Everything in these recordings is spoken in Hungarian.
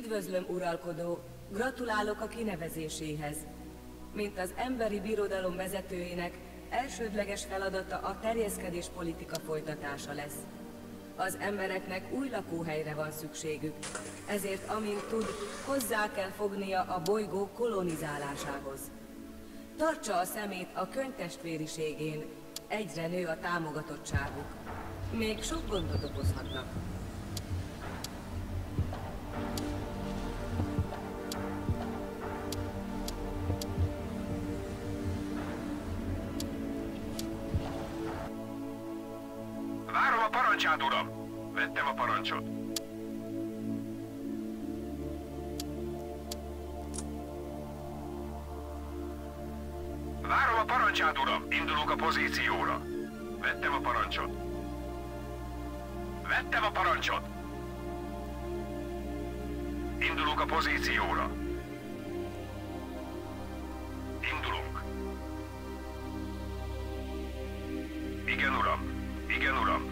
Üdvözlöm, uralkodó! Gratulálok a kinevezéséhez. Mint az emberi birodalom vezetőjének, elsődleges feladata a terjeszkedés politika folytatása lesz. Az embereknek új lakóhelyre van szükségük, ezért amint tud, hozzá kell fognia a bolygó kolonizálásához. Tartsa a szemét a könyvtestvériségén, egyre nő a támogatottságuk. Még sok gondot okozhatnak. Várom a parancsát, uram! Vettem a parancsot. Várom a parancsát, uram! Indulunk a pozícióra. Vettem a parancsot. Vettem a parancsot! Indulunk a pozícióra. Indulunk. Igen, uram. Igen, uram.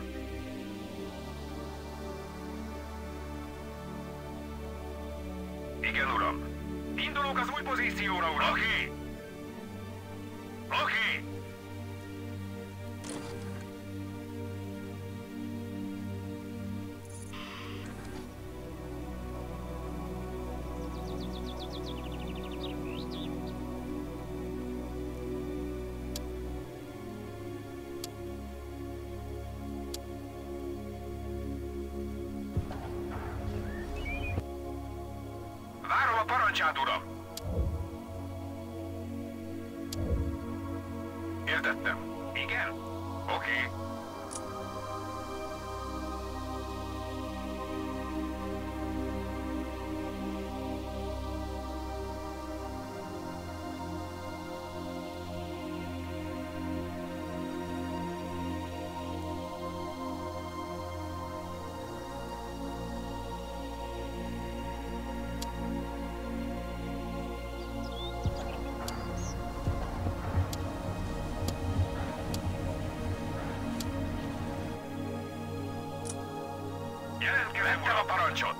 Igen, uram. Indulunk az új pozícióra, uram. Oké. Oké. Várom a parancsát, uram! Értettem. Igen? Oké. Jelentkezem, a parancsot!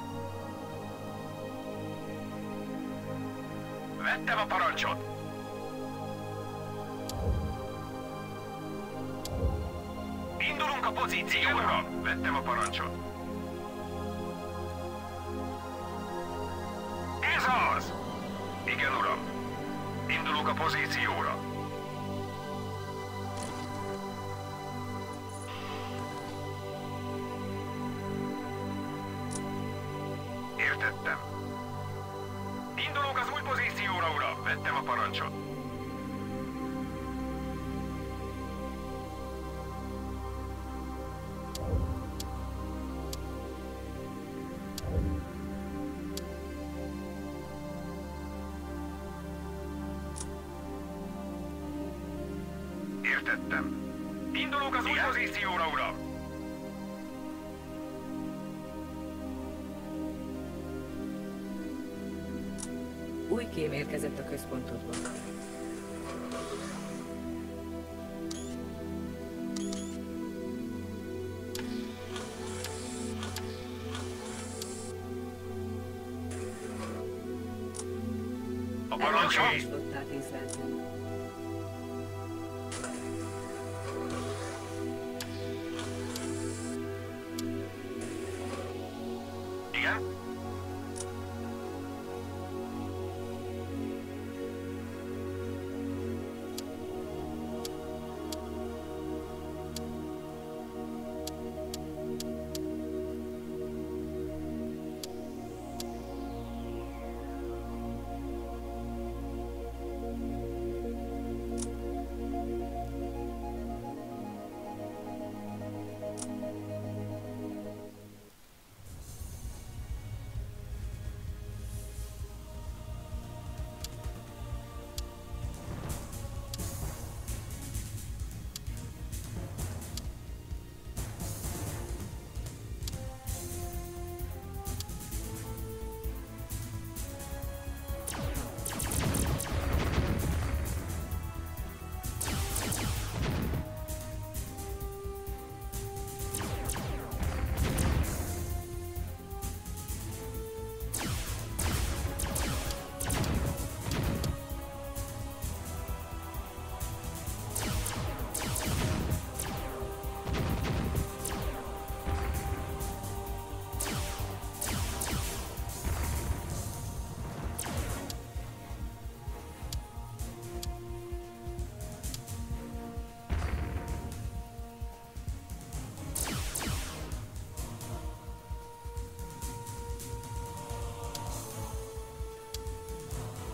Vettem a parancsot! Indulunk a pozícióra! Vettem a parancsot! Ez az! Igen, uram! Indulunk a pozícióra! Értettem. Indulunk az új pozícióra, uram! Vettem a parancsot. Értettem. Indulunk az új pozícióra, uram! Új kém érkezett a központodba. A parancsot! Flottát észleltem. Igen?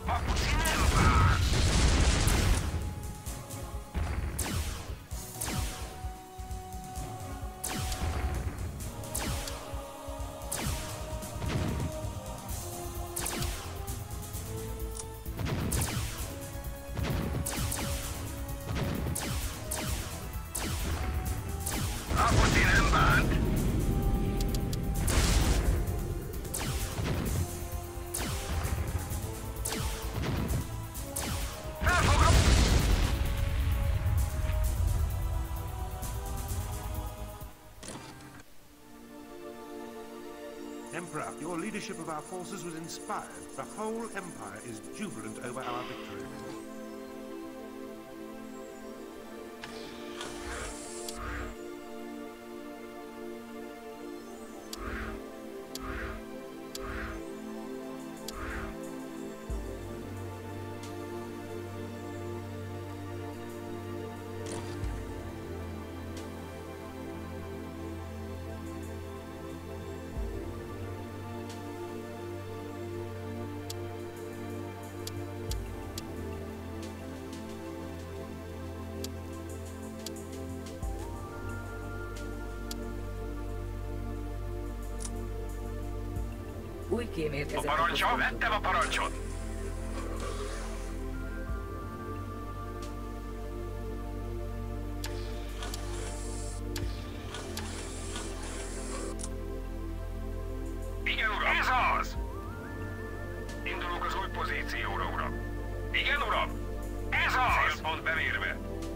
Papuci nem vár! Papuci nem bánt! Felfogom! Emperor, your leadership of our forces was inspired. The whole Empire is jubilant over our victory. Új kém A érkezett a parancsa? központba. Vettem a parancsot! Igen, uram! Ez az! Indulunk az új pozícióra, uram. Igen, uram! Ez az! Célpont bemérve.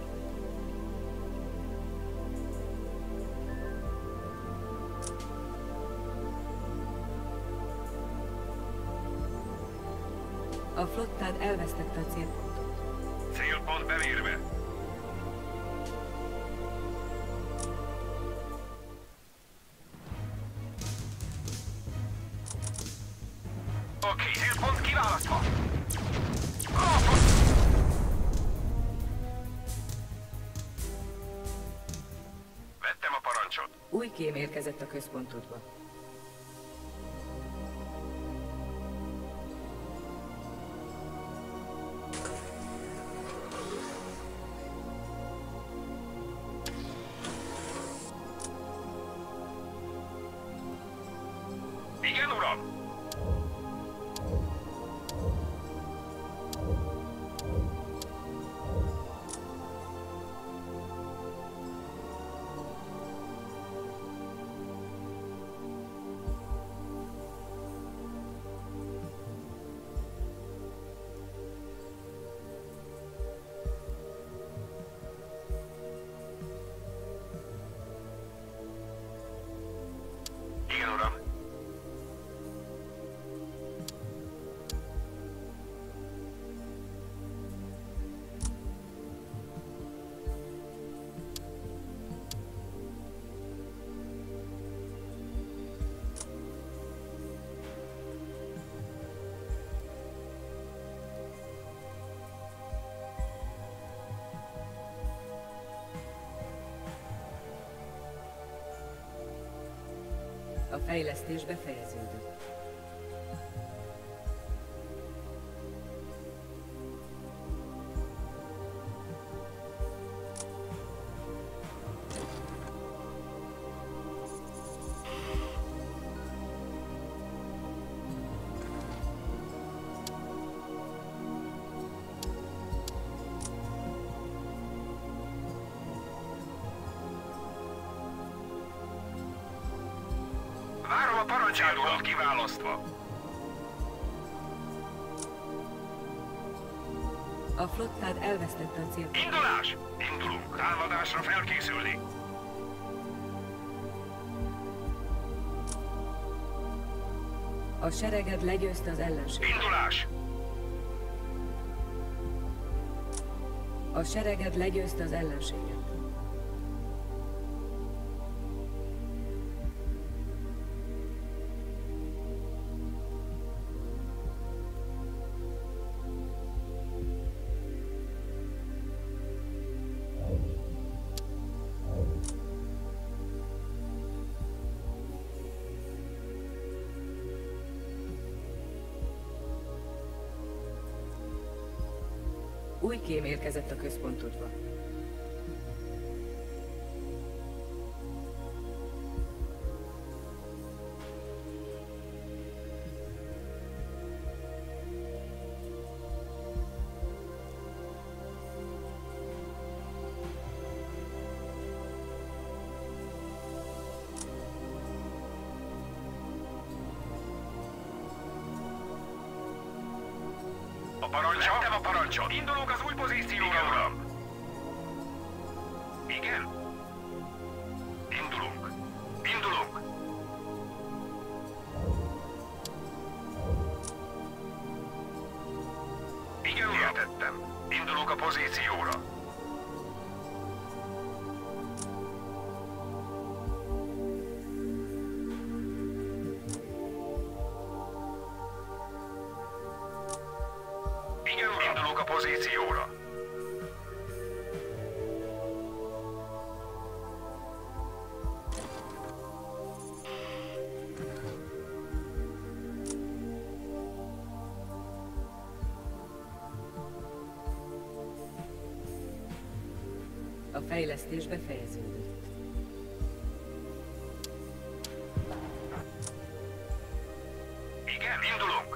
A flottád elvesztette a célpontot. Célpont bemérve. Oké, célpont kiválasztva. Vettem a parancsot. Új kém érkezett a központodba. Igen, uram! Igen, uram! A fejlesztés befejeződött. Várom a parancsát, uram, kiválasztva. A flottád elvesztette a célpontot. Indulás! Indulunk. Támadásra felkészülni. A sereged legyőzte az ellenséget. Indulás! A sereged legyőzte az ellenséget. Új kém érkezett a központodba. Vettem a parancsot! Indulunk az új pozícióra, igen, uram! Igen? Indulunk! Indulunk! Igen, uram! Értettem. Indulunk a pozícióra. Indulunk a pozícióra. A fejlesztés befejeződött. Igen, indulunk.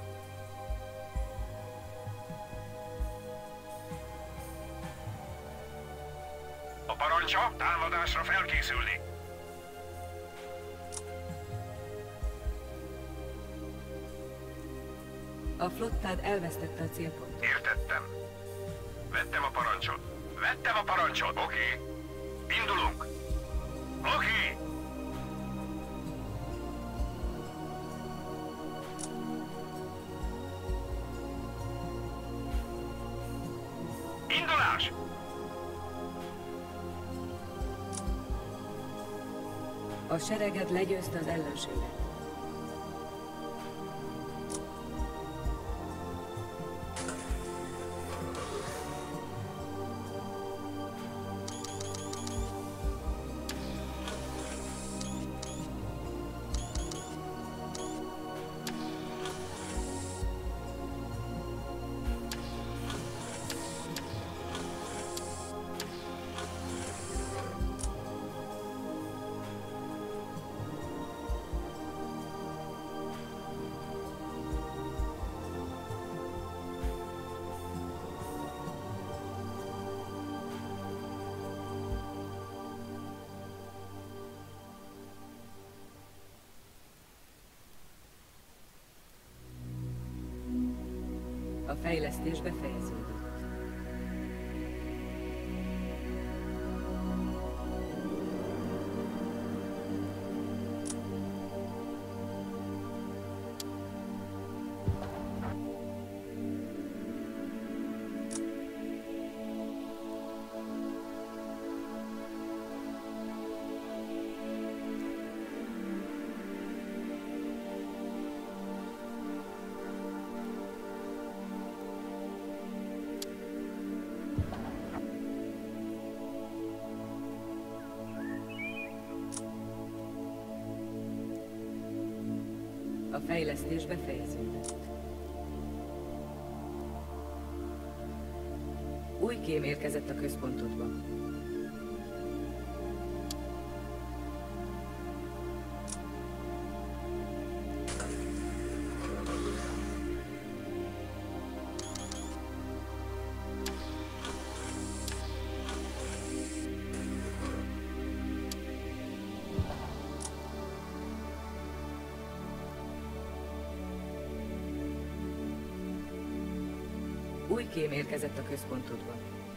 A parancsa támadásra felkészülni. A flottád elvesztette a célpontot. Értettem. Vettem a parancsot. Vettem a parancsot. Oké. Indulunk. Oké. Indulás! A sereged legyőzte az ellenséget. A fejlesztés befejeződött. A fejlesztés befejeződött. Új kém érkezett a központodba. Új kém érkezett a központodba.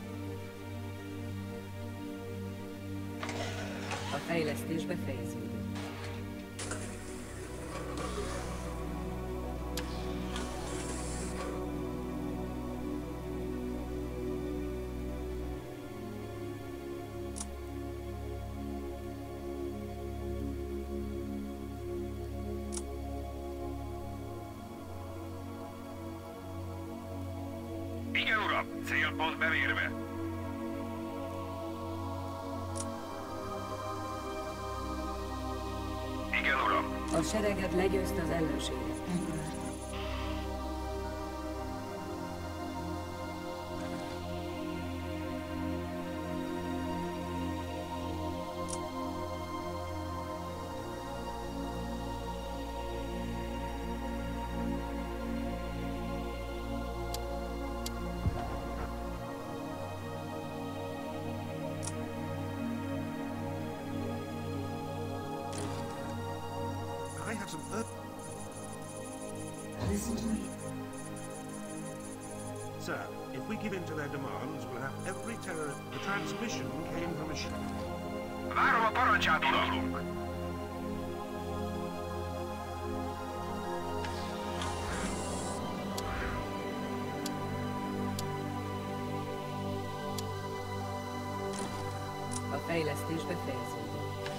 A fejlesztés befejeződött. Igen, uram! Célpont bemérve. Igen, uram! A sereged legyőzte az ellenséget. Listen to me. Sir, if we give in to their demands, we'll have every terror. The transmission came from a ship. Várom a parancsát, uram! A fejlesztés befejeződik.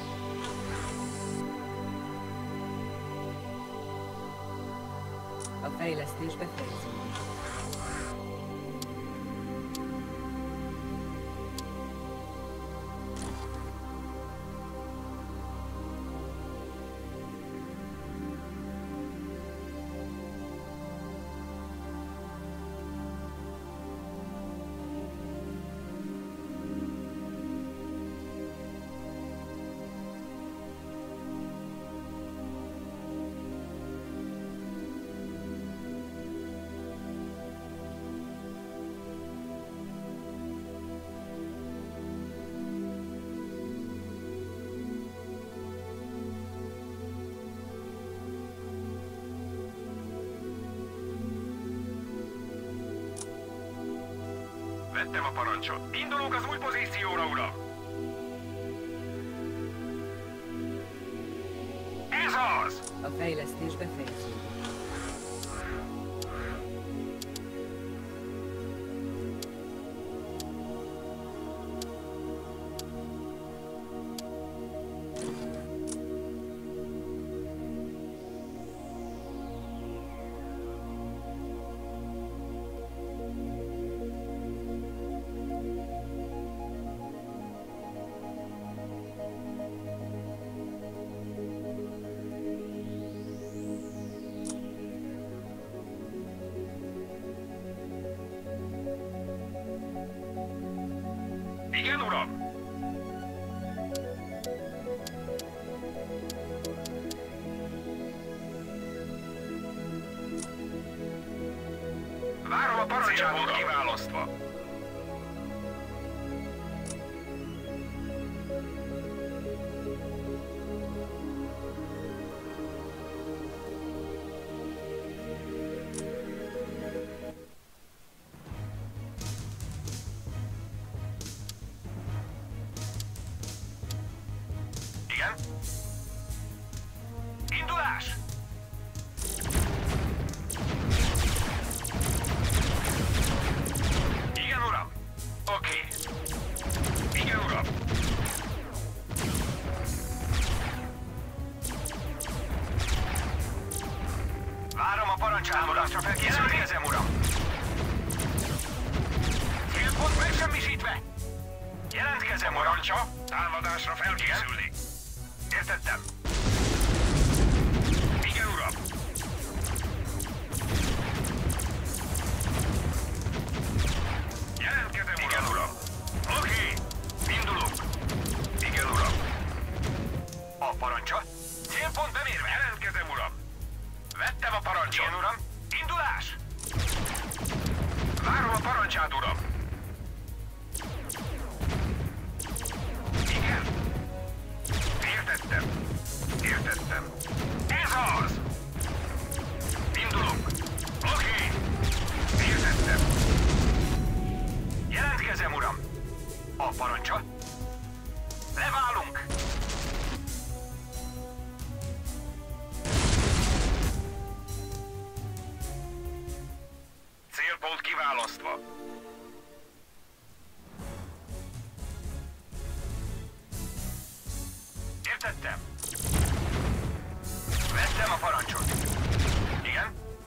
A fejlesztés befejeződik. Vettem a parancsot. Indulunk az új pozícióra, uram! Ez az! A fejlesztés befejeződik. Igen, uram! Várom a parancsát, uram! Kiválasztva. Igen? Indulás! Igen, uram! Oké. Igen, uram! Várom a parancsát, uram! Csak felkészülkezem, uram! Célpont megsemmisítve! Jelentkezem, uram! Parancsa, támadásra felkészülni! Értettem. Igen, uram. Jelentkezem, uram. Igen, uram. Oké. Indulunk. Igen, uram. A parancsa? Célpont bemérve. Jelentkezem, uram. Vettem a parancsot. Igen, uram. Indulás. Várom a parancsát, uram. Igen. Értettem. Értettem. Ez az! Indulunk. Oké. Értettem. Jelentkezem, uram. A parancsa? Leválunk. Célpont kiválasztva. Értettem. Vettem a parancsot. Igen?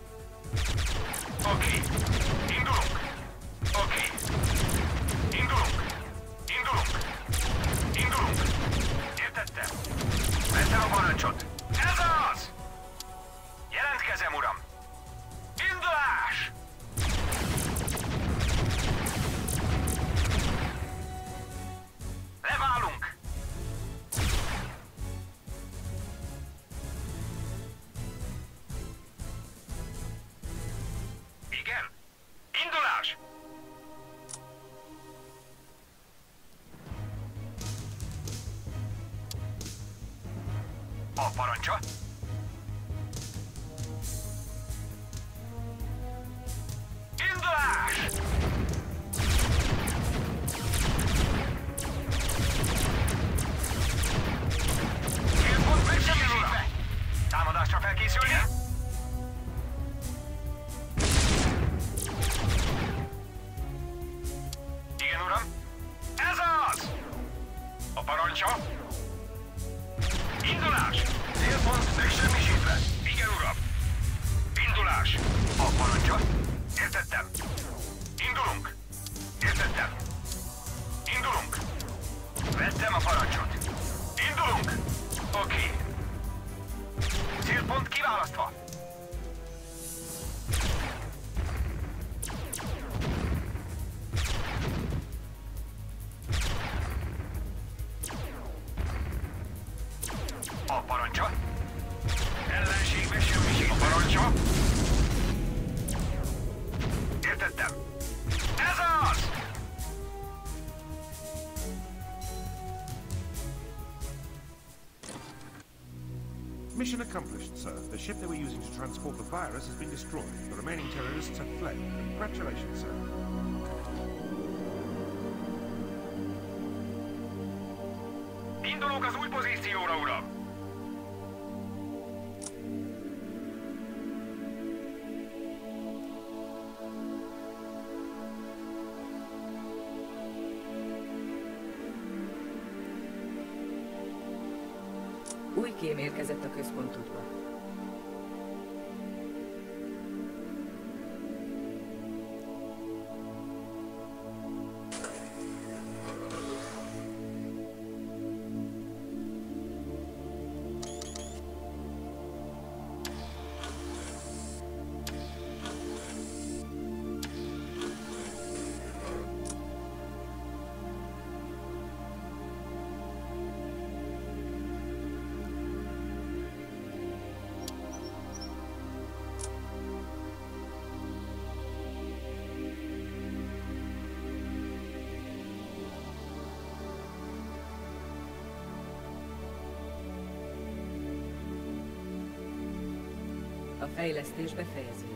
Oké. Indulunk. Oké. Indulunk. Indulunk. Indulunk. Értettem. Vettem a parancsot. Ez az! Jelentkezem, uram. Indulás! Leválunk. Igen? Indulás! A parancsa? Parancsa? Értettem. Ez az! Mission accomplished, sir. The ship they were using to transport the virus has been destroyed. The remaining terrorists have fled. Congratulations, sir. Indulok az új pozícióra, uram! Új kém érkezett a központodba. A fejlesztés befejeződik.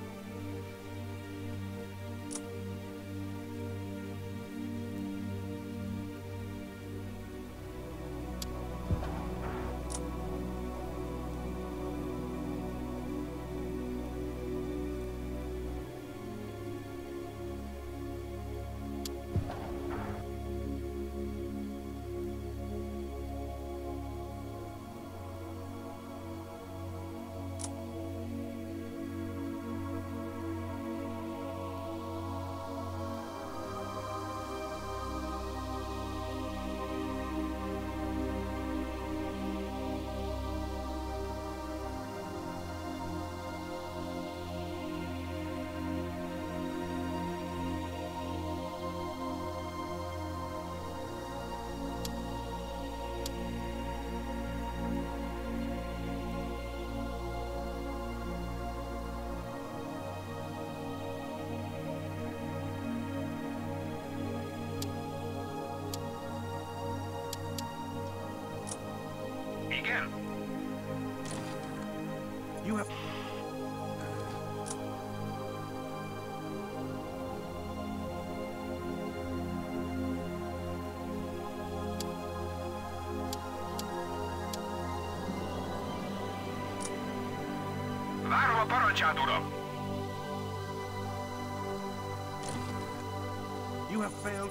Igen? You have... Várom a parancsát, uram! You have failed...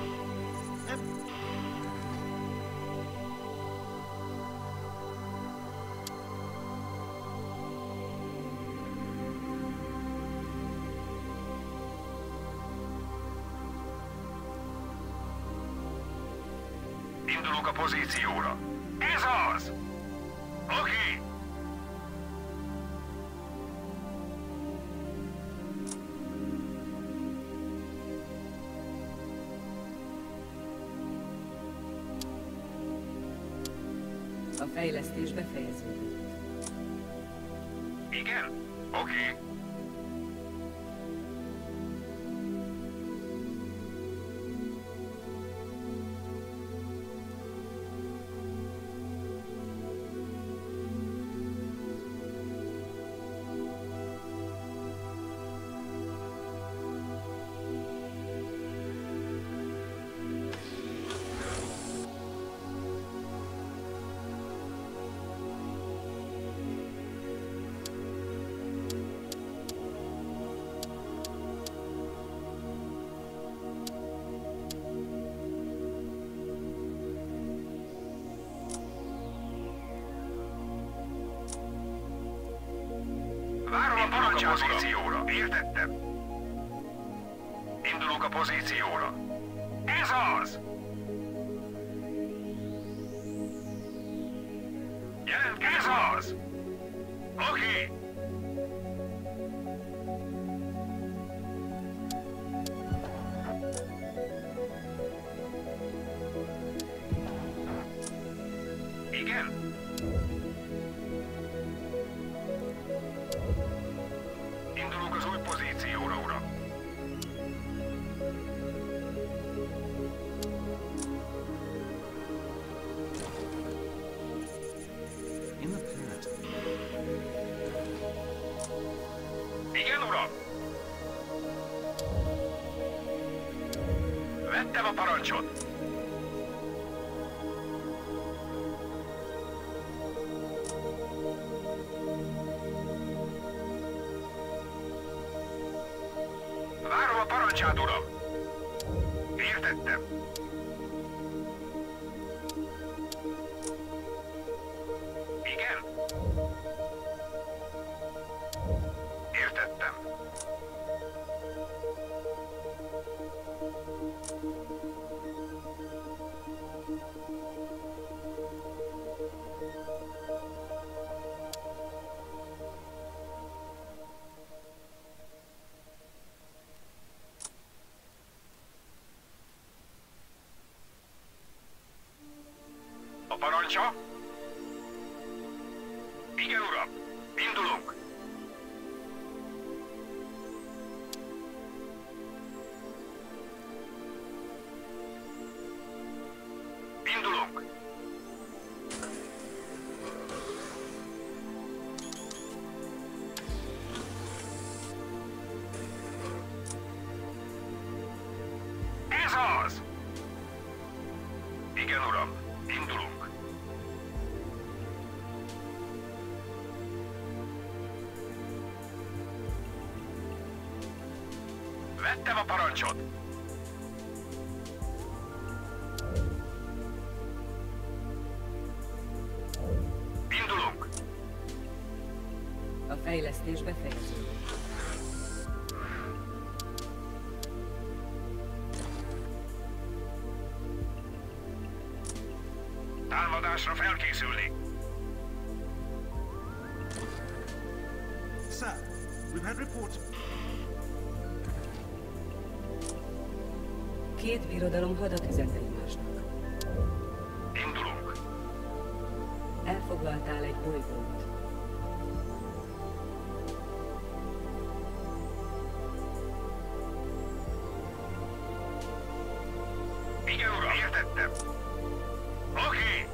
Indulok a pozícióra. Ez az! Oké! A fejlesztés befejeződik. Igen? Oké. Várom a parancsát, a pozícióra. Értettem. Indulok a pozícióra. Ez az! Jelentkezem! Ez az! Oké! Igen? az új pozícióra, uram. In the past, Igen, uram! Vettem a parancsot! Várom a parancsát, uram! Értettem! Igen? Értettem. A parancsa? Igen, uram. Indulunk. Indulunk. Ez az! Igen, uram. Indulunk. Vettem a parancsot. Indulunk. A fejlesztés befejeződött. Támadásra felkészülni. sir, we've had reports. Két birodalom hadat üzent egymásnak. Indulunk. Elfoglaltál egy bolygót. Igen, uram. Értettem. Oké.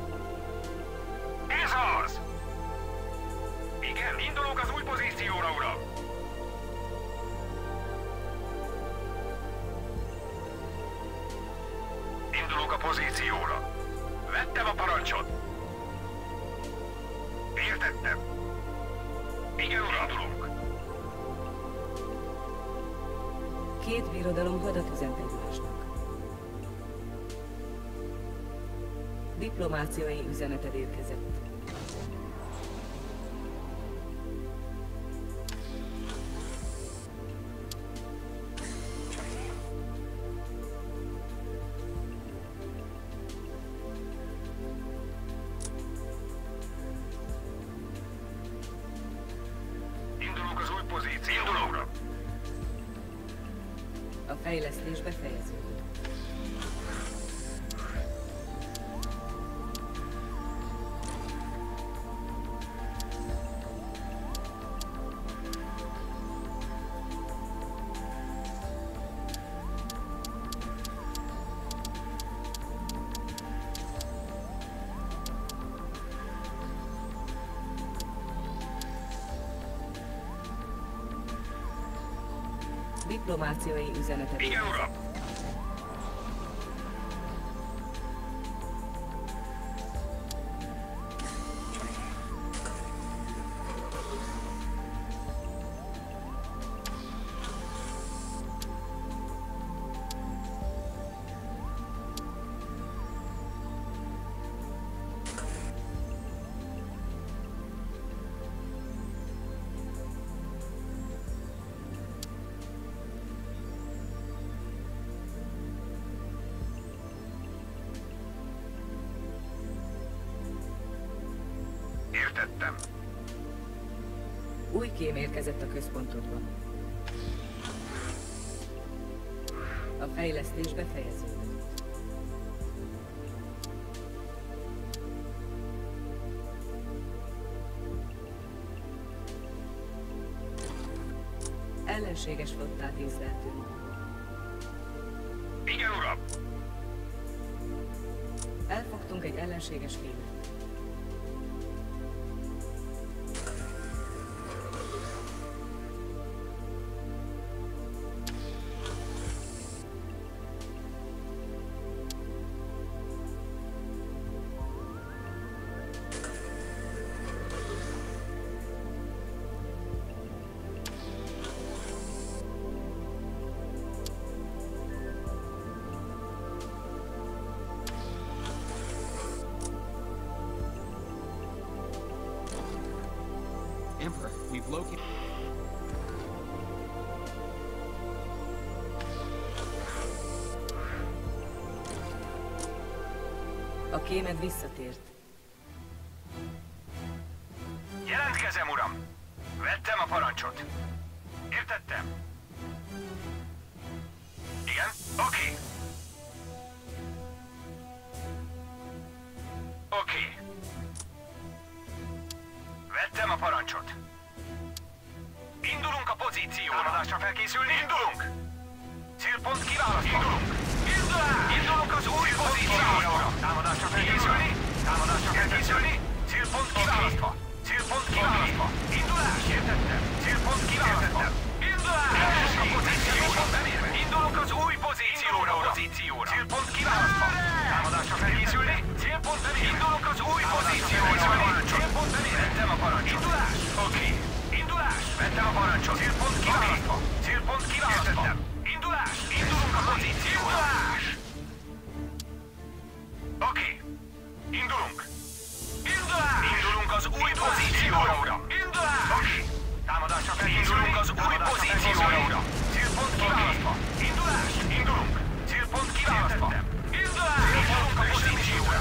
Ez az. Igen, indulunk az új pozícióra, uram. Indulunk a pozícióra. Vettem a parancsot. Értettem. Igen, uram. Indulunk. Két birodalom hadat üzent egymásnak. Diplomáciai üzeneted érkezett. Indulunk az új pozícióra, uram. A fejlesztés befejeződött. Diplomáciai üzeneted Igen, érkezett. uram. Értettem. Új kém érkezett a központodba. A fejlesztés befejeződött. Ellenséges flottát észleltünk. Igen, uram! Elfogtunk egy ellenséges lémet. Emperor, we've located... A kémed visszatért. Jelentkezem, uram! Vettem a parancsot. Értettem? Igen? Oké. Oké. Vettem a parancsot. Indulunk a pozícióra. Támadásra felkészülni. Indulunk! Célpont kiválasztva. Indulunk! Indulás! Indulunk az új pozícióra, uram! Támadásra felkészülni. Támadásra felkészülni. Célpont kiválasztva. Célpont kiválasztva. Indulás! Értettem. Célpont kiválasztva. Indulás! A pozícióra bemérve. Indulunk az új pozícióra, uram! Célpont kiválasztva. Támadásra felkészülni. Célpont bemérve. Indulunk az új pozícióra, uram! Célpont bemérve. Vettem a parancsot. Indulás! Oké. Indulás! Vettem a parancsot. Célpont kiválasztva. Célpont kiválasztva. Indulás! Indulunk a pozícióra. Indulás! Oké. Indulunk. Indulás! Indulunk az új pozícióra, uram! Indulás! Oké. Támadásra felkészülni. Indulunk az új pozícióra, uram! Célpont kiválasztva. Indulás! Indulunk! Célpont kiválasztva. Indulás! Indulunk a pozícióra.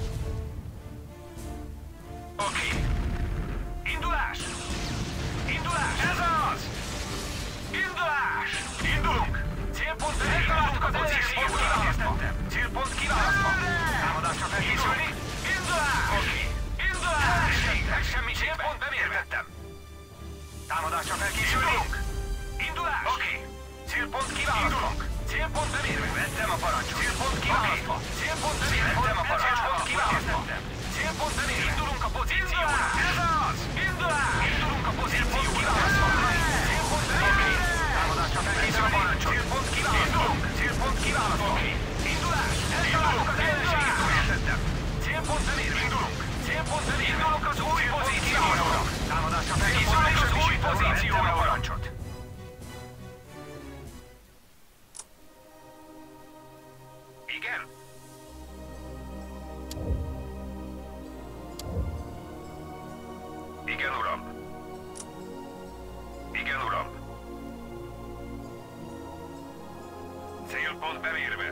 Oké. Indulás! Indulás! Ez az! Indulás! Indulunk! Célpont megtaláltuk a pozícióra. Célpont kiválasztva. Támadásra felkészülni. Indulás! Oké. Indulás! Meg semmi célpont bemérvettem. Támadásra felkészülünk. Indulás! Oké. Célpont kiválasztva. Célpont bemérve. Vettem a parancsot. Célpont kiválasztva. Célpont bemérve. Vettem a parancsot. Kiválasztva. Célpont bemérve. Indulunk a pozícióra. Ez az! Indulás! Indulunk a pozícióra. Kiválasztva. Célpont bemérve. Támadásra felkészül a parancsot. Célpont kiválasztva. Indulunk. Célpont kiválasztva. Oké. Indulás! Eltaláltuk az ellenséget. Értettem. Célpont bemérve. Indulunk. Célpont bemérve. Indulunk az új pozícióra. Támadásra felkészülnek az új pozícióra parancsot. Igen? Igen, uram. Igen, uram. Célpont bemérve.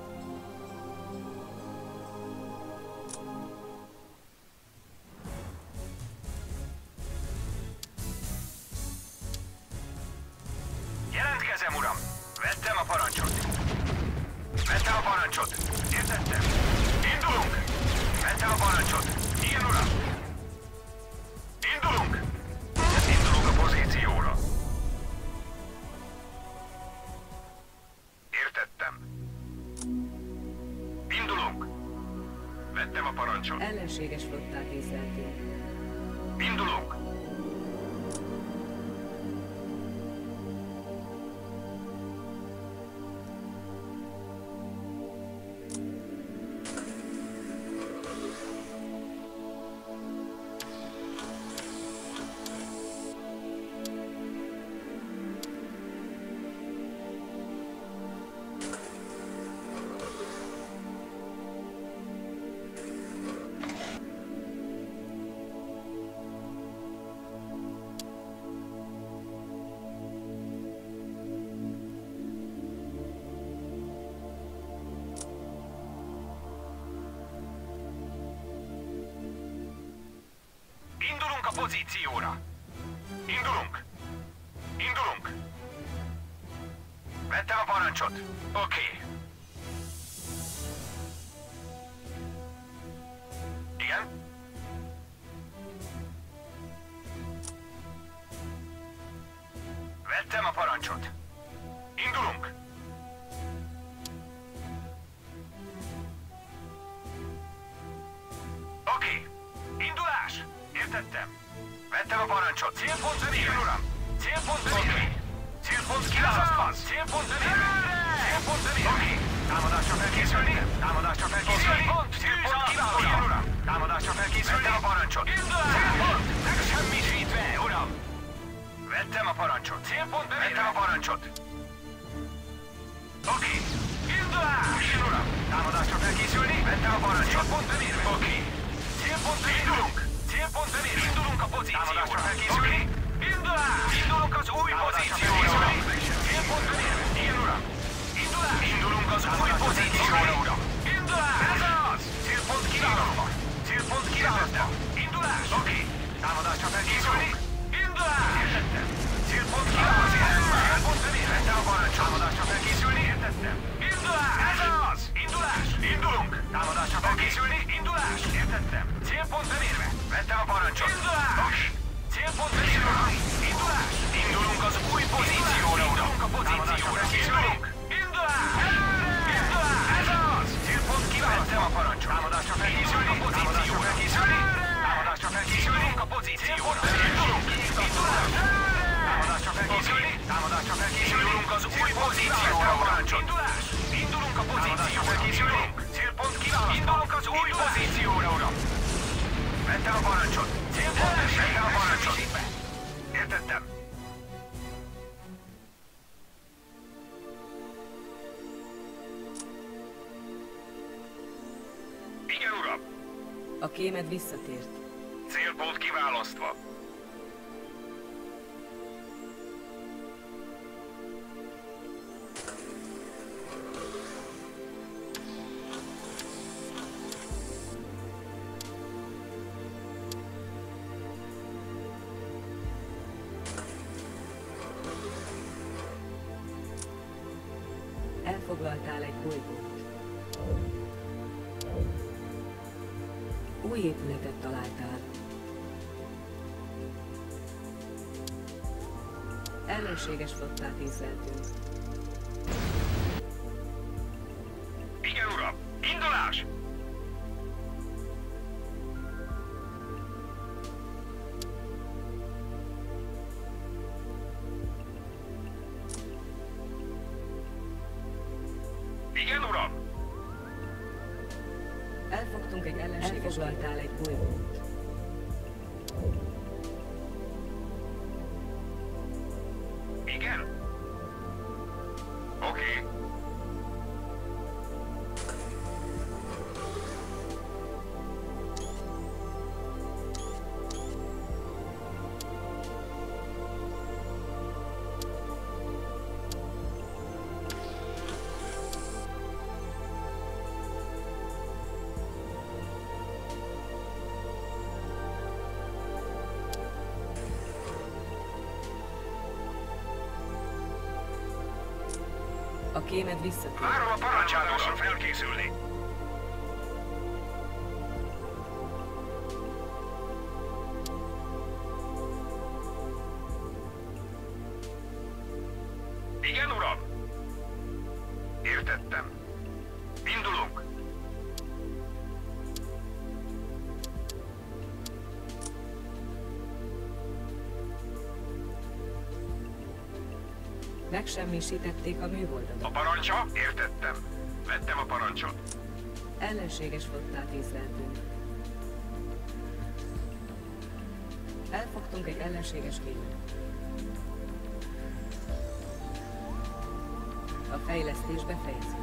Jelentkezem, uram! Vettem a parancsot! Vettem a parancsot! Értettem! Indulunk! Vettem a parancsot! Igen, uram! Indulunk! Indulunk a pozícióra! Értettem! Indulunk! Vettem a parancsot! Ellenséges flottát észleltünk. Indulunk! Indulunk a pozícióra! Indulunk! Indulunk! Vettem a parancsot! Oké. Igen? Vettem a parancsot. Indulunk! Oké. Indulás! Értettem. Vettem a parancsot. Célpont bemérve. Uram. Célpont bemérve. Célpont kiválasztva. Célpont bemérve. Célpont bemérve. Oké. Támadásra felkészülni. Támadásra felkészülni. Célpont kiválasztva. Uram. Támadásra felkészülni. Vettem a parancsot. Indulás! Célpont megsemmisítve, uram. Vettem a parancsot. Célpont bemérve. Vettem a parancsot. Oké. Indulás! Igen, uram. Támadásra felkészülni. Vettem a parancsot. Célpont bemérve. Oké. Célpont bemérve. Indulunk. Célpont bemérve. Indulunk a pozícióra. Támadásra felkészülni. Indulás! Indulunk az új pozícióra. Célpont bemérve. Igen, uram. Indulás! Indulunk az új pozícióra, uram. Indulás! Ez az! Célpont kiválasztva. Célpont kiválasztva. Indulás! Oké. Támadásra felkészülni. Indulás! Értettem. Célpont kiválasztva. Célpont bemérve. Vettem a parancsot. Támadásra felkészülni. Értettem. Indulás! Ez az! Indulás! Indulunk! Támadásra felkészülni. Indulás! Értettem. Célpont bemérve. Vettem a parancsot. Indulás! Oké. Célpont bemérve. Indulás! Indulunk az új pozícióra, uram. Indulunk a pozícióra. Indulunk! Indulás! Indulás! Ez az! Célpont kiválasztva. Vettem a parancsot. Támadásra felkészülni. Támadásra felkészülni. Támadásra felkészülni. Indulunk a pozícióra. Indulunk! Indulás! Támadásra felkészülni. Támadásra felkészülni. Indulunk az új pozícióra, uram. Indulás! Indulunk a pozícióra. Felkészülünk. Célpont kiválasztva. Indulunk az új pozícióra, uram. Vettem a parancsot. Célpont vettem a parancsot. Értettem. Igen, uram. A kémed visszatért. Célpont kiválasztva. Elfoglaltál egy bolygót. Új épületet találtál. Ellenséges flottát észleltünk. Igen, uram. Indulás! Igen, uram. Elfogtunk egy ellenséges. Elfoglaltál egy bolygót. Igen. Oké. A kémed visszatért. Várom a parancsádra felkészülni. Igen, uram. Értettem. Indulunk. Megsemmisítették a műholdadat. A parancsa? Értettem. Vettem a parancsot. Ellenséges flottát észleltünk. Elfogtunk egy ellenséges kémet. A fejlesztés befejeződött.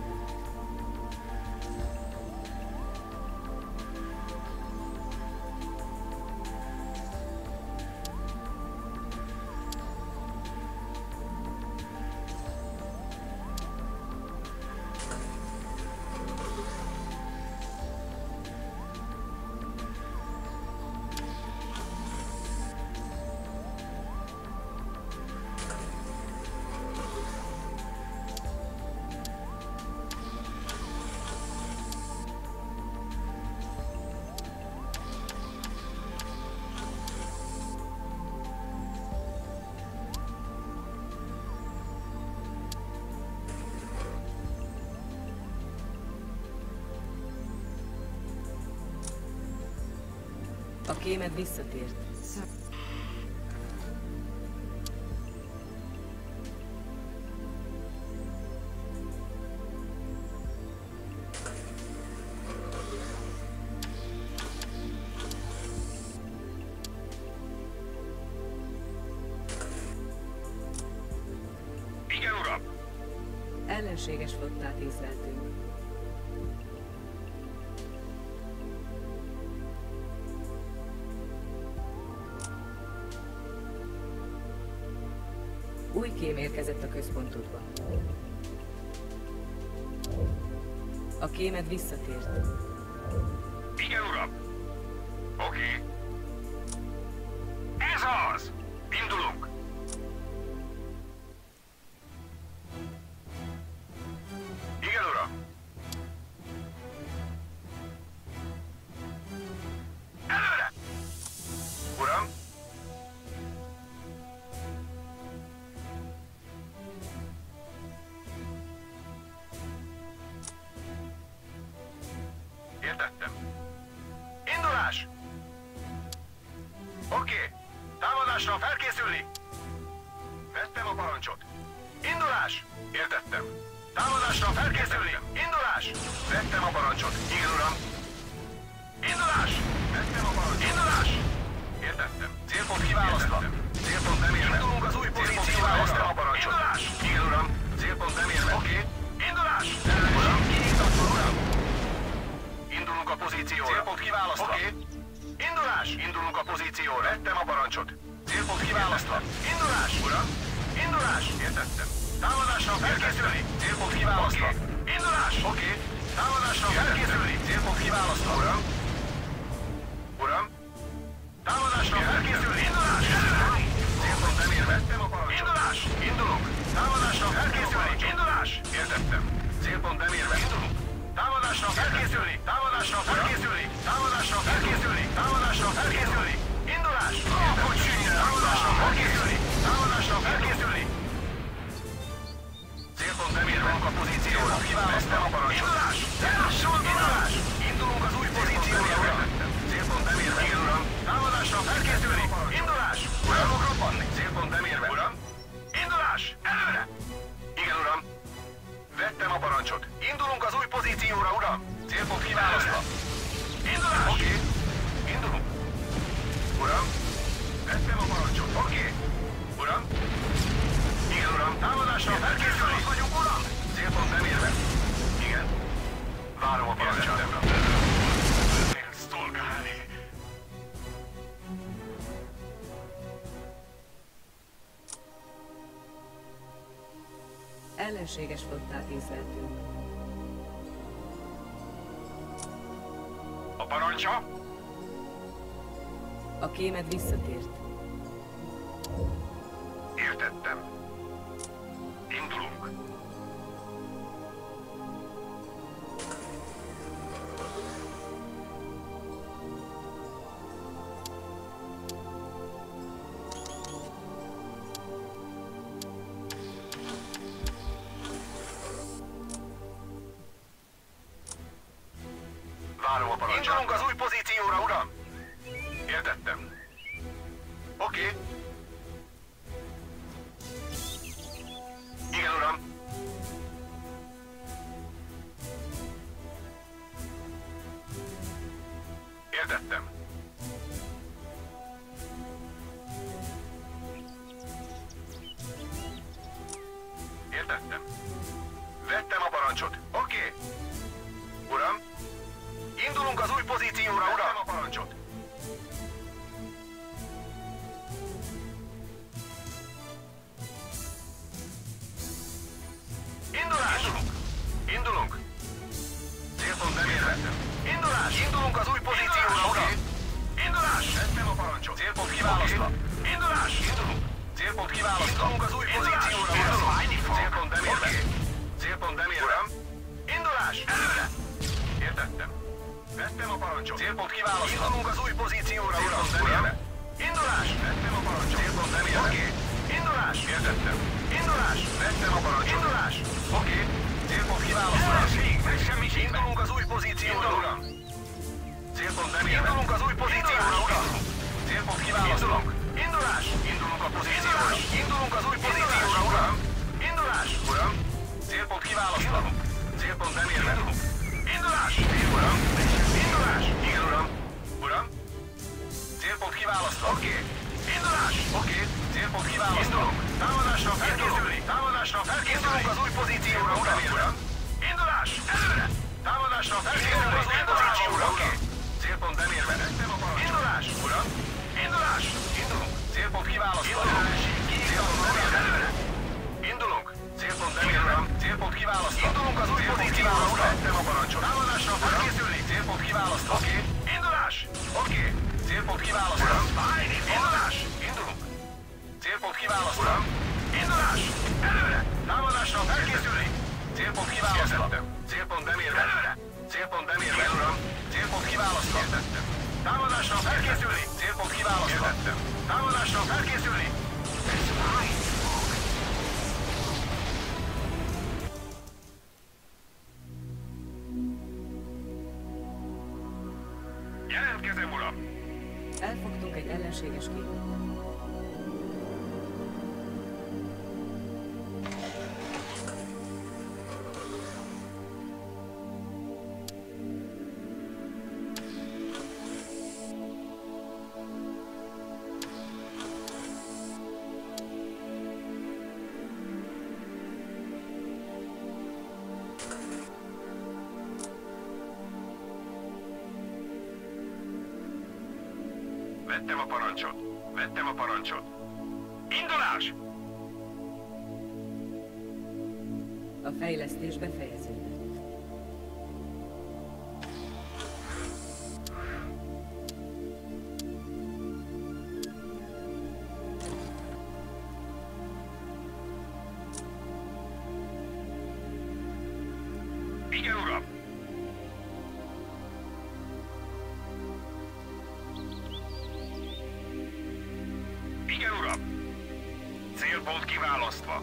A kémed visszatért. Igen, uram! Ellenséges flottát észleltünk. Új kém érkezett a központodba. A kémed visszatért. Igen, uram! Oké. Ez az! Indulunk! Igen, uram! Előre! Uram! Értettem. Indulás! Oké. Támadásra felkészülni! Vettem a parancsot. Indulás! Értettem. Támadásra felkészülni! Indulás! Vettem a parancsot. Igen, uram. Indulás! Vettem a parancsot. Indulás! Értettem. Célpont kiválasztva. Célpont nem érve. Indulunk az új pozícióra. Vettem a parancsot. Indulás! Igen, uram. Célpont nem érve. Oké. Indulás! Uram, kinyitva, uram. Indulunk a pozícióra. Célpont kiválasztva. Oké. Indulás! Indulunk a pozícióra. Vettem a parancsot. Célpont kiválasztva. Indulás! Uram! Indulás! Értettem. Támadásra felkészülni! Célpont kiválasztva. Indulás! Oké. Támadásra felkészülni! Célpont kiválasztva. Uram! Uram! Támadásra felkészülni! Indulás! Célpont nem ér. Vettem a parancsot. Indulás! Indulunk! Támadásra felkészülni! Indulás! Értettem. Célpont nem érve. Indulunk! Támadásra felkészülni! Támadásra felkészülni! Támadásra felkészülni! Támadásra felkészülni! Indulás! Támadásra felkészülni! Támadásra felkészülni! Célpont nem érve a pozícióra. Kiválasztom a parancsot. Indulás! Indulás! Indulunk az új pozícióra. Célpont nem érve. Igen, uram. Támadásra felkészülni! Indulás! Uram, robbanni! Célpont nem érve. Uram! Indulás! Előre! Igen, uram. Vettem a parancsot. Indulunk az új pozícióra, uram! Célpont kiválasztva. Indulás! Oké. Indulunk. Uram! Vettem a parancsot. Oké. Uram! Igen, uram. Támadásra felkészülni. Vagyunk, uram! Célpont nem érve. Igen. Várom a parancsot. Szolgálni. Ellenséges flottát észleltünk. A parancsa? A kémed visszatért. Értettem. Indulunk. Várom a parancsot. Indulunk az új pozícióra, uram! Értettem. Oké. Igen, uram. Értettem. Értettem. Vettem a parancsot. Oké. Uram. Indulunk az új pozícióra, uram. Vettem a parancsot. Indulás! Indulunk! Célpont nem érvettem. Indulás! Indulunk az új pozícióra, uram! Indulás! Vettem a parancsot. Célpont kiválasztva. Indulás! Indulunk! Célpont kiválasztva. Indulunk az új pozícióra, uram! Célpont nem érve. Célpont nem érve. Uram! Indulás! Előre! Értettem. Vettem a parancsot. Célpont kiválasztva. Indulunk az új pozícióra, uram! Nem érve. Indulás! Vettem a parancsot. Célpont nem érve. Oké. Indulás! Értettem. Indulás! Vettem a parancsot. Indulás! Oké. Célpont kiválasztva. Indulunk az új pozícióra, uram! Célpont bemérve. Indulunk az új pozícióra, uram! Célpont kiválasztunk. Indulás! Indulunk a pozícióra. Indulunk az új pozícióra, uram! Indulás! Uram! Célpont kiválasztunk. Célpont bemérve. Indulás! Uram! Indulás! Igen, uram! Uram! Célpont kiválasztva. Oké. Indulás! Oké. Célpont kiválasztva. Támadásra felkészülni! Támadásra felkészülni! Az új pozícióra, uram! Indulás! Előre! Támadásra felkészülni! Az új pozícióra, oké. Célpont bemérve. Indulás! Uram! Indulás! Indulunk! Célpont kiválasztva. Célpont bemérve. Előre! Indulunk! Célpont bemérve. Célpont kiválasztva. Indulunk az új pozícióra, uram! Vettem a parancsot. Támadásra felkészülni! Célpont kiválasztva. Oké. Indulás! Oké. Célpont kiválasztva. Indulás! Indulunk! Célpont kiválasztva. Indulás! Előre! Támadásra felkészülni! Célpont kiválasztva. Célpont bemérve. Előre! Célpont bemérve, uram! Célpont kiválasztva. Támadásra felkészülni! Célpont kiválasztva. Támadásra felkészülni! Jelentkezem, uram! Elfogtunk egy ellenséges képet. Vettem a parancsot. Vettem a parancsot. Indulás! A fejlesztés befejeződött. Igen, uram! Igen, uram! Célpont kiválasztva.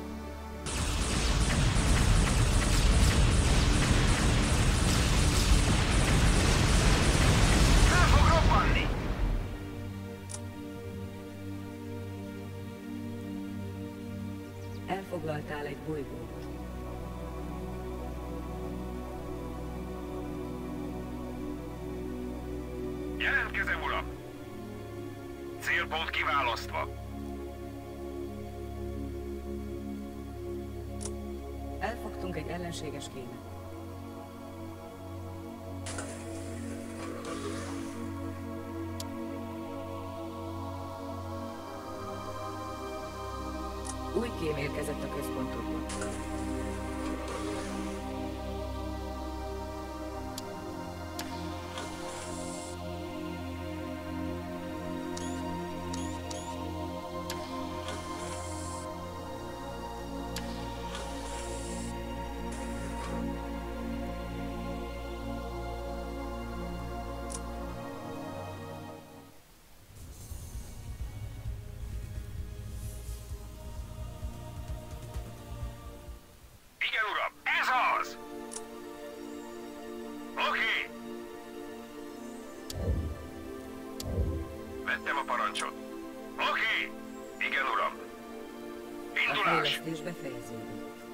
Fel fog robbanni! Elfoglaltál egy bolygót. Jelentkezem, uram! Célpont kiválasztva. Elfogtunk egy ellenséges kémet. Új kém érkezett a központokba. Igen, uram! Ez az! Oké! Vettem a parancsot. Oké! Igen, uram! A Indulás! fejlesztés befejeződött.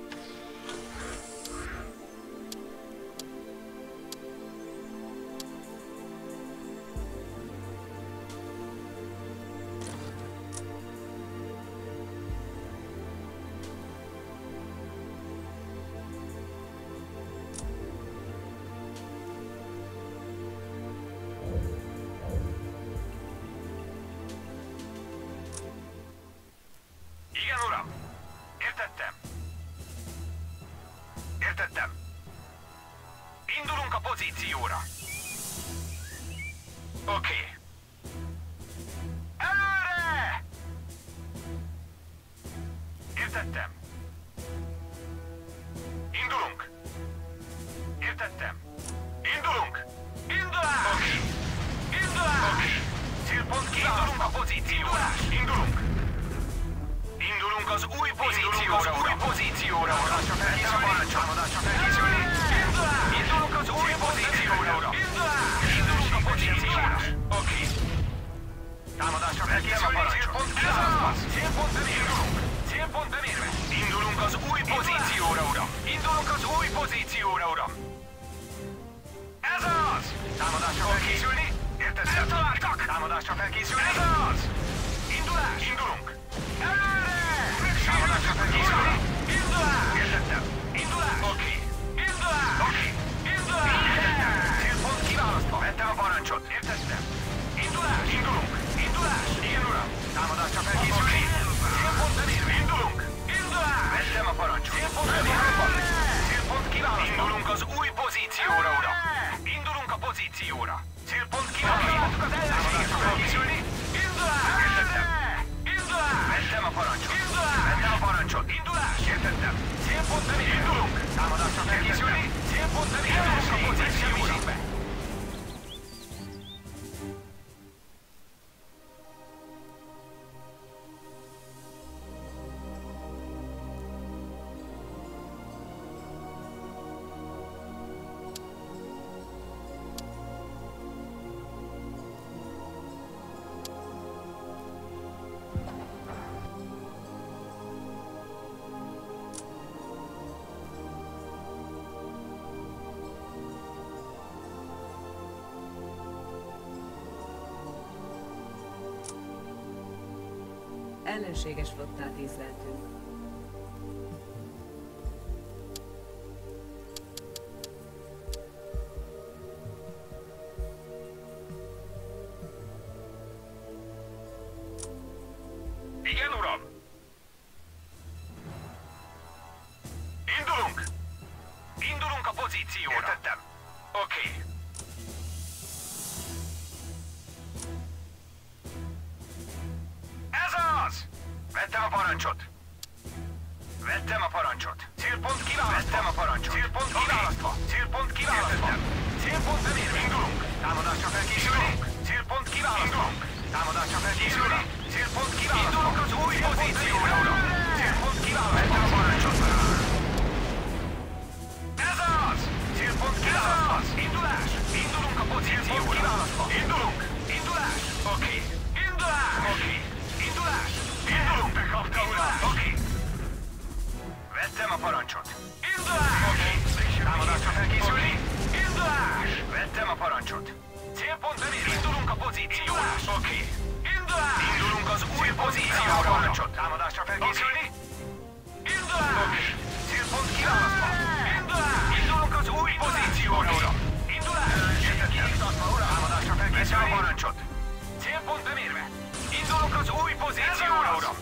Igen, uram! Értettem! Értettem! Indulunk a pozícióra! Oké! Előre! Értettem! Indulunk! Értettem! Indulunk! Indulás! Oké! Indulás! Oké! Célpont ki! Indulunk a pozícióra! Indulunk! Indulunk az új pozícióra! Új pozícióra! Indulunk az új pozícióra! Indulás! pozícióra. Oké. Támadásra felkészülni, célpont kiválasztva. Célpont bemérve. Célpont bemérve. Indulunk az új pozícióra, uram. Indulunk az új pozícióra, uram. Ez az! Támadásra felkészülni. Értettem. Eltaláltak! Támadásra felkészülni. Ez az! Indulás! Indulunk! Előre! Támadásra felkészülni. Indulás! Értettem. Indulás! Oké. Indulás! Oké. Indulás! Értettem. Célpont kiválasztva. Vettem a parancsot. Értettem. Indulás! Indulunk! Indulás! Igen, uram! Támadásra felkészülni. Célpont bemérve. Indulunk! Indulás! Vettem a parancsot. Célpont bemérve. Célpont kiválasztva. Indulunk az új pozícióra, uram. Indulunk a pozícióra. Célpont kiválasztva. Az ellenségre felkészülni. Indulás! Értettem. Indulás! Vettem a parancsot. Indulás! Vettem a parancsot. Indulás! Értettem. Célpont bemérve. Indulunk! Támadásra felkészülni. Célpont bemérve. Indulunk a pozícióra. Ellenséges flottát észleltünk. Igen, uram! Indulunk! Indulunk a pozícióra! Értettem. Oké. Ez az! Vettem a parancsot! Vettem a parancsot! Célpont kiválasztva! Vettem a parancsot! Célpont kiválasztva! Célpont kiválasztva! Célpont bemérve! Indulunk! Támadásra felkészülni! Célpont kiválasztva! Támadásra felkészülni! Célpont kiválasztva! Indulunk az új pozícióra, uram! Célpont kiválasztva! Vettem a parancsot! Ez az! Célpont kiválasztva! Indulás! Indulunk a pozícióra! Kiválasztva! Indulunk! Indulás! Oké! Indulás! Oké! Indulás! Indulunk! Bekapta, uram! Oké! Vettem a parancsot! Indulás! Oké! Támadásra felkészülni! Indulás! Vettem a parancsot! Célpont bemérve! Indulunk a pozícióra! Oké! Indulás! Indulunk az új pozícióra! Parancsot! Támadásra felkészülni! Indulás! Oké! Célpont kiválasztva! Indulás! Indulunk az új pozícióra, uram! Indulás! Kiiktatva, uram! Támadásra felkészülni! A parancsot! Célpont bemérve! Indulunk az új pozícióra, uram!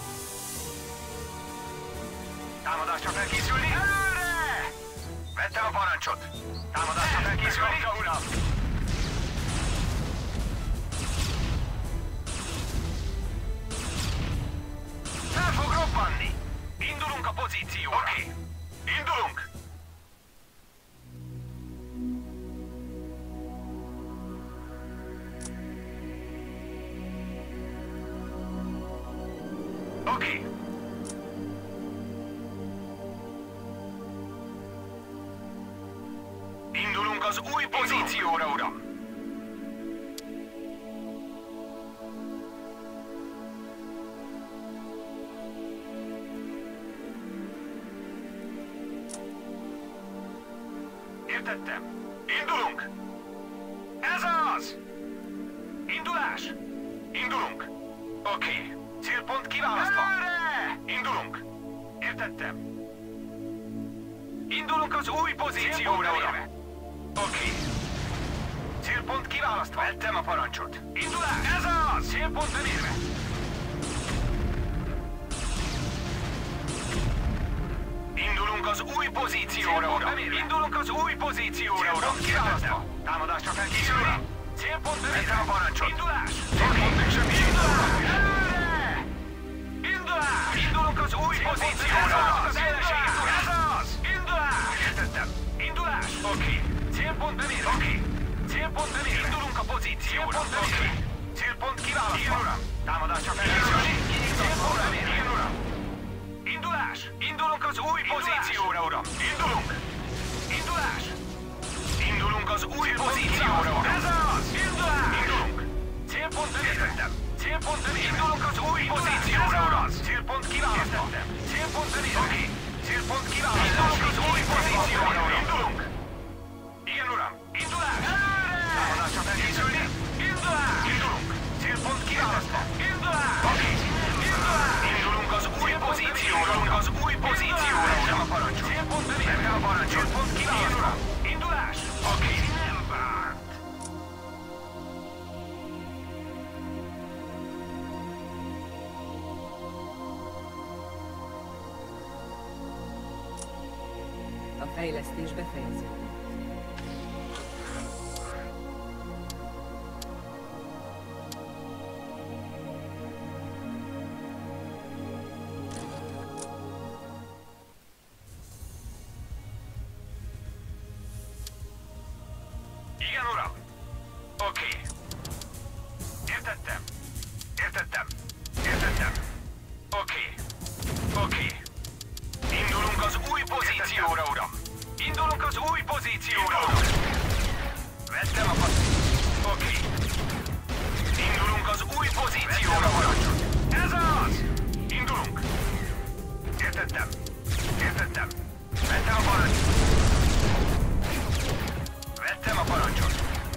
Támadásra felkészülni! Előre! Vettem a parancsot! Támadásra felkészülni! Uram! Fel fog robbanni! Indulunk a pozícióra! Oké! Indulunk! Oké! Indulunk az új pozícióra, uram! Értettem. Indulunk! Ez az! Indulás! Indulunk! Oké. Célpont kiválasztva! Előre! Indulunk! Értettem. Indulunk az új pozícióra, uram! Oké. Célpont kiválasztva! Vettem a parancsot! Indulás! Ez az! Célpont bemérve! Indulunk az új pozícióra, uram! Indulunk az új pozícióra, uram! Kiválasztva! Támadásra felkészülni! Célpont bemérve! Vettem a parancsot! Indulás! Célpont megsebbi! Indulás! Előre! Indulás! Indulunk az új pozícióra, uram! Az ellenséget, uram! Ez az! Indulás! Értettem! Indulás! Oké. Célpont bemérve! Oké. Célpont bemérve! Indulunk a pozícióra! Oké. Célpont kiválasztva! Igen, uram! Támadásra felkészülni! Célpont bemérve! Igen, uram! Indulás! Indulunk az új pozícióra, uram! Indulunk! Indulás! Indulunk az új pozícióra, uram! Ez az! Célpont bemér! Indulunk az új pozícióra, uram! Célpont kiválasztva! Célpont bemér! Oké! Célpont kiválasztva! Indulunk az új pozícióra, uram! Indulunk! Igen, uram! Indulás! Támadásra felkészülni! Indulás! Indulunk! Célpont kiválasztva! Indulás! Oké! Indulás! Indulunk az új pozícióra, uram! Az új pozícióra, uram! A parancsot! Célpont bemér! Meg a parancsot! Célpont kiválasztva! Indulás! Oké! Nem várt! A fejlesztés befejeződött. Igen, uram! Oké. Értettem. Értettem. Értettem. Oké. Oké. Indulunk az új pozícióra, uram! Indulunk az új pozícióra, uram! Vettem a Oké. Indulunk az új pozícióra, uram! Ez az! Indulunk! Értettem. Értettem. Vettem a parancsot. Vettem a parancsot.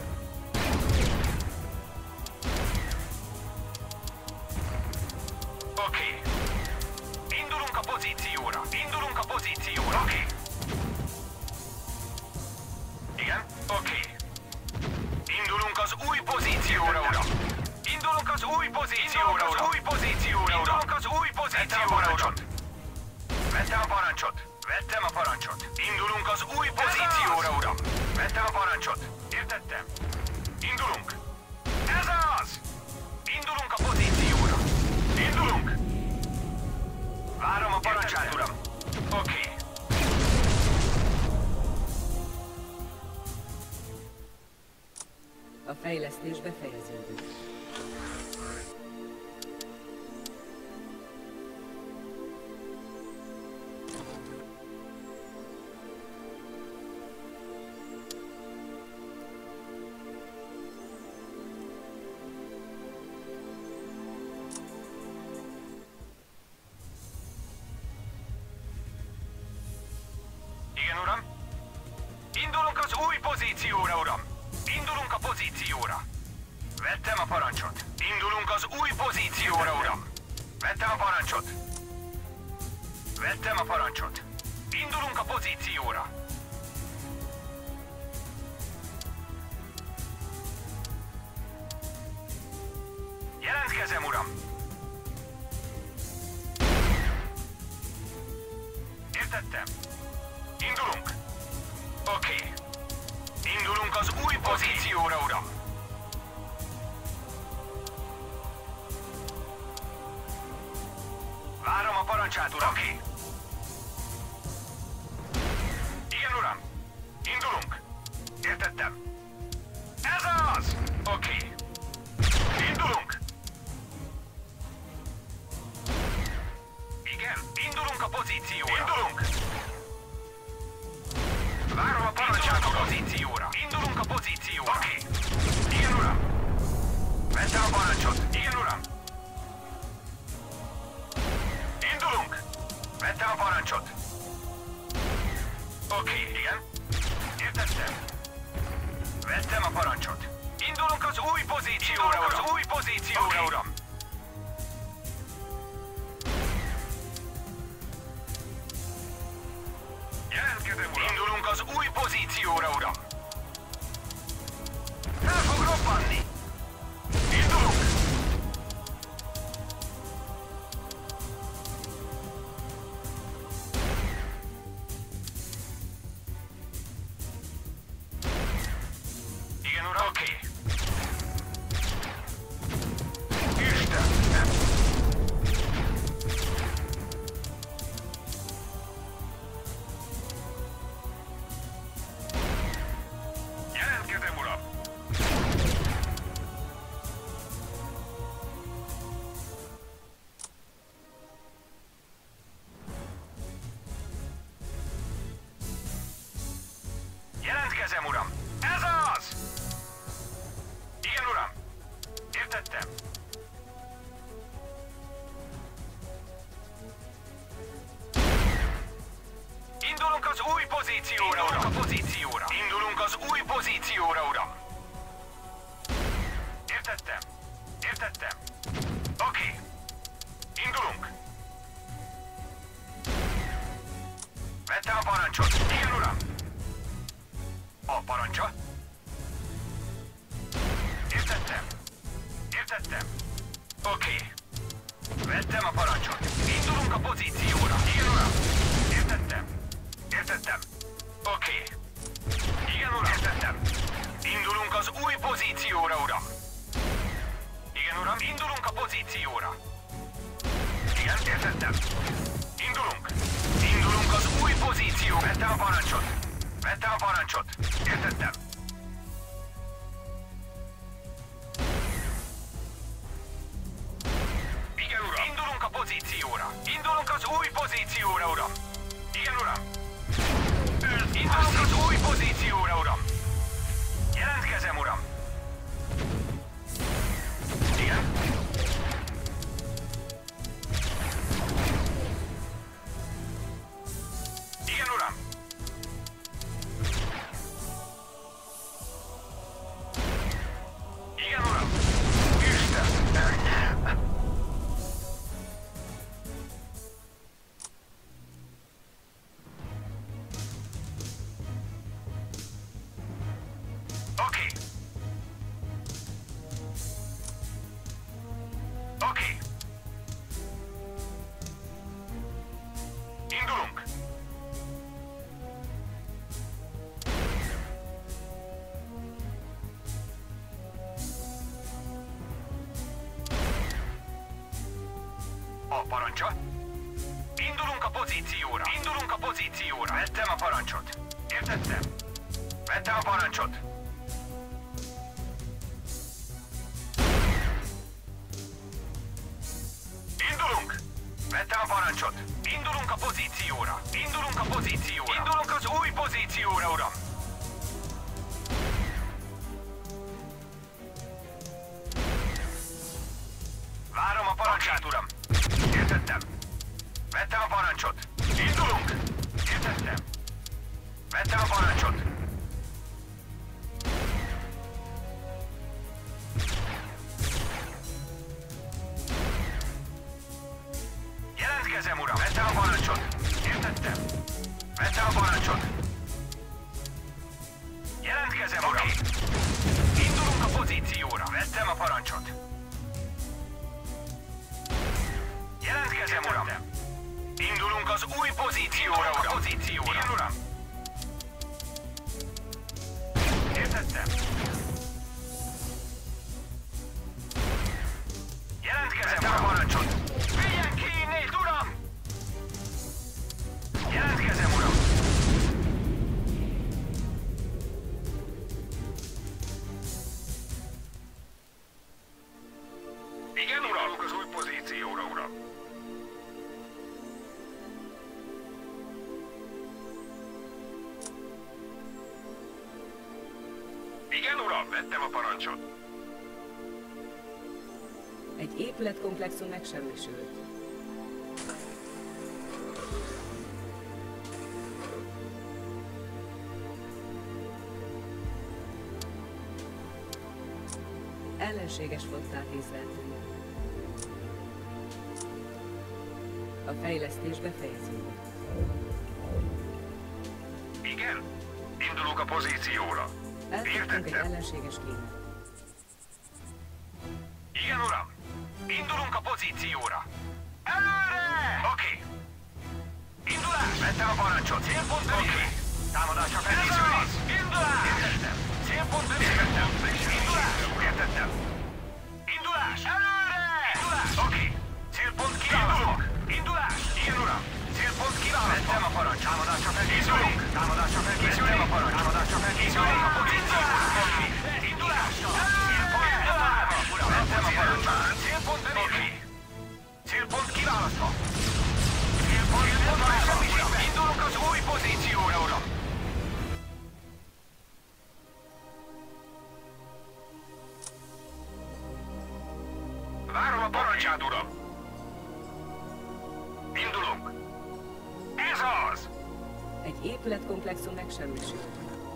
Oké. Indulunk a pozícióra. Indulunk a pozícióra. Oké. Igen? Oké. Indulunk az új pozícióra, uram. Indulunk az új pozícióra, uram. Új pozícióra, uram. Indulunk az új pozícióra, uram. Vettem a parancsot. Vettem a parancsot. Indulunk az új pozícióra, uram. Vettem a parancsot. Értettem. Indulunk. Ez az! Indulunk a pozícióra. Indulunk. Várom a parancsát, uram. Oké. A fejlesztés befejeződött. Igen, uram? Indulunk az új pozícióra, uram! Indulunk a pozícióra! Vettem a parancsot! Indulunk az új pozícióra, uram! Vettem a parancsot! Vettem a parancsot! Indulunk a pozícióra! Jelentkezem, uram! Értettem! Indulunk! Oké. Indulunk az új pozícióra, uram! Várom a parancsát, uram! Oké. Igen, uram! Indulunk! Értettem! Ez az! Oké. Indulunk! Igen, indulunk a pozícióra! Indulunk! Várom a parancsát a pozícióra! Indulunk a pozícióra! Oké. Igen, uram! Vettem a parancsot! Igen, uram! Indulunk! Vettem a parancsot! Oké, igen. Értettem. Vettem a parancsot. Indulunk az új pozícióra, uram! Az új pozícióra, uram! Jelentkezem, uram! Indulunk az új pozícióra, uram! El fog robbanni! Indulunk! Igen, uram? Oké. Isten! Jelentkezem, uram! Jelentkezem, uram! Ez az! pozícióra, uram! A pozícióra! Indulunk az új pozícióra, uram! Értettem. Értettem. Oké. Indulunk. Vettem a parancsot. Igen, uram. A parancsa? Értettem. Értettem. Oké. Vettem a parancsot. Indulunk a pozícióra. Igen, uram. Értettem. Értettem. Oké. Igen, uram. Értettem. Indulunk az új pozícióra, uram. Igen, uram. Indulunk a pozícióra. Igen, értettem. Indulunk. Indulunk az új pozíció. Vettem a parancsot. Vettem a parancsot. Értettem. Igen, uram. Indulunk a pozícióra. Indulunk az új pozícióra, uram. Igen, uram. Indulunk az új pozícióra, uram. Jelentkezem, uram. Igen. Igen, uram. Igen, uram. Isten. Oké. Oké. Indulunk. A parancsa? Indulunk a pozícióra. Indulunk a pozícióra. Vettem a parancsot. Értettem. Vettem a parancsot. Indulunk! Vettem a parancsot. Indulunk a pozícióra. Indulunk a pozícióra. Indulunk az új pozícióra, uram. Várom a parancsát, uram. Értettem. Vettem a parancsot. Indulunk! Értettem. Vettem a parancsot. Jelentkezem, uram! Vettem a parancsot! Értettem! Vettem a parancsot! Jelentkezem, uram! Indulunk a pozícióra! Vettem a parancsot! Jelentkezem, uram! Indulunk az új pozícióra, uram! A pozícióra! Igen, uram! Értettem! Jelentkezem, uram! A parancsot! Vigyen ki innét, uram! Jelentkezem, uram! Igen, uram! Az új pozícióra, uram! Igen, uram! Vettem a parancsot! Egy épületkomplexum megsemmisült. Ellenséges flottát észleltünk. A fejlesztés befejeződött. Igen? Indulunk a pozícióra. Elkaptunk egy ellenséges kémet. Igen, uram! Indulunk a pozícióra! Előre! Oké. Indulás! Vettem a parancsot! Célpont bemérve! Támadásra felkészülni! Indulás! Értettem! Célpont bemérve! Indulás! Értettem! Indulás! Előre! Indulás! Oké. Célpont kiválasztva! Indulás! Igen, uram! Célpont kiválasztva! Vettem a parancs! Támadásra felkészülni! Támadásra felkészülni! Vettem a parancs! Támadásra felkészülni! A pozícióra! Oké. Indulás! Célpont betalálva! Uram! Vettem a parancs! Célpont bemérve! Célpont kiválasztva! Célpont betalálva! Uram! Indulunk az új pozícióra, uram! Várom a parancsát, uram! Indulunk! Ez az! Egy épületkomplexum megsemmisült.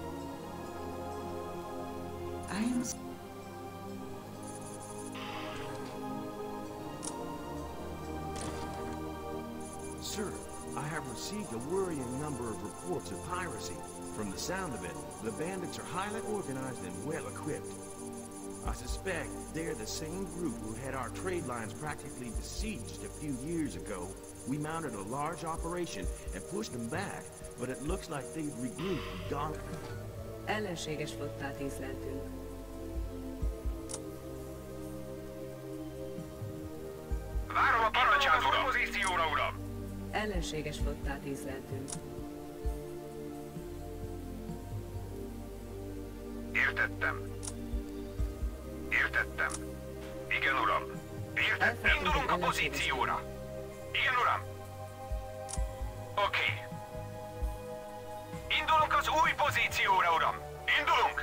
Sir, I have received a worrying number of reports of piracy. From the sound of it, the bandits are highly organized and well-equipped. I suspect they're the same group who had our trade lines practically besieged a few years ago. We mounted a large operation and pushed them back, but it looks like they've regrouped and gone. Ellenséges flottát észleltünk. Várom a parancsát, uram! Pozícióra, uram! Ellenséges flottát észleltünk. Értettem. Értettem. Igen, uram. Értettem. Indulunk a pozícióra. Igen, uram. Oké. Indulunk az új pozícióra, uram. Indulunk.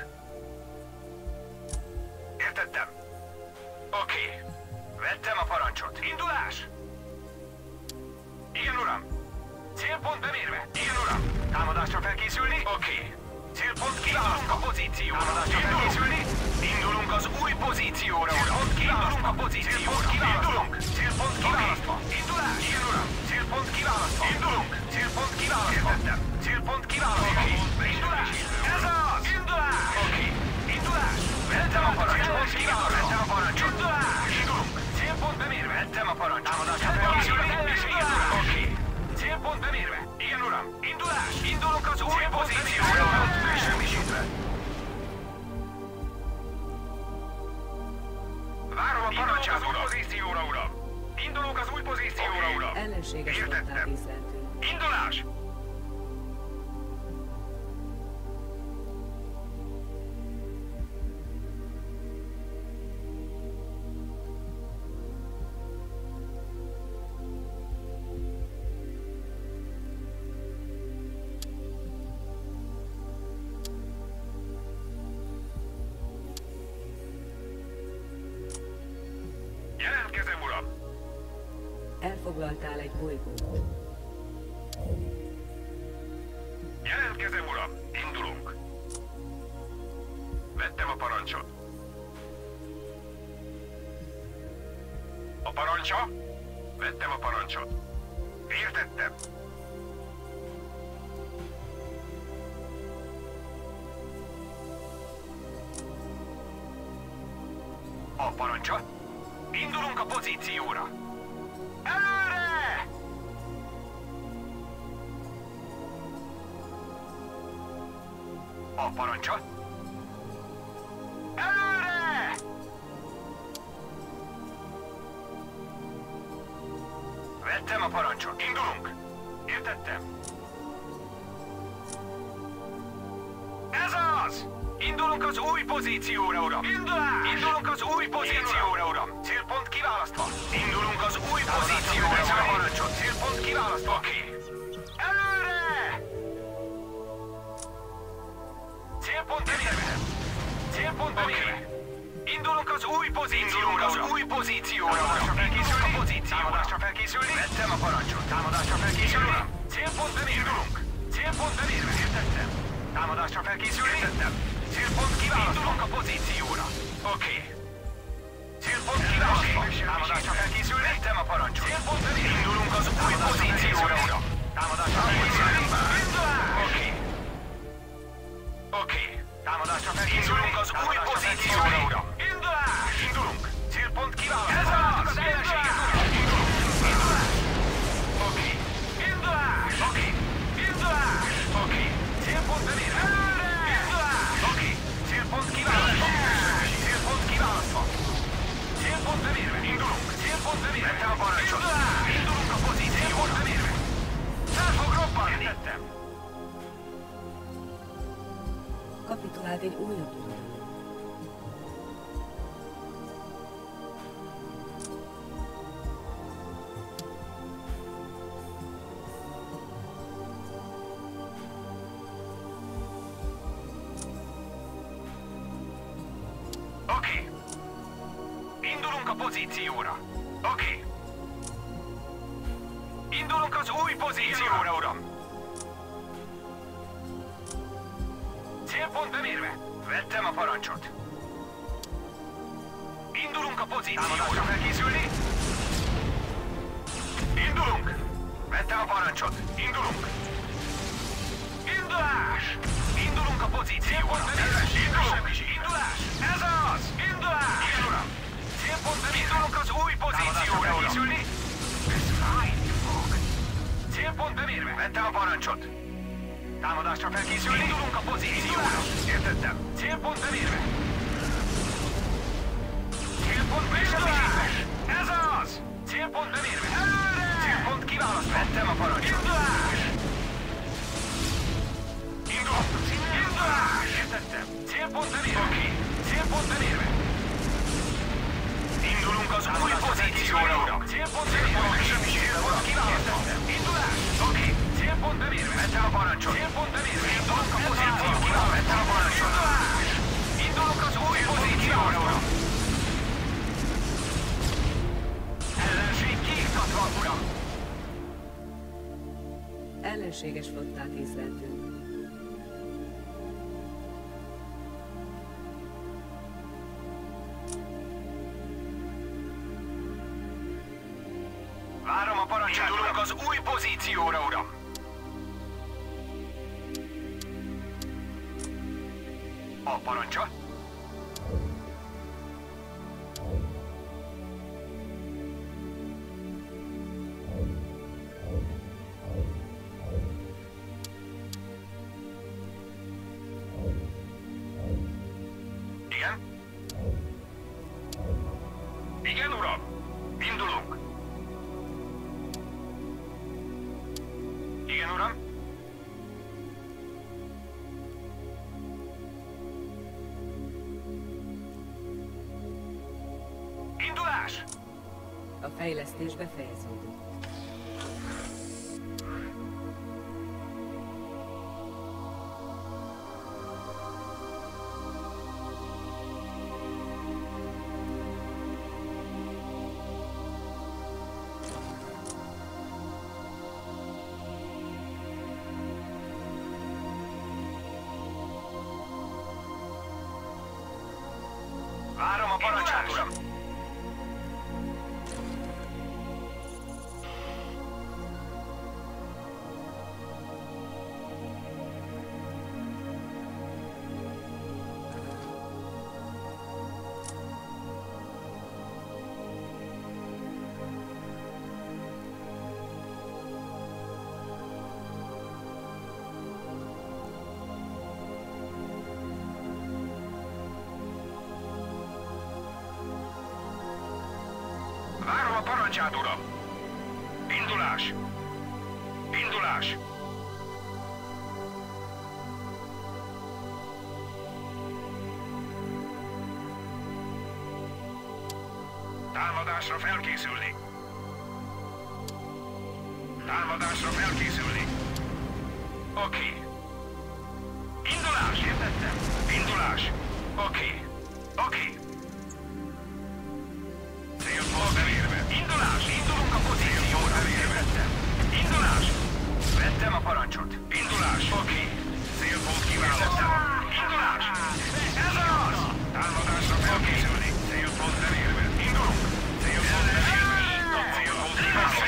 Értettem. Oké. Vettem a parancsot. Indulás. Igen, uram. Célpont bemérve. Igen, uram. Támadásra felkészülni? Oké. Célpont kiválasztva. A pozícióra. Támadásra felkészülni? Indulunk az új pozícióra, uram. Indulunk a pozícióra. Indulunk. Célpont kiválasztva. Indulás. Igen, uram. Célpont kiválasztva. Indulunk. Célpont kiválasztva. Értettem. Célpont kiválasztva. Indulás. Ez az. Indulás. Oké. Indulás. Vettem a parancsot. Vettem a parancsot. Indulás. Indulunk. Célpont bemérve. Vettem a parancsot. Támadásra felkészülni? Oké. Célpont bemérve. Igen, uram. Indulás. Indulunk az új pozícióra. Megsemmisítve. Várom a parancsát az új pozícióra, uram. Indulunk az új pozícióra, uram. Ellenséges flottát észleltünk. Indulás. Jelentkezem, uram! Elfoglaltál egy bolygót. Jelentkezem, uram! Indulunk! Vettem a parancsot. A parancsa? Vettem a parancsot. Értettem. A parancsa? Indulunk a pozícióra! Előre! A parancsa? Előre! Vettem a parancsot. Indulunk! Értettem. Ez az! Indulunk az új pozícióra, uram! Indulás! Indulunk az új pozícióra, uram! Célpont kiválasztva! Indulunk az új pozícióra, uram! Célpont kiválasztva! Oké! Előre! Célpont bemérve! Célpont bemérve! Indulunk az új pozícióra, az új pozícióra, uram! Indulunk a pozícióra! Támadásra felkészülni? Vettem a parancsot! Támadásra felkészülni? Célpont bemérve! Indulunk! Célpont bemérve! Értettem! Támadásra felkészülni? Értettem! Célpont kiválasztva! Indulunk a pozícióra! Oké. Célpont kiválasztva! Támadásra felkészülni? Vettem a parancsot! Célpont bemérve! Indulunk az új pozícióra, uram! Támadásra felkészülni? Indulás! Oké. Oké. Támadásra felkészülünk az új pozícióra, uram! Indulás! Indulunk! Célpont kiválasztva! Ez az ellenséget, uram! Indulunk! Indulás! Oké. Indulás! Oké. Indulás! Oké. Célpont bemérve! Indulás! Oké. Célpont kiválasztva! Célpont kiválasztva! Célpont bemérve! Indulunk! Célpont bemérve! Vettem a parancsot! Indulunk a pozícióra! Célpont bemérve! Fel fog robbanni! Tettem! Kapitulált egy újabb birodalom. Oké. Indulunk a pozícióra. Oké. Indulunk az új pozícióra, uram. Célpont bemérve. Vettem a parancsot. Indulunk a pozícióra. Támadásra felkészülni. Indulunk. Vettem a parancsot. Indulunk. Indulás! Indulunk a pozícióra. Indulunk. Indulás! Ez az! Indulás! Igen, uram. Célpont bemérve. Indulunk az új pozícióra. Felkészülni. Ez fájni fog. Célpont bemérve. Vettem a parancsot. Támadásra felkészülni. Indulunk a pozícióra. Értettem. Célpont bemérve. Célpont bemérve. Ez az! Célpont bemérve. Előre! Célpont kiválasztva. Vettem a parancsot. Indulás! Indulunk. Indulás! Értettem. Célpont bemérve. Oké. Célpont bemérve. Indulunk az új pozícióra, uram. Célpont bemérve. Célpont kiválasztva. Indulás! Oké. Célpont bemérve. Vettem a parancsot. Célpont bemérve. Indulunk a pozícióra. Vettem a parancsot. Indulás! Indulunk az új pozícióra, uram. Ellenség kiiktatva, uram. Ellenséges flottát észleltünk. Várom a parancsot. Indulunk az új pozícióra, uram. A parancsa? Igen? Igen, uram. Indulunk. Igen, uram. Indulás! A fejlesztés befejeződött. Várom a parancsát, uram. Várom a parancsát, uram! Indulás! Indulás! Támadásra felkészülni! Támadásra felkészülni! Oké. Indulás! Értettem! Indulás! Oké. Oké. Célpont bemérve. Indulás! Indulunk a pozícióra. Vettem. Indulás! Vettem a parancsot. Indulás! Oké. Célpont kiválasztva. Indulás! Ez az! Támadásra felkészülni. Célpont bemérve. Indulunk! Célpont bemérve. Célpont kiválasztva.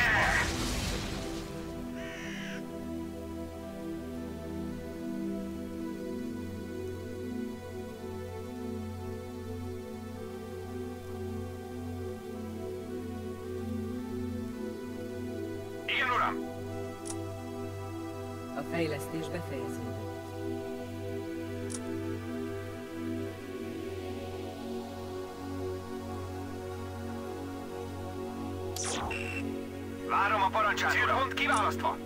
Igen, uram! A fejlesztés befejeződött. Várom a parancsát, uram! Célpont kiválasztva.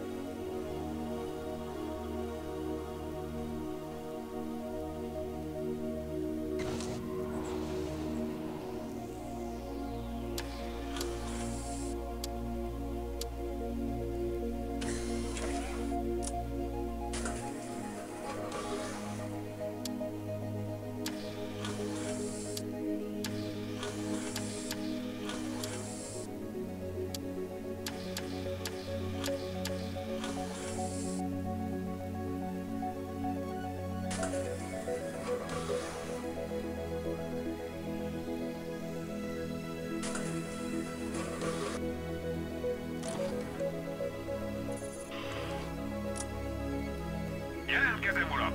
Jelentkezem, uram!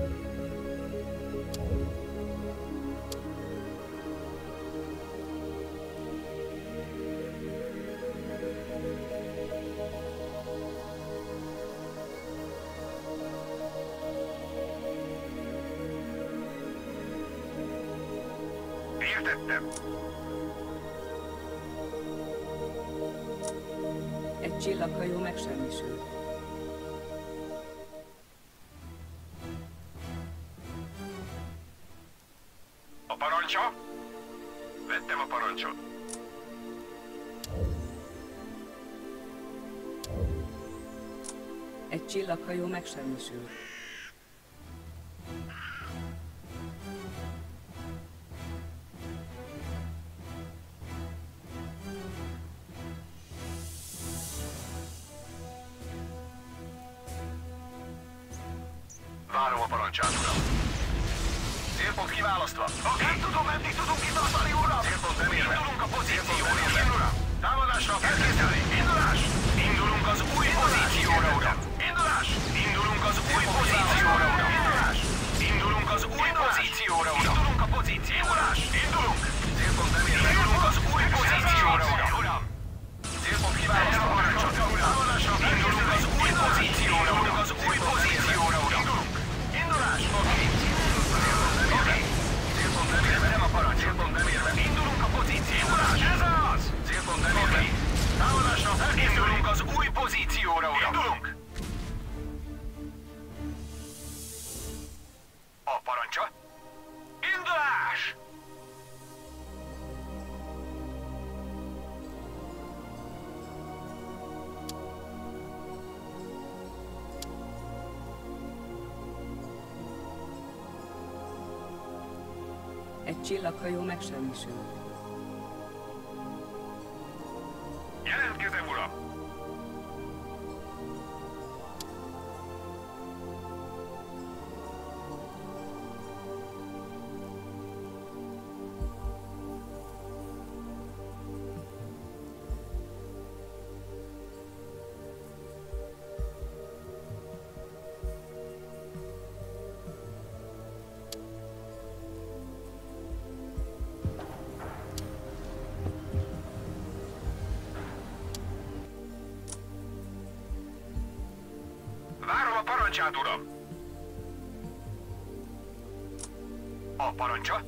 Értettem. Egy csillaghajó megsemmisült. A parancsa? Vettem a parancsot. Egy csillaghajó megsemmisült. Várom a parancsát, uram. Célpont kiválasztva. Nem tudom, meddig tudunk kitartani, uram! Célpont bemérve. Indulunk a pozícióra, uram! Támadásra felkészülni! Indulás! Indulunk az új pozícióra, uram! Indulás! Indulunk az új pozícióra, uram! Indulás! Indulunk az új pozícióra, uram! Indulunk a pozícióra! Indulás! Indulunk! Célpont bemérve. Indulunk az új pozícióra, uram! Célpont kiválasztva, parancsot! Támadásra indulunk az új pozícióra, uram! Az új pozícióra, uram! Indulás! Oké! Célpont bemérve. Nem a parancs. Célpont bemérve. Indulunk a pozícióra. Ez az! Célpont bemérve. Támadásra felkészülünk az új pozícióra, uram. Indulunk! A parancsa? Indulás! Egy csillaghajó megsemmisült. Jelentkezem, uram! Várom a parancsát, uram! A parancsa?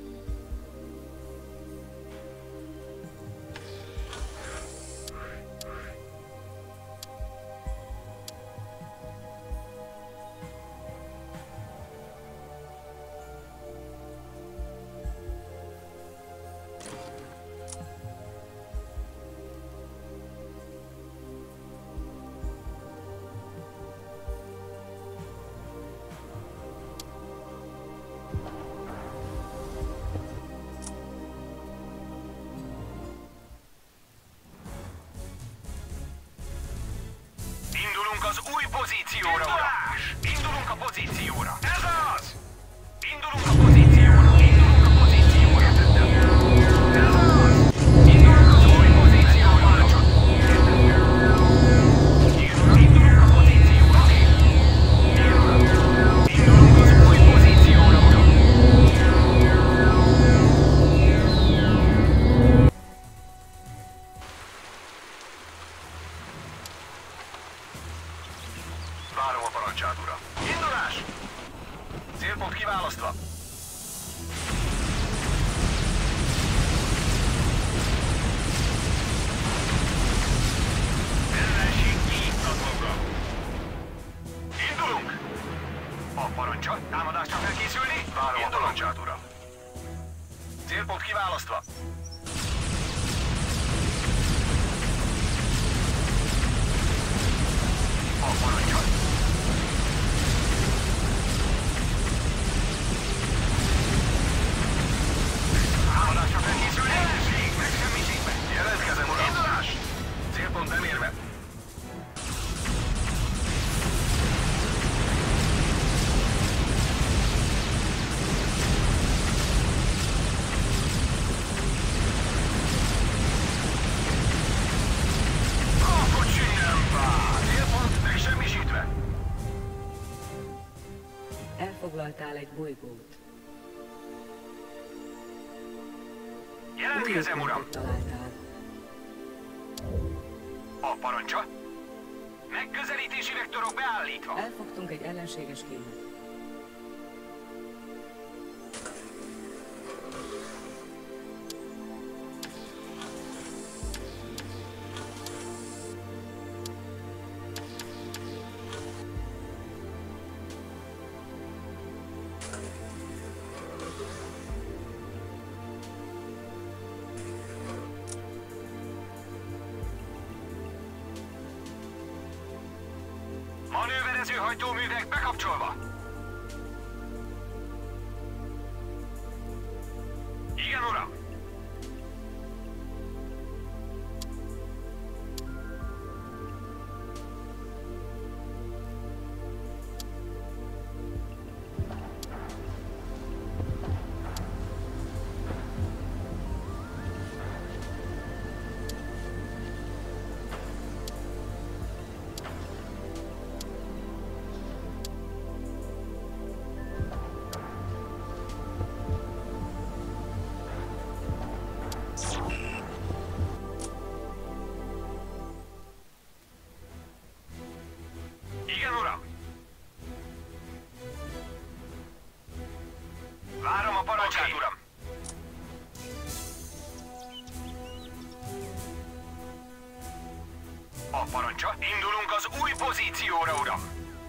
Indulunk az új pozícióra, uram! Indulunk a pozícióra! Ez az! Indulunk a pozícióra! Indulunk a pozícióra! Ez az! Indulunk az új pozícióra! Indulunk a pozícióra! Indulunk az új pozícióra, uram! Várom a parancsát, uram. Indulás! Célpont kiválasztva. Ellenség kiiktatva, uram. Indulunk! A parancsa? Támadásra felkészülni? Várom a parancsát, uram. Célpont kiválasztva. A parancsa? Támadásra felkészülni? Ellenség! Megsemmisítve! Jelentkezem, uram! Indulás! Célpont bemérve. elfoglaltál egy bolygót. Jelentkezem, uram! Találtál. A parancsa? Megközelítési vektorok beállítva. Elfogtunk egy ellenséges kémet. Manőverező hajtóművek bekapcsolva. Igen, uram. Igen, uram. Várom a parancsát, uram. A parancsa? Indulunk az új pozícióra, uram.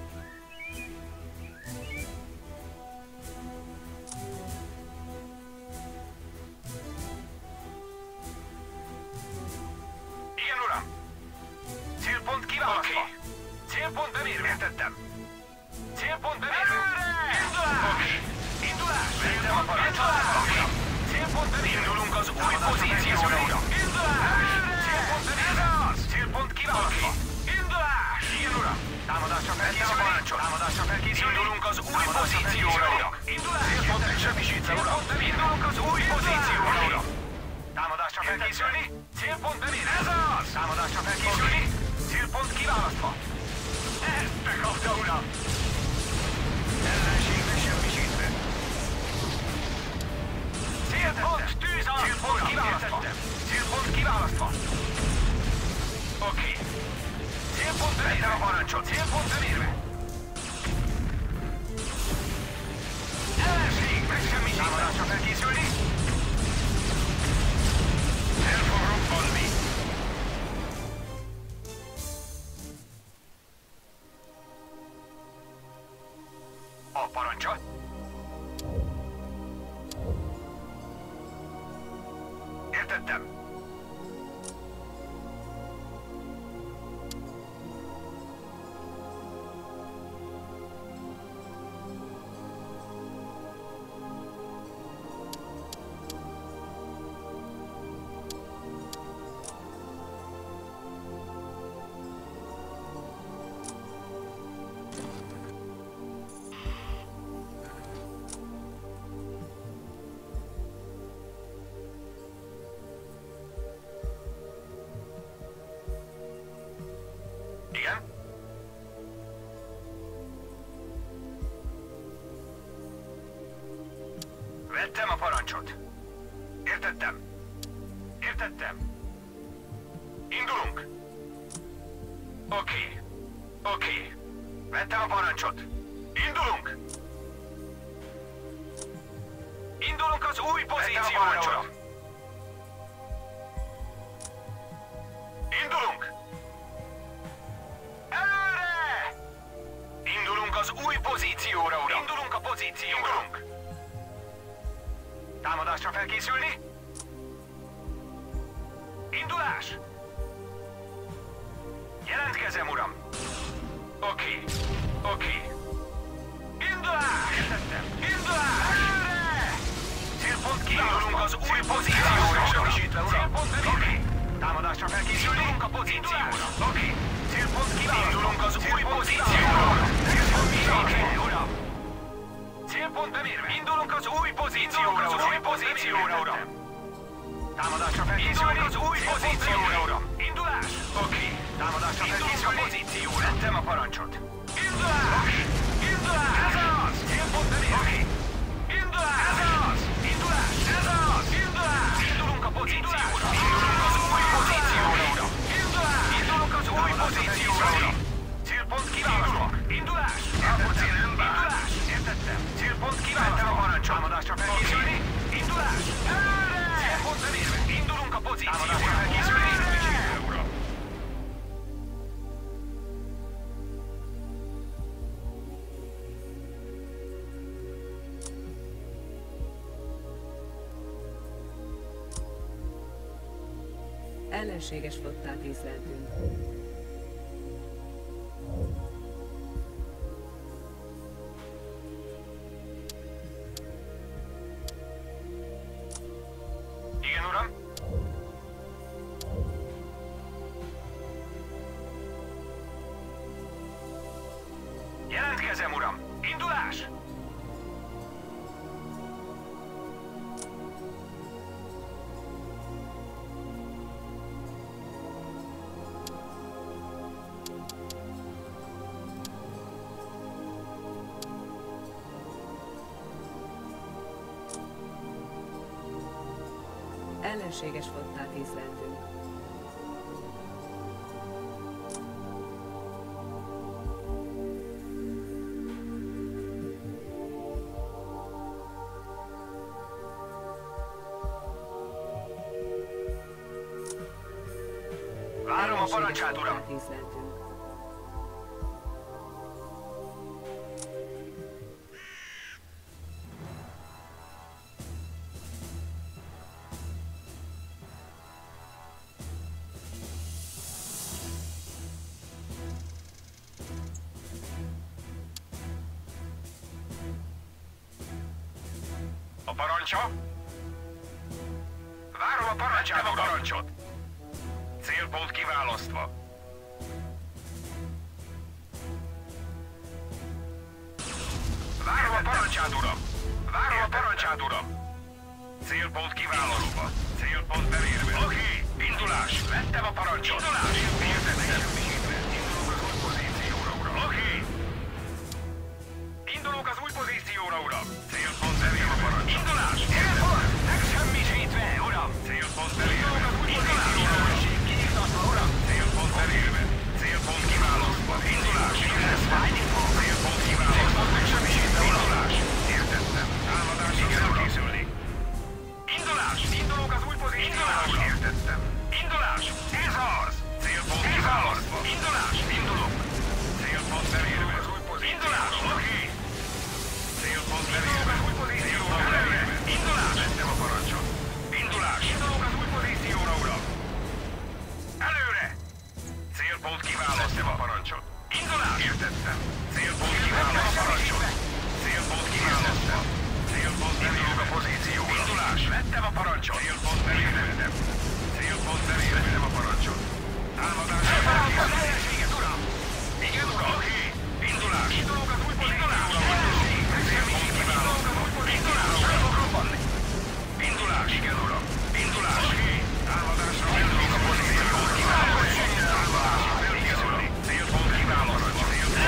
Igen, uram. Célpont kiválasztva. Célpont bemérve. Értettem. Célpont bemérve. Indulás! Indulás! Vettem a parancsot. Célpont bemérve. Indulunk az új pozícióra, uram. Indulás! Célpont bemérve. Célpont kiválasztva. Indulás! Igen, uram. Támadásra felkészülni. Támadásra felkészülni. Indulunk az új pozícióra, uram. Indulás! Célpont megsemmisítve, uram. Indulunk az új pozícióra, uram. Támadásra felkészülni. Célpont bemérve. Ez az! Támadásra felkészülni. Célpont kiválasztva. Ezt bekapta, uram! Ellenség megsemmisítve. Célpont tűz alatt! Célpont kiválasztva! Célpont kiválasztva! Oké. Célpont bemérve a parancsot! Célpont bemérve! Ellenség megsemmisítve! Támadásra felkészülni! El fog robbanni! A parancsa? Értettem. Igen? Vettem a parancsot. Értettem. Értettem. Indulunk. Oké. Oké. Vettem a parancsot. Indulunk. Indulunk az új pozícióra, uram. Indulunk. Előre! Indulunk az új pozícióra, uram. Indulunk a pozícióra. Indulunk. Támadásra felkészülni. Indulás! Jelentkezem, uram. Oké. Oké. Indulás! Értettem. Indulás! Előre! Célpont kiindulunk az új pozícióra, uram. Célpont bemérve. Támadásra felkészülni. Indulunk a pozícióra. Oké. Célpont kiválasztva. Indulunk az új pozícióra. Oké, uram. Célpont bemérve. Indulunk az új pozícióra, uram. Támadásra felkészülni. Az új pozícióra, uram. Indulás. Oké. Támadásra felkészülni. Vettem a parancsot. Indulás. Indulás. Ez az. Célpont Oké. Indulás! Ez az! Indulás! Ez az! Indulás! Indulunk a pozícióra! Indulunk az új pozícióra, uram! Indulás! Indulunk az új pozícióra, uram! Célpont kiválasztva! Indulás! Értettem! Indulás! Értettem! Célpont kiválasztva! Vettem a parancsot! Támadásra felkészülni! Indulás! Előre! Célpont bemérve! Indulunk a pozícióra! Támadásra felkészülni! Előre, uram! Ellenséges flottát észleltünk. Igen, uram? Jelentkezem, uram! Indulás! Ellenséges flottát észleltünk. Várom a parancsát, uram! Flottát észleltünk. A parancsa? Várom a parancsát, a parancsot! Célpont kiválasztva. Várom a parancsát, uram! Várom a parancsát, uram! Célpont kiválasztva. Célpont belérve. Oké, indulás! Vettem a parancsot! Indulás! Értettem! Indulunk az új pozícióra, uram! Oké! Indulunk az új pozícióra, uram! Célpont belérve. Indulás! Célpont! Megsemmisítve, uram! Célpont belérve. Indulás! Kiiktatva, uram! Célpont belérve. Célpont kiválasztva. Indulás! Célpont kiválasztva. Megsemmisítve, indulás! Értettem. Támadásra felkészülni. Indulás! Indulunk az új pozícióra, uram! Értettem. Indulás! Ez az! Célpont kiválasztva. Indulás! Indulunk! Célpont belérve. Indulás! Oké! Célpont belérve. Célpont belérve. Indulás! Vettem a parancsot. Indulás! Indulunk az új pozícióra, uram! Előre! Célpont kiválasztva a parancsot. Indulás! Értettem. Célpont kiválasztva a parancsot. Célpont kiválasztva. Célpont belérve a pozíció. Indulás! Vettem a parancsot. Célpont belérve. Célpont belérve. Vettem a parancsot. Támadásra felkészülni. Uram! Igen, uram! Oké! Indulás! Indulunk az új pozícióra, uram! Célpont kiválasztva. Indulás! Indulás! Igen, uram! Indulás! Oké! Támadásra indulunk a pozícióra. Támadásra felkészülni. Célpont kiválasztva.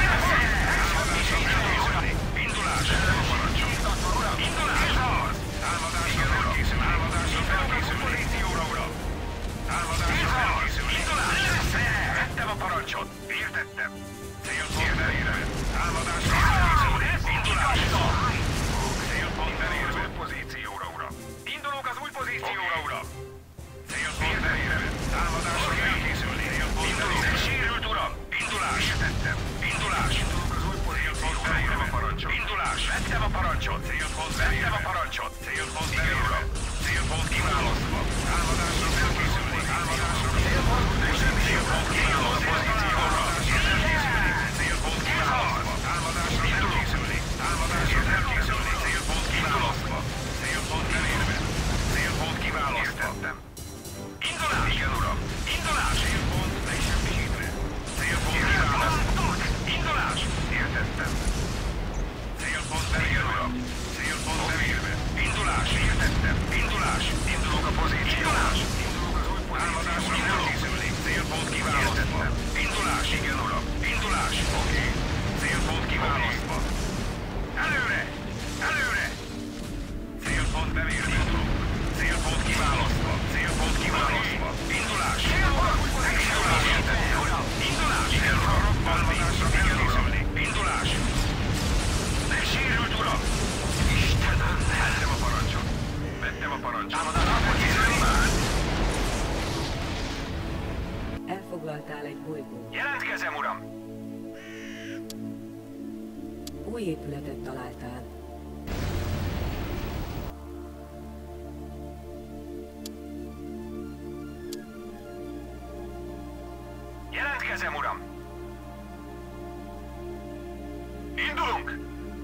Indulás! Vettem a parancsot. Indulás! Támadásra felkészülni. Támadásra felkészülni. Pozícióra, uram! Támadásra felkészülni. Indulás! Vettem a parancsot. Értettem. Célpont belérve. Támadásra felkészülni. Indulás! Célpont belérve. Pozícióra, uram! Indulunk az új pozícióra, uram! Célpont belérve. Támadásra felkészülni. Indulunk. Sérült, uram! Indulás! Értettem. Indulás! Indulunk az új pozícióra, belérve. Indulás! Vettem a parancsot. Célpont belérve. Vettem a parancsot. Célpont belérve. Célpont kiválasztva. Támadásra felkészülni. Támadásra felkészülni. Célpont kiválasztva. Célpont kiválasztva. Támadásra felkészülni. Támadásra felkészülni. Célpont kiválasztva. Célpont belérve. Célpont kiválasztva. Indulás! Igen, uram! Indulás! Célpont megsemmisítve. Célpont kiválasztva. Indulás! Értettem. Célpont belérve, uram! Célpont belérve. Indulás! Értettem. Indulás! Indulunk a pozícióra. Indulás! Indulunk az új pozícióra. Támadásra felkészülni. Célpont kiválasztva. Indulás! Indulás! Megsérült, uram! Istenem, vettem a parancsot. Vettem a parancsot. Támadásra készülni már! Elfoglaltál egy bolygót. Jelentkezem, uram! Új épületet találtál. Jelentkezem, uram! Indulunk!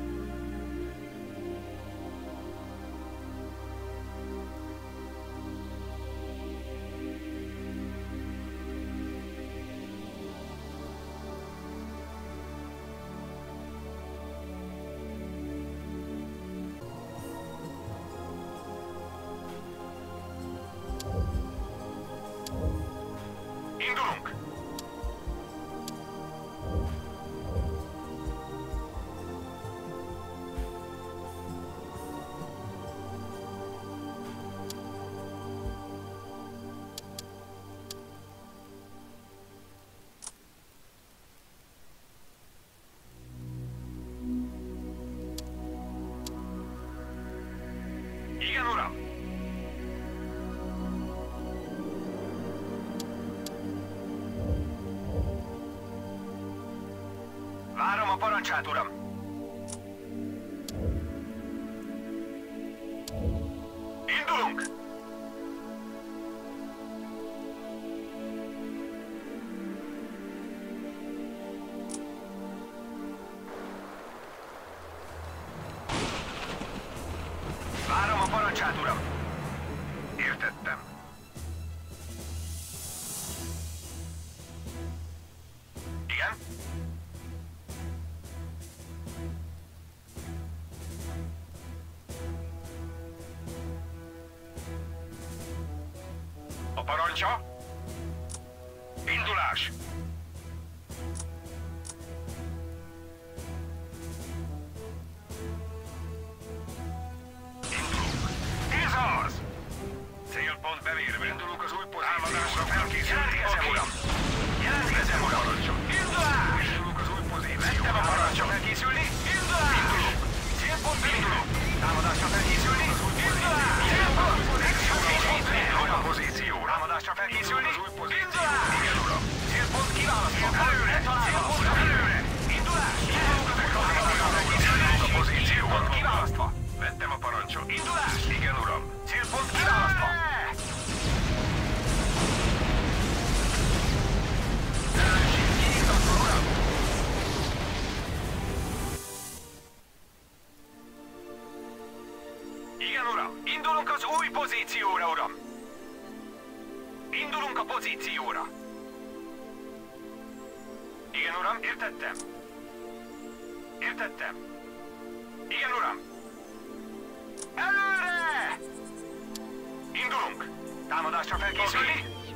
Indulunk! Igen, uram! Várom a parancsát, uram! Indulunk! Várom a parancsát, uram! Értettem. Igen? A parancsa? Indulás! Indulunk! Ez az! Célpont bemérve. Indulunk az új pozícióra. Felkészülni. Jelentkezem, uram! Jelentkezem, uram! Indulás! Indulunk az új pozícióra. Vettem a parancsot. Felkészülni. Indulás! Indulunk! Célpont bemérve. Támadásra felkészülni. Indulás! Célpont! Indulunk a pozícióra. Támadásra felkészülni. Indulás! Igen, uram! Célpont kiválasztva. Előre! Célpont előre! Indulás! Indulunk a pozícióra. Célpont kiválasztva. Vettem a parancsot. Indulás! Igen, uram! Célpont kiválasztva. Ellenség kiiktatva, uram! Igen, uram! Indulunk az új pozícióra, uram! Indulunk a pozícióra! Igen, uram, értettem. Értettem. Igen, uram! Előre! Indulunk! Támadásra felkészülni?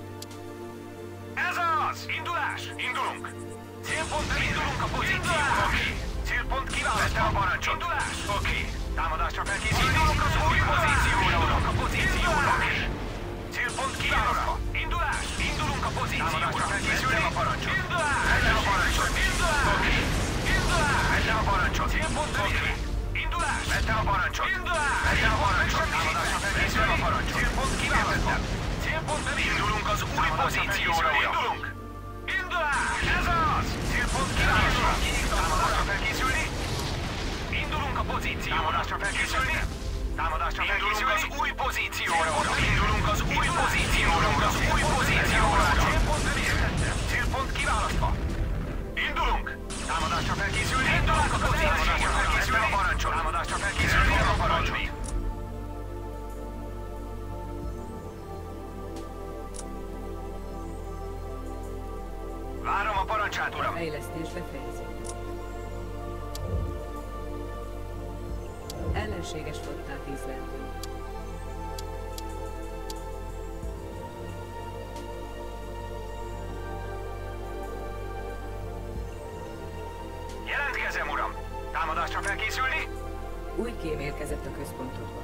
Ez az! Indulás! Indulunk! Célpont indulunk a pozícióra! Célpont kiválasztva a parancsot! Indulás! Oké. Támadásra felkészülni? Indulunk az új pozícióra! Indulunk a pozícióra! Célpont kiválasztva! Indulás! Indulunk a pozícióra! Támadásra felkészülni? A parancsot! Indulás! Vettem a parancsot! Indulás! Oké. Indulás! Vettem a parancsot! Célpont oké. Indulás! Vettem a parancsot! Indulás! Vettem a parancsot! Támadásra felkészülni? A parancsot! Célpont kiválasztva! Célpont indulunk az új pozícióra! Indulunk! Indulás! Ez az! Célpont kiválasztva! Támadásra felkészülni? Indulunk a pozícióra! Támadásra felkészülni? Támadásra felkészülni? Indulunk az új pozícióra! Indulunk az új pozícióra! Az új pozícióra! Célpont értettem! Célpont kiválasztva! Indulunk! Támadásra felkészülni? Indulunk a pozícióra! Felkészülni? A parancsot! Támadásra felkészülni? A parancsot! Várom a parancsát, uram! Fejlesztés befejeződött. Ellenséges flottát észleltünk. Jelentkezem, uram! Támadásra felkészülni? Új kém érkezett a központodba.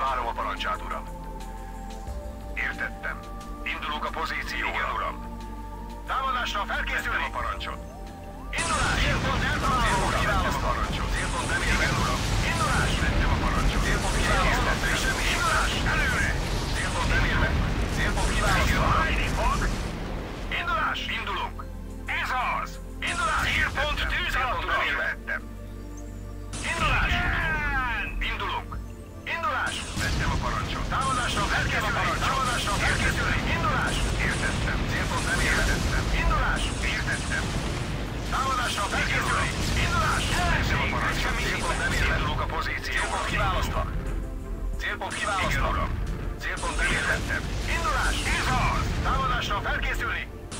Várom a parancsát, uram. Értettem. Indulunk a pozícióra. Igen, uram. Támadásra felkészülni a parancsot. Indulás! Célpont eltalálva, uram. Vettem a parancsot. Célpont nem érve, uram. Indulás! Vettem a parancsot. Célpont kiválasztott. Indulás! Előre! Célpont nem érve. Célpont kiválasztott. Hajni fog! Indulás! Indulunk! Ez az! Indulás! Célpont tűz alatt, uram. Vettem. Indulás! Indulunk! Indulás! Vettem a parancsot. Támadásra felkészülni! Támadásra felkészülni! Indulás! Értettem. Célpont nem értettem. Indulás! Értettem. Támadásra felkészülni! Indulás! Vettem a parancsot. Célpont nem értettem. Indulunk a pozíció. Célpont kiválasztva. Célpont kiválasztva. Igen, uram. Célpont nem értettem. Indulás! Ez az! Támadásra felkészülni!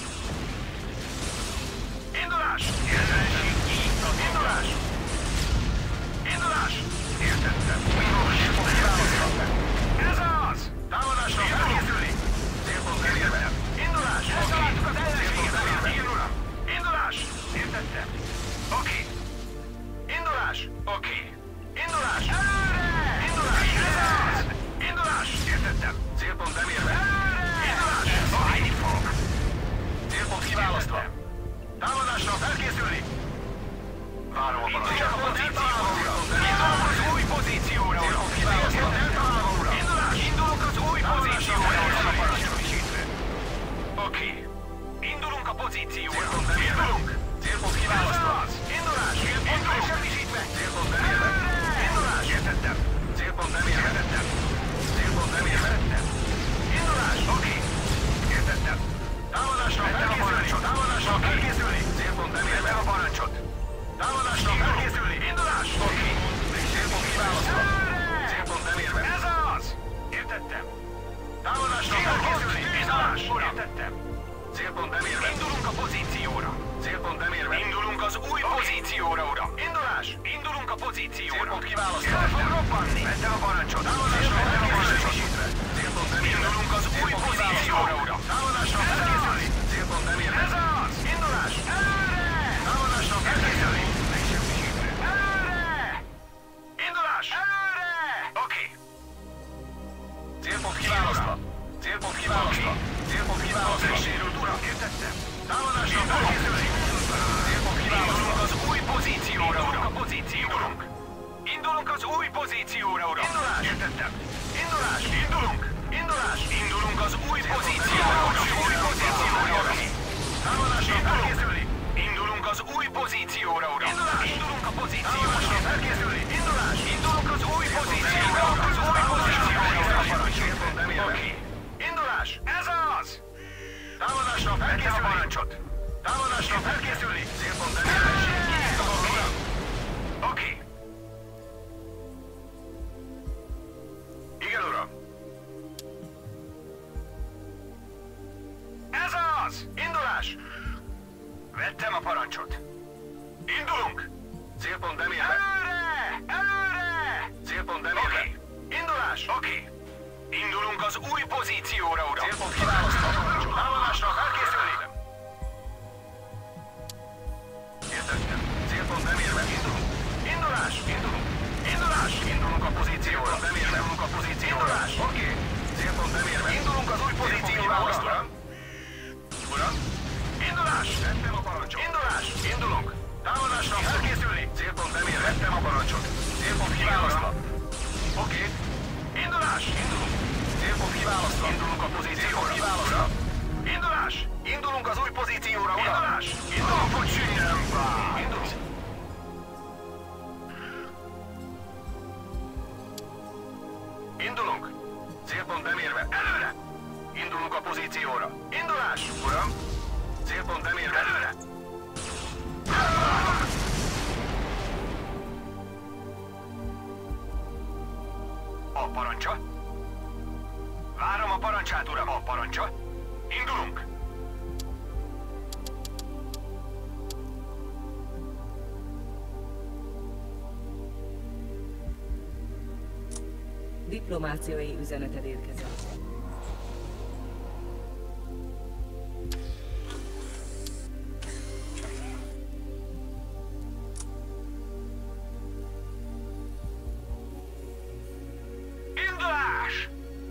Indulás! Indulás! Indulás! Értettem. Célpont kiválasztva. Ez az! Támadásra felkészülni! Célpont nem értettem. Indulás! Eltaláltuk az ellenséget! Igen, uram! Indulás! Értettem. Oké. Indulás! Oké. Indulás! Előre! Indulás! Ez az! Indulás! Értettem. Célpont nem értettem. Indulás! Fájni fog. Célpont kiválasztva. Támadásra felkészülni! Várom a parancsot. Indulunk az új pozícióra, uram! Indulás! Indulunk az új pozícióra, uram! Oké. Indulunk a pozícióra. Indulunk! Célpont kiválasztva. Indulás! Indulunk! Semmisítve! Célpont nem értettem. Indulás! Értettem. Célpont nem értettem. Célpont nem értettem. Indulás! Oké. Értettem. Támadásra felkészülni! Támadásra felkészülni! Célpont nem értettem a parancsot. Támadásra felkészülni! Indulás! Oké. Célpont kiválasztva. Célpont nem érve. Ez az! Értettem. Támadásra felkészülni! Indulás! Értettem. Célpont nem érve. Indulunk a pozícióra. Célpont nem érve. Indulunk az új pozícióra, uram. Indulás! Indulunk a pozícióra. Célpont kiválasztva. El fog robbanni. Vettem a parancsot. Támadásra felkészülni. Célpont nem érve. Indulunk az új pozícióra, uram. Támadásra felkészülni. Célpont nem érve. Ez az! Indulás! Előre! Támadásra felkészülni. Előre! Indulás! Előre! Oké. Célpont kiválasztva. Célpont kiválasztva. Célpont kiválasztva. Sérült, uram. Értettem. Támadásra felkészülni. Célpont kiválasztva. Indulunk az új pozícióra, uram. A pozícióra. Indulunk az új pozícióra, uram. Indulás. Értettem. Indulás. Indulunk. Indulás. Indulunk az új pozícióra, uram. Új pozícióra, uram. Támadásra felkészülni. Indulunk az új pozícióra, uram. Indulás. Indulunk a pozícióra. Felkészülni. Indulás. Indulunk az új pozícióra, uram. Az új pozícióra, uram. Oké. Indulás. Ez az! Támadásra felkészülni. A parancsot. Támadásra felkészülni. Célpont nem érvenség. Oké. Igen, uram. Ez az! Indulás! Vettem a parancsot. Indulunk! Célpont nem érve. Előre! Előre! Célpont nem érve. Indulás! Oké. Indulunk az új pozícióra, uram. Célpont kiválasztva. Támadásra felkészülni. Értettem. Célpont nem érve. Indulunk. Indulás! Indulunk. Indulás! Indulunk a pozícióra. Nem érve. Indulunk a pozícióra. Indulás! Oké. Célpont nem érve. Indulunk az új pozícióra, uram. Uram? Indulás! Vettem a parancsot. Indulás! Indulunk. Támadásra felkészülni. Célpont nem érve. Vettem a parancsot. Célpont kiválasztva. Oké. Indulás! Indulunk! Célpont kiválasztva! Indulunk a pozícióra! Kiválasztva! Indulás! Indulunk az új pozícióra, uram! Indulás! Indulunk, hogy sünnem! Indulunk! Indulunk! Célpont nem érve! Előre! Indulunk a pozícióra! Indulás! Uram! Célpont nem érve! Előre! A parancsa? Várom a parancsát, uram, a parancsa. Indulunk! Diplomáciai üzeneted érkezett. Indulás! Indulás!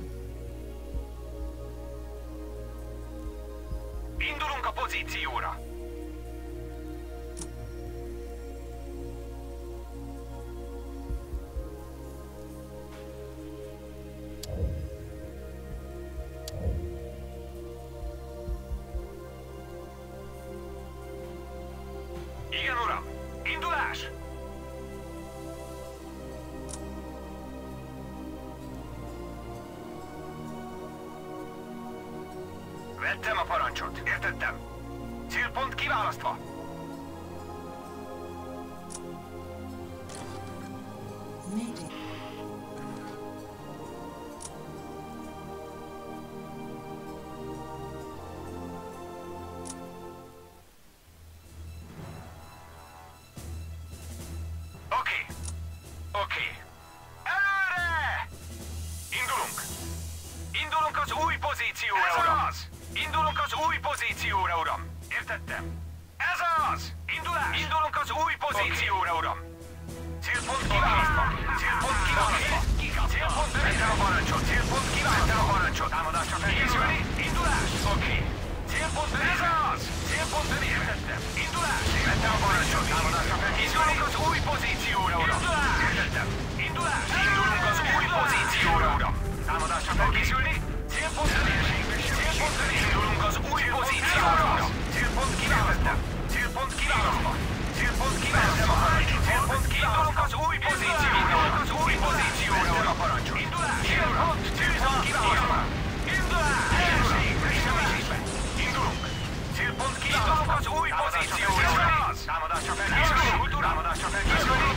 Indulunk a pozícióra! Igen, uram! Indulás! Vettem a parancsot, értettem. Célpont kiválasztva. Oké. Előre! Indulunk. Indulunk az új pozícióra, uram. Ez az! Indulunk az új pozícióra, uram. Értettem. Ez az! Indulás! Indulunk az új pozícióra, uram. Célpont kiválasztva. Célpont kiválasztva. Célpont vettem a parancsot. Célpont kiválasztva a parancsot. Támadásra felkészülni. Indulás! Oké. Célpont ez az! Célpont értettem. Indulás! Vettem a parancsot. Támadásra felkészülni. Indulunk az új pozícióra, uram. Értettem. Indulás! Indulunk az új pozícióra, uram. Támadásra felkészülni. Célpont Célpont indulunk az új pozícióra, uram. Célpont kiválasztva. Célpont kiválasztva. Célpont kiválasztva a parancsot. Célpont kiválasztva. Az új pozícióra, az új pozícióra, uram. A parancsot. Indulás! Célpont kiválasztva. Indulás! Indulunk. Célpont kiválasztva. Az új pozícióra, uram. Támadásra felkészülni. Támadásra felkészülni.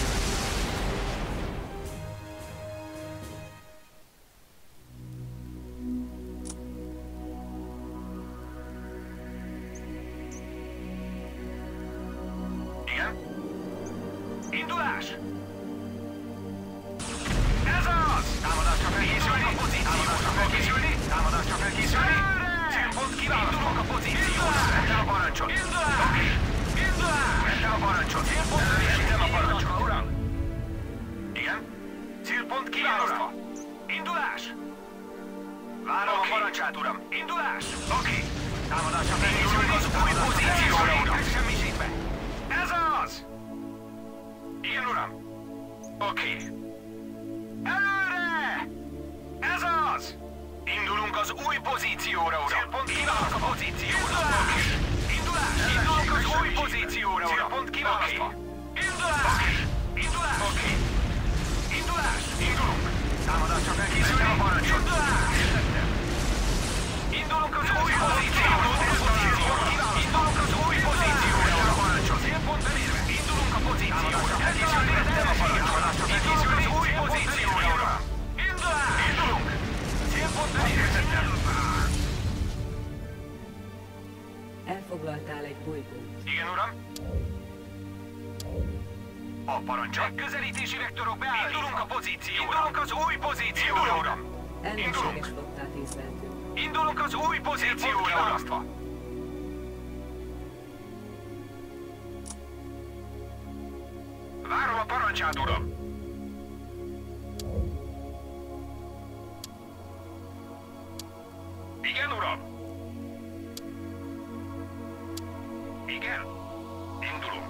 Indulás! Ez az! Támadásra felkészülni! Támadásra felkészülni! Támadásra felkészülni! Célpont kiválasztva a pozícióra! Vettem a parancsot! Indulás! Indulás! Vettem a parancsot! Célpont vettem a parancsot, uram! Igen? Célpont kiválasztva! Indulás! Várom a parancsát, uram! Indulás! Oké! Támadásra felkészülni! Az új pozícióra, uram! Semmisítve! Ez az! Igen, uram! Oké. Előre! Ez az! Indulunk az új pozícióra, uram! Célpont kiválasztva a pozícióra! Indulás! Indulunk az új pozícióra, uram! Célpont kiválasztva! Indulás! Indulás! Oké. Indulás! Indulunk! Támadásra felkészülni a parancsot! Indulás! Értettem! Indulunk az új pozícióra! Indulunk az új pozícióra, uram! A parancsot! Célpont belérve! Indulunk a pozícióra! Felkészülni! Vettem a parancsot! Indulunk az új pozícióra, uram! Indulás! Indulunk! Célpont belérve! Elfoglaltál egy bolygót. Igen, uram? A parancsot! Megközelítési vektorok beállítva! Indulunk a pozícióra! Indulunk az új pozícióra, uram! Ellenséges flottát észleltünk. Indulunk az új pozícióra, uram! Várom a parancsát, uram! Igen, uram? Igen? Indulunk.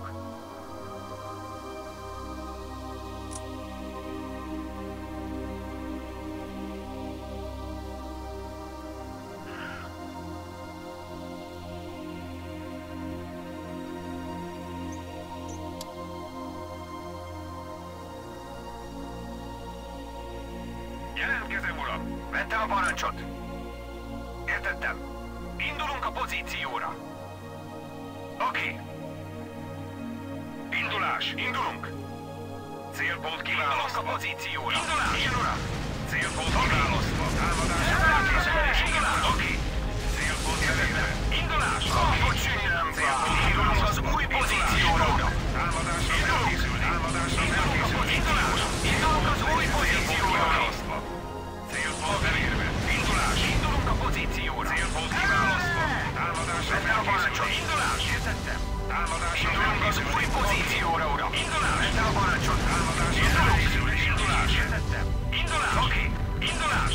Jelentkezem, uram! Vettem a parancsot! Értettem. Indulunk a pozícióra. Oké. Indulás. Indulunk. Célpont kiválasztva. Indulunk a pozícióra. Indulás. Igen, uram. Célpont kiválasztva. Támadásra felkészülés. Indulás. Oké. Célpont elérve. Indulás. Hogy sünnyem. Célpont indulunk az új pozícióra, uram. Támadásra felkészülni. Támadásra felkészülni. Indulás. Indulunk az új pozícióra, uram. Célpont elérve. Indulás. Indulunk a pozícióra. Célpont kiválasztva. Támadásra felkészülni. Indulás. Értettem. Támadásra indulunk az új pozícióra, uram. Indulás. Vettem a parancsot. Támadásra felkészülni. Indulás. Értettem. Indulás. Oké. Indulás.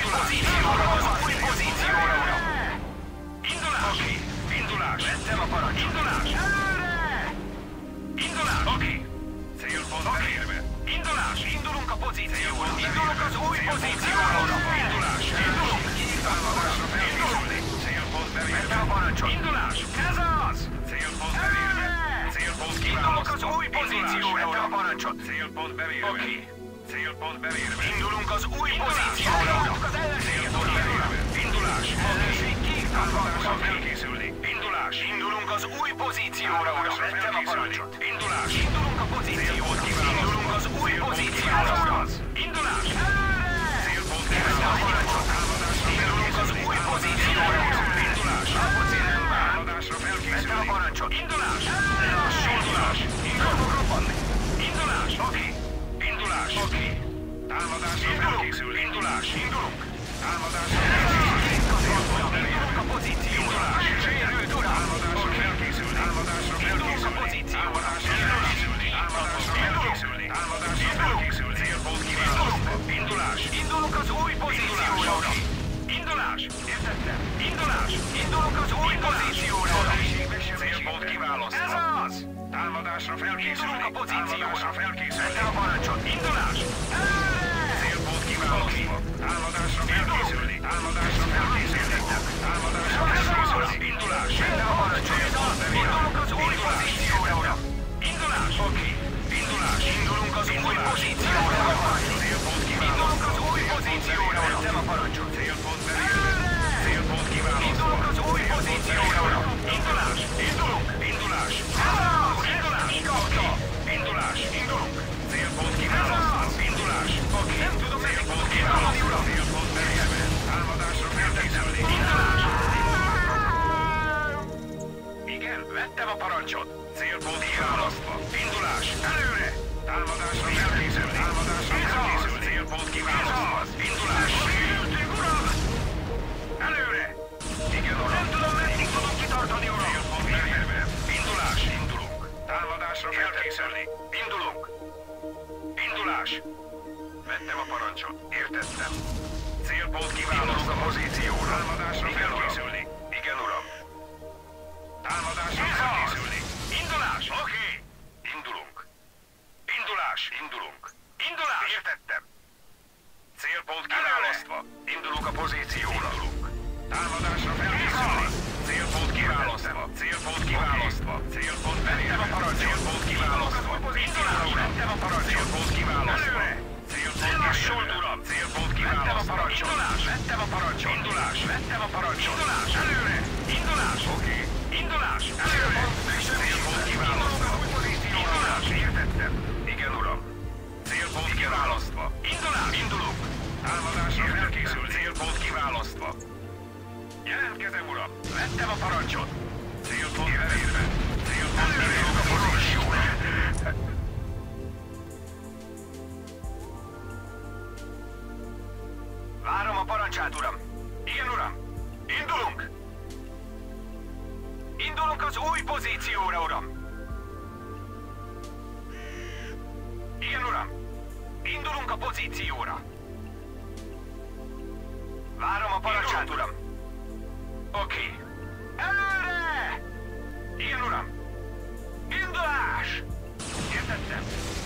pozícióra, az új pozícióra, uram! Indulás! Oké, indulás! Vettem a parancsot! Indulás! Előre! Indulás! Oké. Célpont elérve. Indulás! Indulunk a pozícióra! Indulunk az új pozícióra, uram! Indulás! Indulunk! Támadásra felkészülni! Célpont elérve. Vettem a parancsot! Indulás! Ez az! Célpont elérve. Célpont kívánok az új pozícióra, uram! Vettem a parancsot! Célpont belérve. Oké. Célpont belérve. Indulunk az új pozícióra, uram! Célpont belérve. Indulás! Ellenség kék támadásra felkészülni! Indulás! Indulunk az új pozícióra, uram! Vettem a parancsot! Indulás! Indulunk a pozíciót kívánok! Indulunk az új pozícióra, uram! Indulás! Célpont elérve. A parancsot! Indulunk az új pozícióra, uram! Indulás! Támadásra felkészülni! Vettem a parancsot! Indulás! Indulás! Indulunk robbanni! Indulás! Oké! Indulás! Oké! Támadásra felkészül! Indulás! Indulunk! Támadásra felkészül! Indulunk a pozícióra! Sérült uram! Támadásra felkészül! Támadásra felkészül! A pozícióra! Támadásra felkészülni! Támadásra felkészül! Célpont kiválasztva! Indulás! Indulunk az új pozícióra! Indulás! Értettem! Indulás! Indulunk az új pozícióra! Célpont kiválasztva! Ez az! Támadásra felkészülni! Indulunk a pozícióra! Vettem a parancsot! Indulás! Célpont kiválasztva! Támadásra felkészülni! Támadásra felkészülni! Támadásra felkészülni! Indulás! Vettem a parancsot! Indulunk az új pozícióra, uram! Indulás! Oké! Indulás! Indulunk az új pozícióra, uram! Célpont kiválasztva! Indulunk az új pozícióra, uram! Vettem a parancsot! Célpont belérve! Célpont kiválasztva! Indulunk az új pozícióra, uram! Indulás! Indulunk! Indulás! Indulás! Igazda! Indulás! Indulunk! Célpont kiválasztva! Indulás! Oké! Nem tudom, célpont kiválasztva! Uram! Célpont belérve! Támadásra felkészülni! Indulás! Igen, vettem a parancsot! Célpont kiválasztva! Indulás! Előre! Támadásra felkészülni! Támadásra felkészülni! Célpont kiválasztva! Indulás! Sérültünk, uram! Előre! Igen, uram! Nem tudom, meddig tudom kitartani, uram! Célpont belérve! Indulás! Indulunk! Támadásra felkészülni! Indulunk! Indulás! Vettem a parancsot! Értettem! Célpont kiválasztva! Pozícióra! Támadásra felkészülni! Igen, uram! Támadásra felkészülni! Indulás! Oké! Indulunk! Indulás! Indulunk! Indulás! Értettem! Célpont kiválasztva! Indulunk a pozícióra! Indulunk! Támadásra felkészülni! Célpont kiválasztva! Célpont kiválasztva! Célpont belérve! Célpont kiválasztva! Indulás! Vettem a parancsot! Célpont kiválasztva! Célpont uram! Célpont kiválasztva! Indulás! Vettem a parancsot! Indulás! Vettem a parancsot! Indulás! Előre! Indulás! Oké! Indulás! Előre! Célpont kiválasztva! Indulás! Értettem! Igen, uram! Célpont kiválasztva! Indulás! Indulunk! Támadásra felkészül! Célpont kiválasztva! Jelentkezem, uram! Vettem a parancsot! Célpont elérve! Célpont elérve a pozícióra! Várom a parancsát, uram! Igen, uram! Indulunk! Indulunk az új pozícióra, uram! Igen, uram! Indulunk a pozícióra! Várom a parancsát, uram! Oké. Előre! Igen, uram! Indulás! Értettem!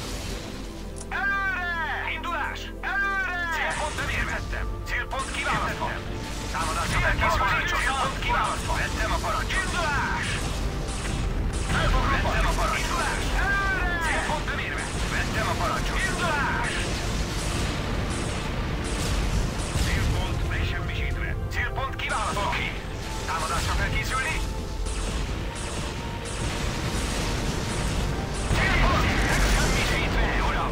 Előre! Indulás! Előre! Célpont elérvettem! Célpont kiválasztva! Támadásra felkészülni! Célpont kiválasztva! Vettem a parancsot! Indulás! Vettem a parancsot! Indulás! Előre! Célpont elérve! Vettem a parancsot! Indulás! Célpont megsemmisítve! Célpont kiválasztva! Oké! Támadásra felkészülni! Célpont megsemmisítve, uram!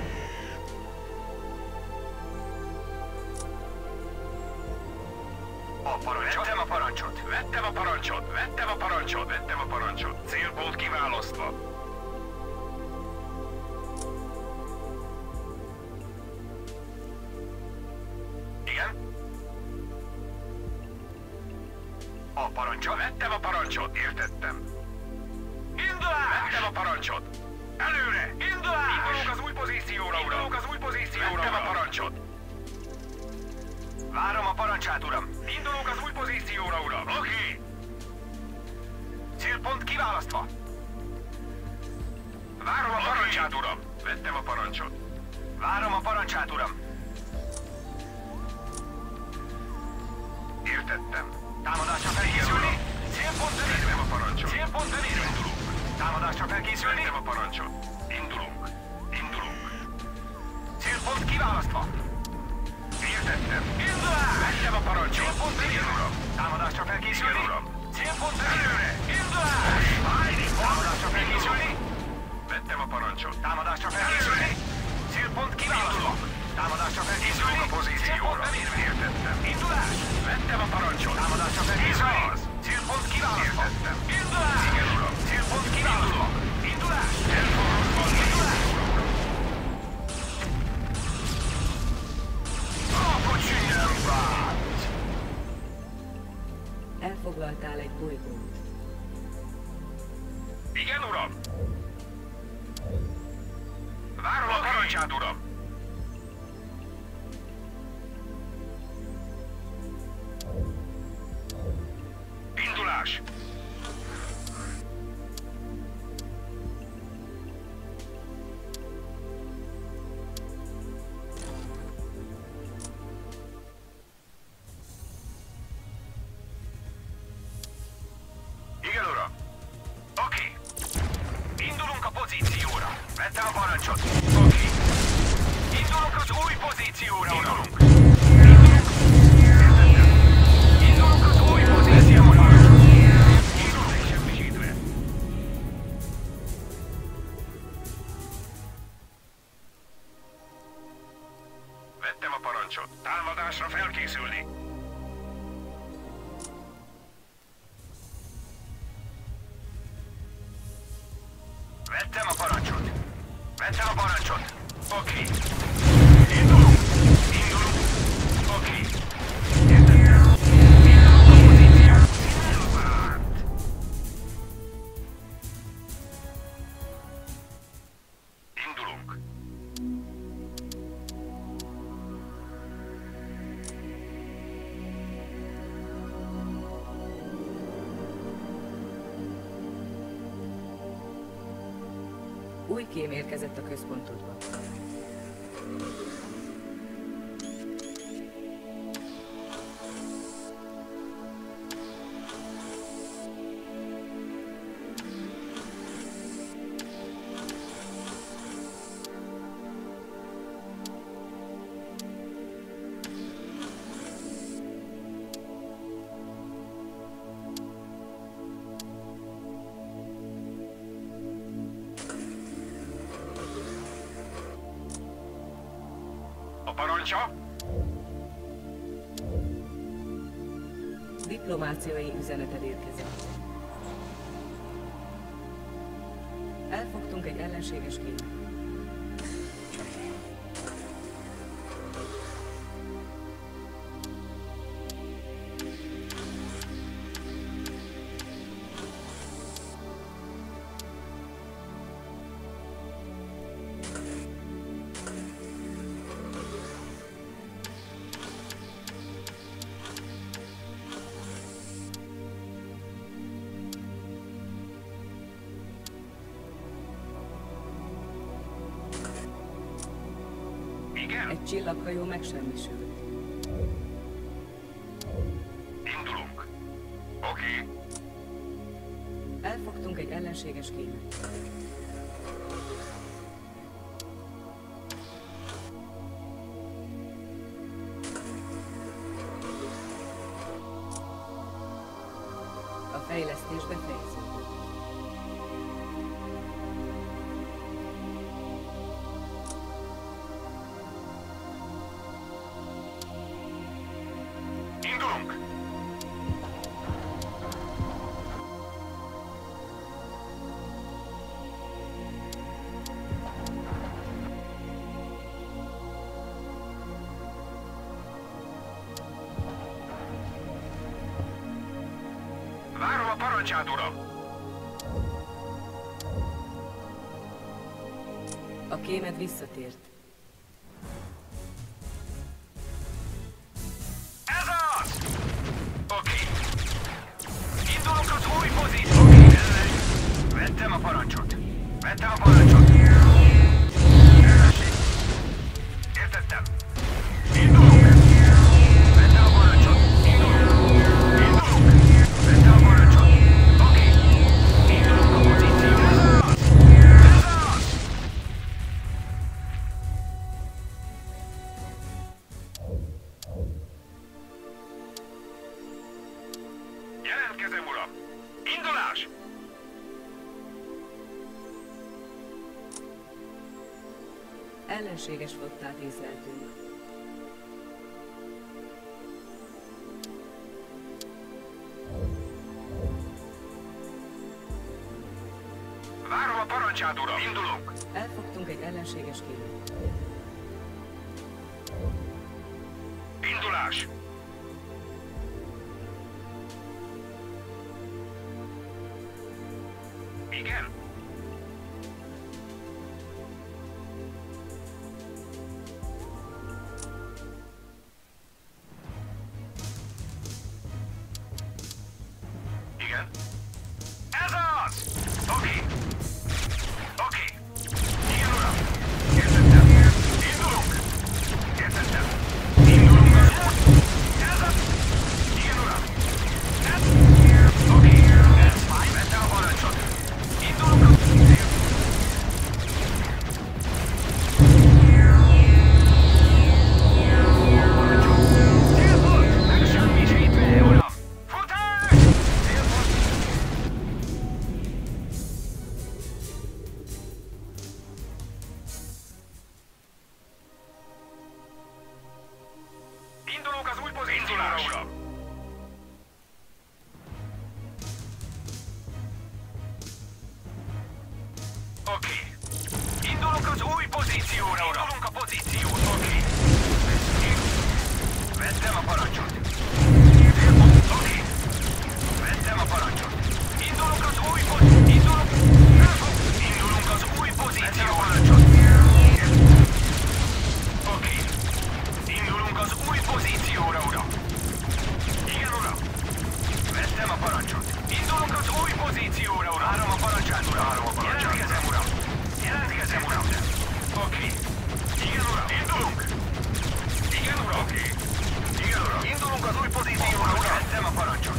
A parancsot? Vettem a parancsot! Vettem a parancsot! Vettem a parancsot! Vettem a parancsot! Célpont kiválasztva! Igen? A parancsot? Vettem a parancsot! Értettem! Indulás! Vettem a parancsot! Előre! Indulás! Indulunk az új pozícióra, uram! Indulunk az új pozícióra, vettem a parancsot! Várom a parancsát, uram. Indulunk az új pozícióra, uram. Oké. Célpont kiválasztva. Várom a parancsát, uram. Vettem a parancsot. Várom a parancsát, uram. Értettem. Támadásra felkészülni. Célpont bemérve. Vettem a parancsot. Célpont bemérve. Indulunk. Támadásra felkészülni. Vettem a parancsot. Indulunk. Indulunk. Célpont kiválasztva. Értettem. Indulás! Vettem a parancsot. Célpont bemérve, uram. Támadásra felkészülni. Uram. Célpont bemérve. Indulás! Támadásra felkészülni. Vettem a parancsot. Támadásra felkészülni. Célpont kiválasztva. Támadásra felkészülni. A pozícióra. Értettem. Indulás! Vettem a parancsot. Támadásra felkészülni. Célpont kiválasztva. Értettem. Indulás! Igen, uram. Célpont kiválasztva. Indulás! Elforrozva. Indulás! Kocsi nem vált! Elfoglaltál egy bolygót. Igen, uram! Várom a parancsát, uram! Indulás! Igen, uram! Oké. Indulunk a pozícióra. Vettem a parancsot. Oké. Indulunk az új pozícióra, uram. Indulunk az új pozícióra. Indulunk semmisítve. Vettem a parancsot. Támadásra felkészülni. Vettem a parancsot. Vettem a parancsot. Oké. Indulunk. Indulunk. Oké. Indulunk a pozíció. Indulunk. Új kém érkezett a központodba. A parancsa? Diplomáciai üzeneted érkezett. Elfogtunk egy ellenséges kémet. Igen? Egy csillaghajó megsemmisült. Indulunk. Oké. Elfogtunk egy ellenséges kémet. A fejlesztés befejeződött. Indulunk. Várom a parancsát, uram! A kémed visszatért. a parancsot. Vettem a parancsot. Értettem. Indulunk. Vettem a parancsot. Indulunk. Vettem a parancsot. Oké. Indulunk a pozícióra. Ez az! Jelentkezem, uram. Indulás! Ellenséges flottát észleltünk. Várom a parancsát, uram. Indulunk. Elfogtunk egy ellenséges kilót. Indulás! Igen? Igen? Ez az! Oké. Oké. Igen, uram. Értettem. Indulunk. Értettem. Indulunk az út. Ez az! Igen, uram. Ez... Oké. Ez fáj. Vettem a parancsot. Indulunk az... Indulunk az új pozícióra, uram! Oké. Indulunk az új pozícióra, uram! Indulunk a pozíciót, oké. Vettem a parancsot. Oké. Vettem a parancsot. Indulunk az új pozícióra. Indulunk az új pozícióra. Oké. Indulunk az új pozícióra, uram! Igen, uram! Vettem a parancsot! Indulunk az új pozícióra, uram! Várom a parancsát, uram! Várom a parancsát! Jelentkezem, uram! Jelentkezem, uram! Oké. Igen, uram! Indulunk! Igen, uram! Oké. Igen, uram! Indulunk az új pozícióra, uram! Vettem a parancsot!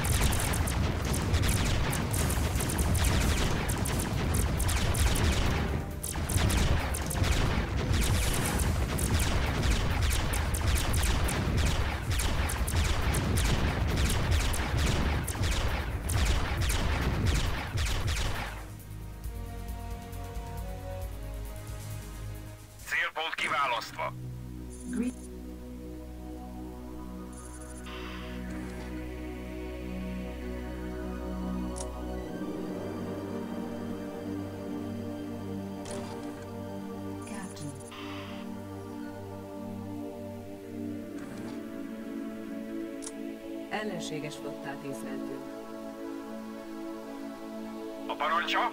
Célpont kiválasztva. Captain. Ellenséges flottát észleltünk. A parancsa?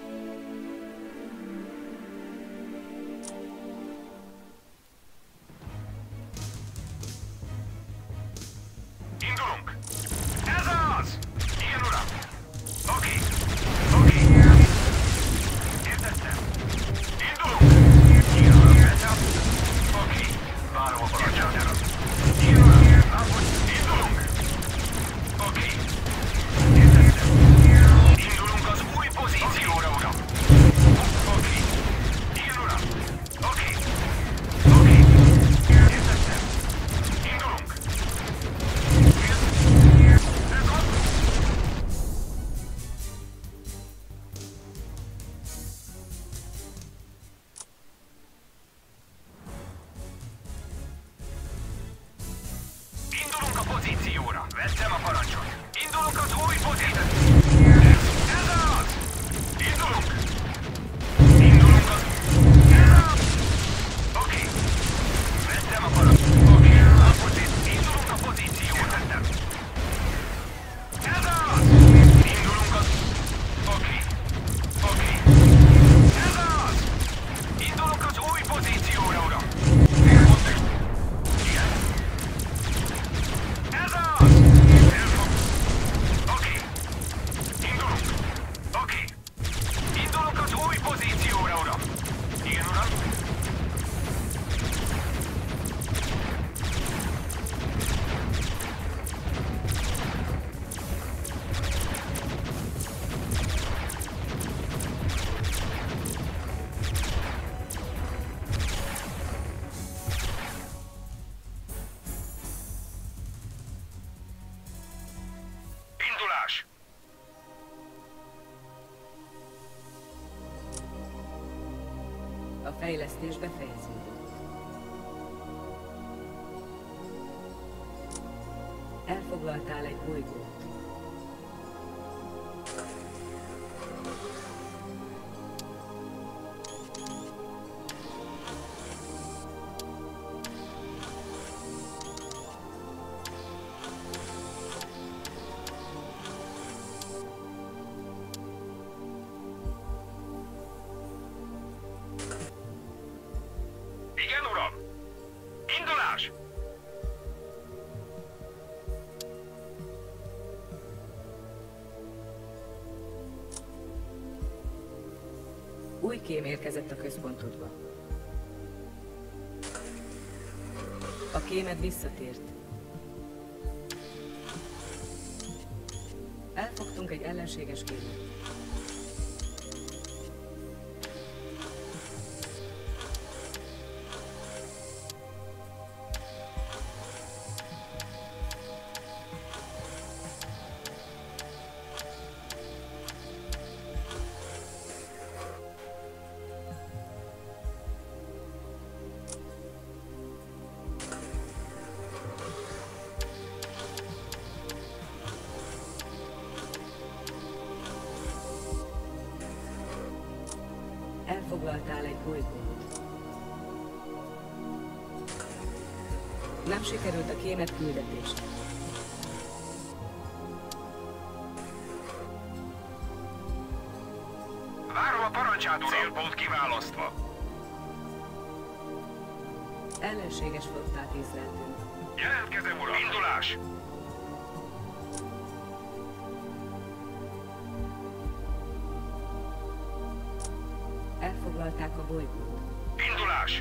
Indulunk! Ez az! Igen, uram! Oké. Oké. Értettem. Indulunk! Igen, uram, értem. Oké. Várom a parancsát. Igen, uram. Indulunk! Oké. Értettem. Indulunk az új pozícióra, uram. Oké. Igen, uram. Oké. Oké. Értettem. Indulunk! Indulunk a pozícióra! Vettem a parancsot! Indulunk az új pozícióra! Ez az! Indulunk! Indulunk az... Ez az! Oké. Vettem a parancsot! Oké. Indulunk a pozícióra! Vettem. Ez az! Indulunk az... Oké. Oké. Ez az! Indulunk az új pozícióra, uram! Igen. Ez az! Elfog... Oké. Indulunk. Oké. fejlesztés befejeződött. Elfoglaltál egy bolygót. Igen, uram! Indulás! Új kém érkezett a központodba. A kémed visszatért. Elfogtunk egy ellenséges kémet. Elfoglaltál egy bolygót. Nem sikerült a kémet küldetése. Várom a parancsát, uram! Célpont kiválasztva. Ellenséges flottát észleltünk. Jelentkezem, uram! Indulás! Elfoglalták a bolygót. Indulás!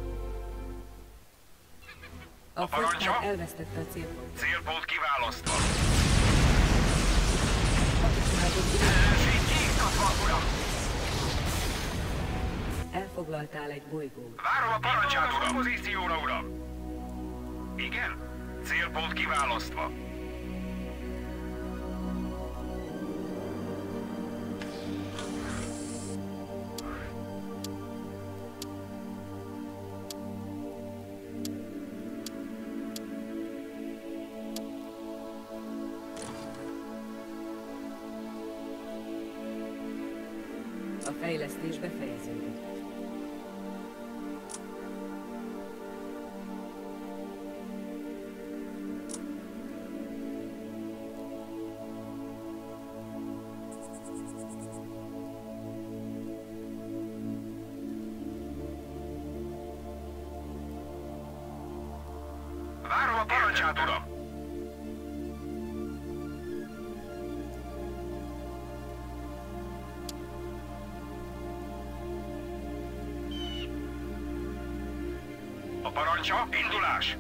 A parancsa? flottát elvesztette a célpontot. Célpont kiválasztva. Hadseregünk Ellenség kiiktatva, uram! elfoglaltál egy bolygót. Várom a parancsát, uram! Pozícióra, uram! Igen? Célpont kiválasztva. A fejlesztés befejeződött. Várom a parancsát, uram! A parancsa, indulás!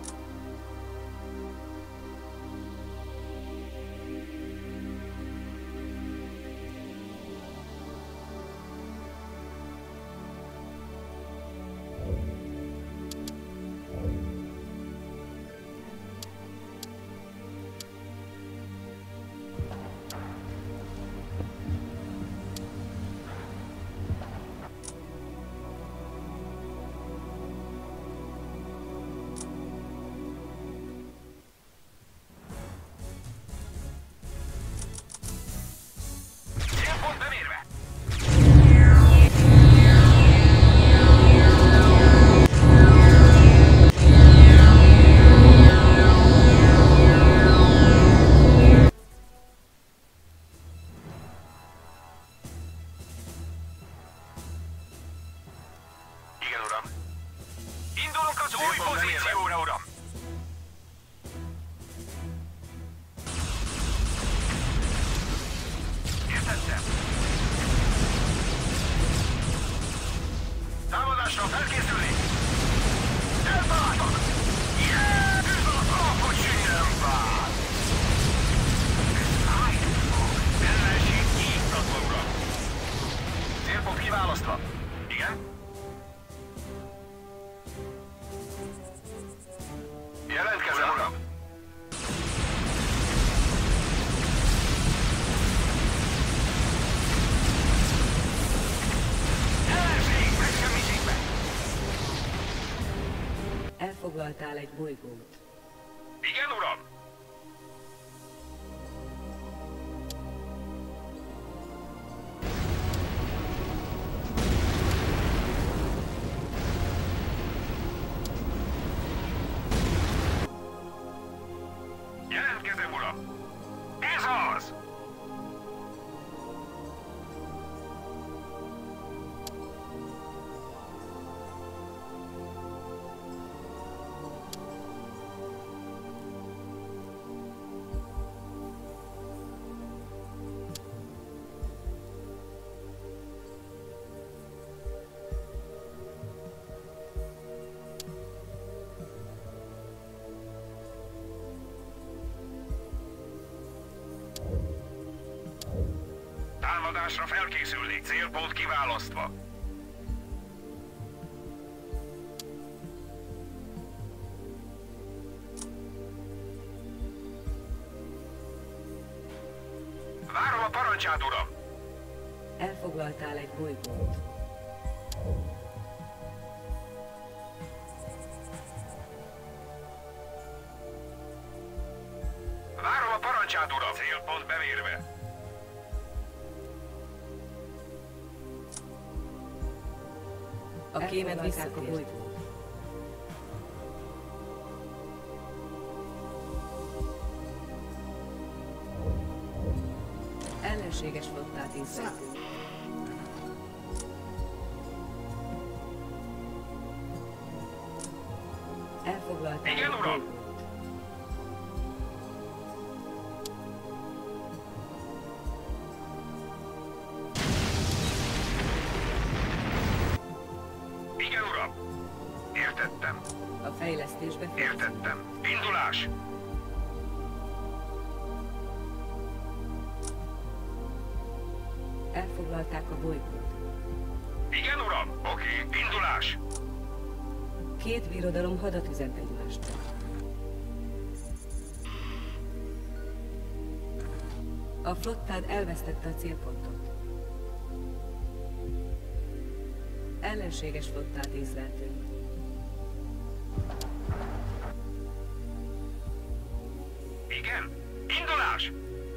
Elfoglaltál egy bolygót. Igen, uram! Jelentkezem, uram! Ez az! Támadásra felkészülni, célpont kiválasztva. Várom a parancsát, uram! Elfoglaltál egy bolygót. Várom a parancsát, uram! Célpont bemérve. A kémed visszák a bolygót. Ellenséges flottát észleltünk. Elfoglaltál Igen, egy uram! bolygót. Igen, uram! Értettem. A fejlesztésbe Értettem. Indulás! elfoglalták a bolygót. Igen, uram! Oké, indulás! Két birodalom hadat üzent egymástól. A flottád elvesztette a célpontot. Ellenséges flottát észleltünk. Igen? Indulás!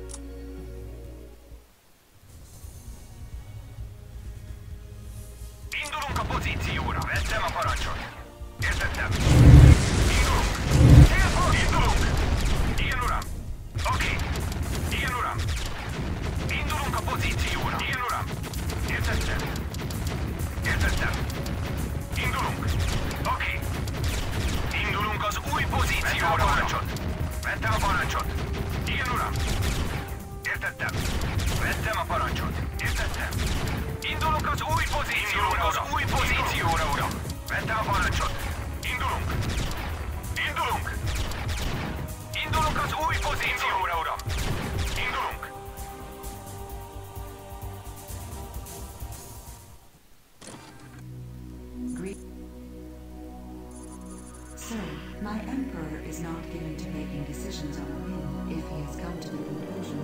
Indulunk a pozícióra. Vettem a parancsot. Értettem. Indulunk. Célpont! Indulunk! Igen, uram. Oké. Igen, uram. Indulunk a pozícióra. Igen, uram. Értettem. Értettem. Indulunk. Oké. Indulunk az új pozícióra, uram. Vettem a parancsot. Igen, uram. Értettem. Vettem a parancsot. Értettem. Indulunk az új pozícióra, az új pozícióra, uram. Vettem a parancsot. Indulunk. Indulunk. Indulunk az új pozícióra, uram. Indulunk. Sir, my Emperor is not given to making decisions on a whim if he has come to the conclusion.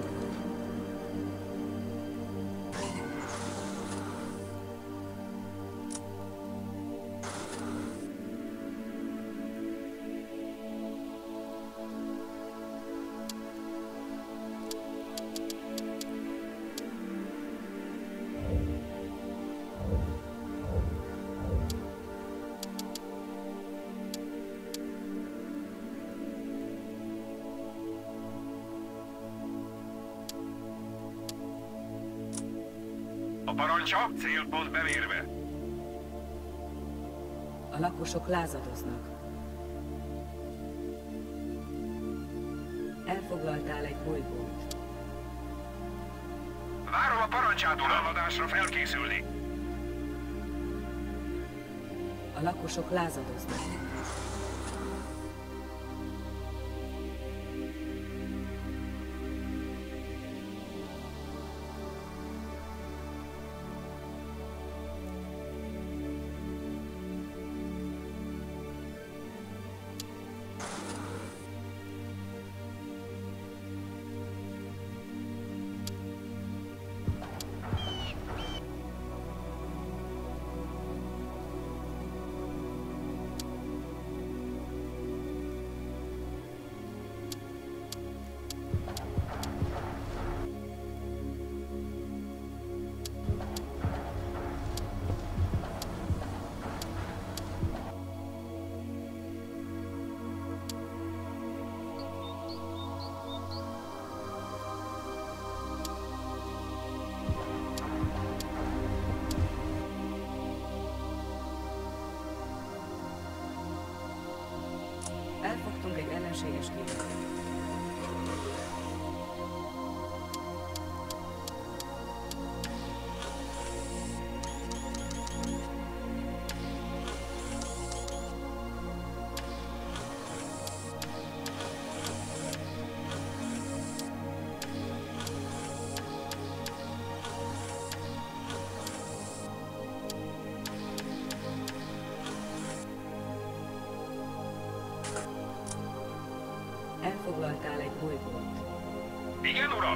A parancsa, célpont bemérve. A lakosok lázadoznak. Elfoglaltál egy bolygót. Várom a parancsát, uram. Támadásra felkészülni. A lakosok lázadoznak. ellenséges kép. Elfoglaltál egy bolygót. Igen, uram!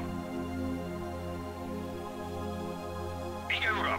Igen, uram!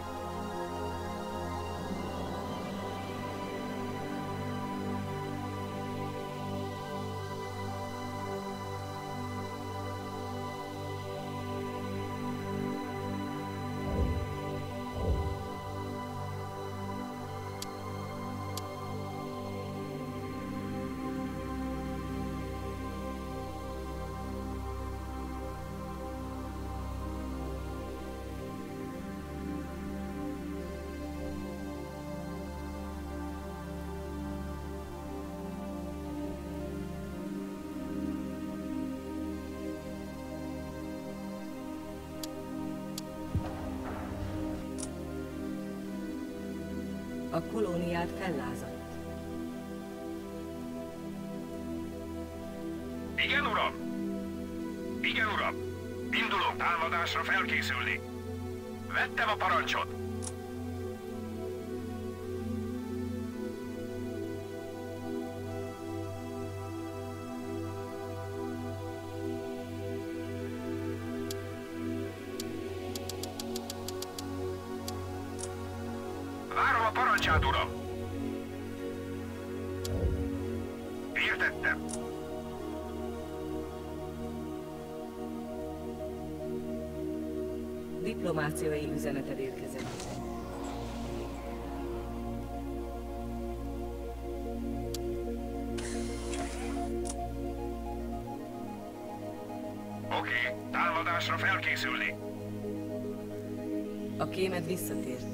A kolóniát fellázadt. Igen, uram! Igen, uram! Indulok támadásra felkészülni. Vettem a parancsot. Várom a parancsát, uram! Értettem. Diplomáciai üzeneted érkezett. Oké, támadásra felkészülni. A kémed visszatért.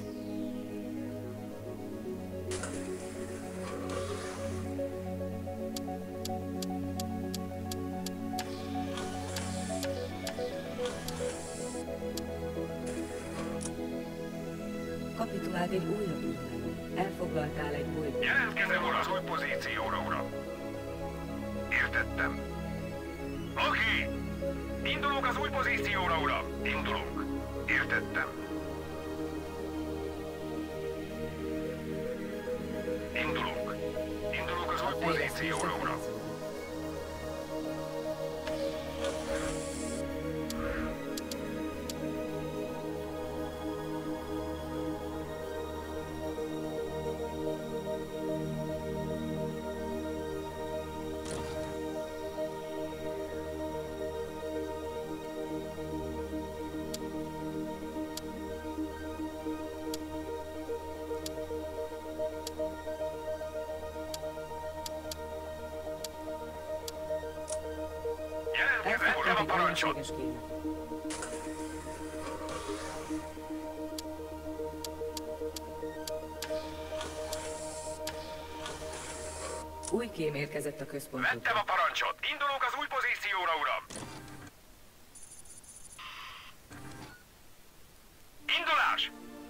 Kapituláld egy újabb úton. Elfoglaltál egy bolygót. Jelentkezem az új pozícióra, uram. Értettem. Oké. Indulunk az új pozícióra, uram. Indulunk. Értettem. Indulunk. Indulunk az új pozícióra, uram. Jelentkezem a parancsot. Ellenséges kép. Új kém érkezett a központba. Vettem a parancsot. Indulunk az új pozícióra, uram. Indulás!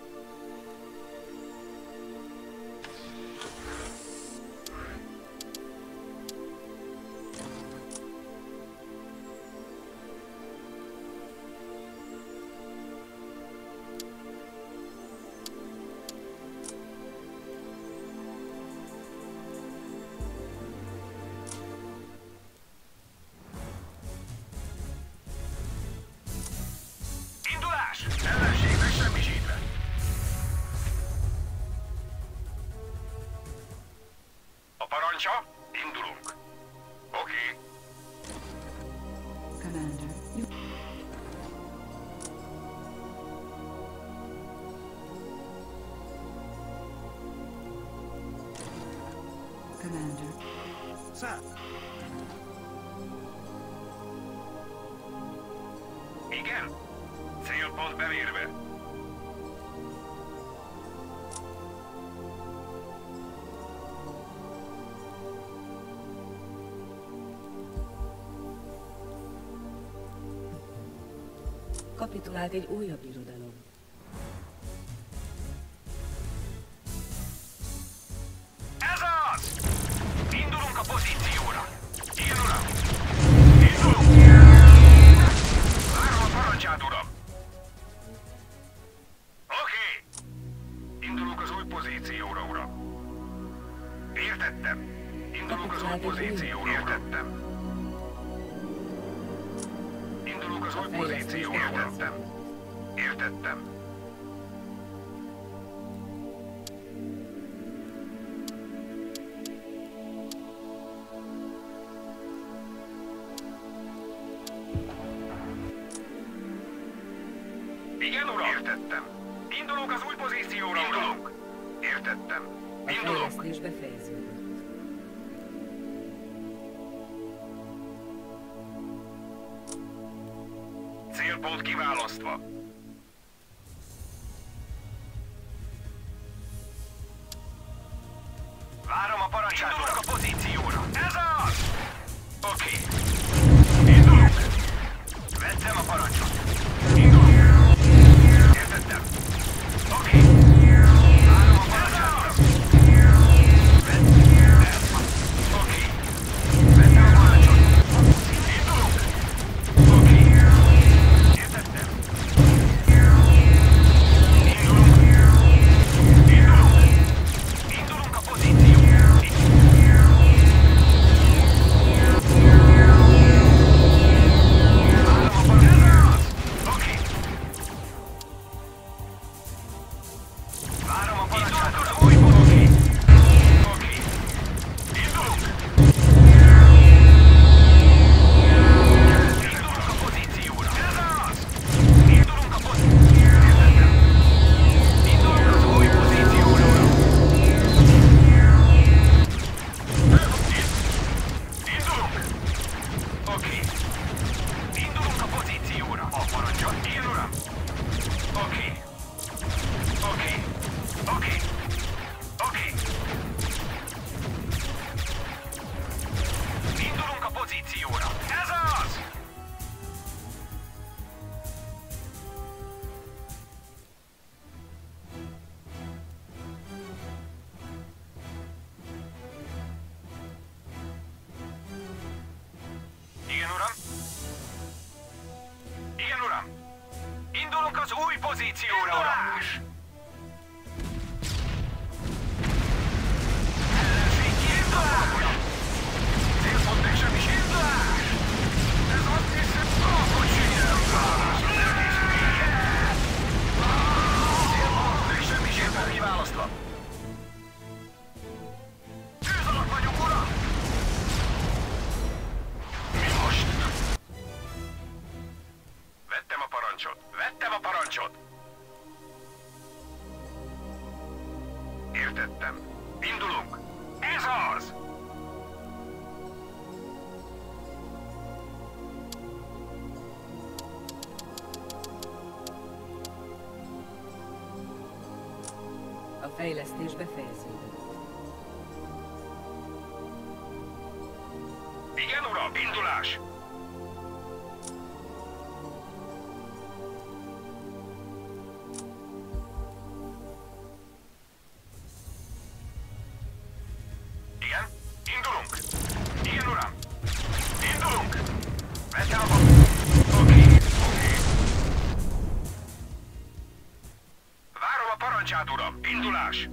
Indulás! Ellenség megsemmisítve. A parancsa? Indulunk. Oké. Commander, you... Commander. Sir, Igen? Célpont bemérve. kapitulált egy újabb irodalom. Ez az! Indulunk a pozícióra! Igen, uram! Indulunk! Várom a parancsát, uram! Oké! Indulunk az új pozícióra, uram! Értettem! Indulunk az új pozícióra, értettem! Indulunk az új pozícióra, értettem! Értettem! Igen, uram! Értettem! Indulunk az új pozícióra, indulunk! Értettem! A Indulunk! fejlesztés befejeződött. Célpont kiválasztva. Várom a parancsát, indulunk a pozícióra. Ez az! Oké. Indulunk! Vettem a parancsot. Indulunk! Értettem. Oké. Várom a parancsát, uram. Oké. Vettem a parancsot. Indulunk! Oké. Értettem. Indulunk! Indulunk! Indulunk a pozícióra. Várom a parancsát az új pozícióra. Oké. Indulunk! Indulunk a pozícióra. Ez az! Indulunk a pozícióra. Értettem. Indulunk az új pozícióra. Indulunk! Oké. Indulunk a pozícióra. A parancsot. Igen, uram. Oké. Oké. Oké. Oké. Indulunk a pozícióra. Ez az! Igen, uram. Igen, uram. Indulunk az új pozícióra, uram. Ellenség kiindulás! Uram. Célpont és sem is indulás! Ez azt hiszem, hogy sikerül. Célpont és sem is éppen kiválasztva. Tűz alatt vagyunk, uram! Mi most? Vettem a parancsot! Vettem a parancsot! Értettem. Indulunk! Ez az! A fejlesztés befejeződött. Igen, uram! Indulás! Igen? Indulunk! Igen, uram! Indulunk! Vettem a Oké. Várom a parancsát, uram! Indulás!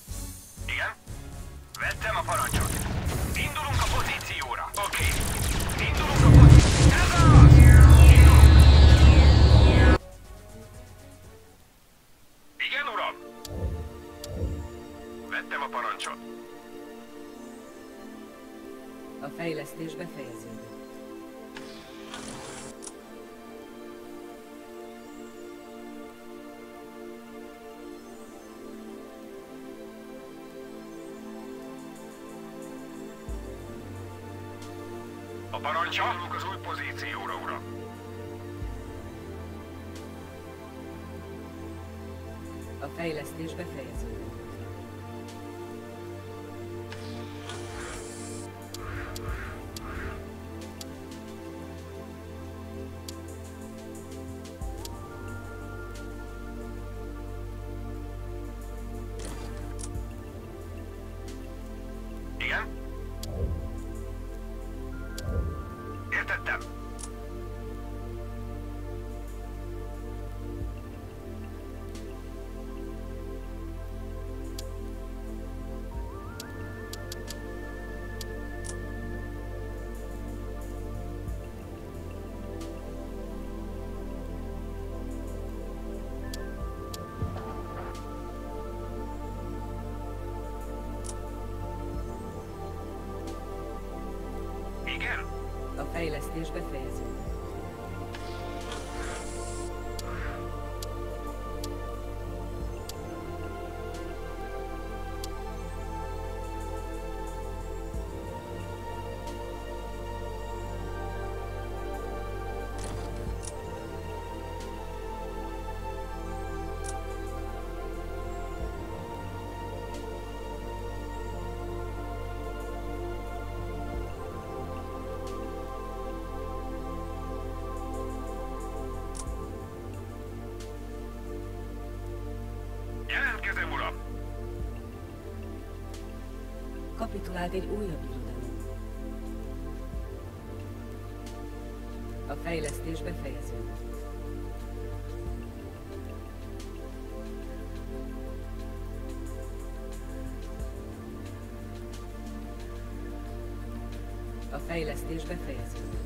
Vettem a parancsot. Indulunk a pozícióra. Oké. A fejlesztés befejeződött. A parancsa? Indulunk az új pozícióra, uram. A fejlesztés befejeződött. Igen? Értettem. Igen? A fejlesztés befejeződött. Jelentkezem, uram. Kapitulált egy újabb birodalom. A fejlesztés befejeződött. A fejlesztés befejeződött.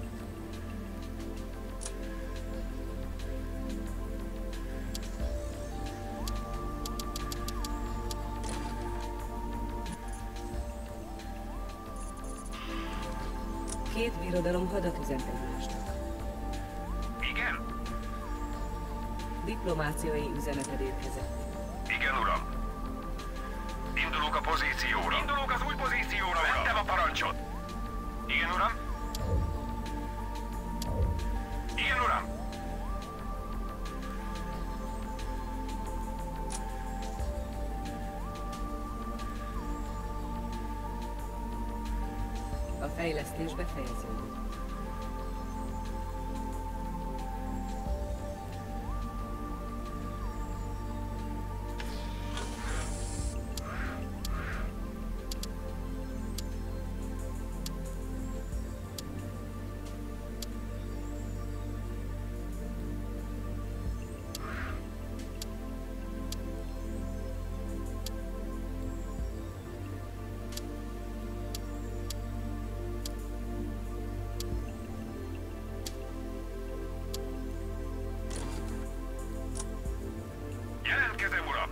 Két birodalom hadat üzent egymásnak. Igen? Diplomáciai üzeneted érkezett. Igen, uram. Indulok a pozícióra. Indulok az új pozícióra, uram. Vettem a parancsot. Igen, uram? Igen, uram. A fejlesztés befejeződött. Jelentkezem, uram.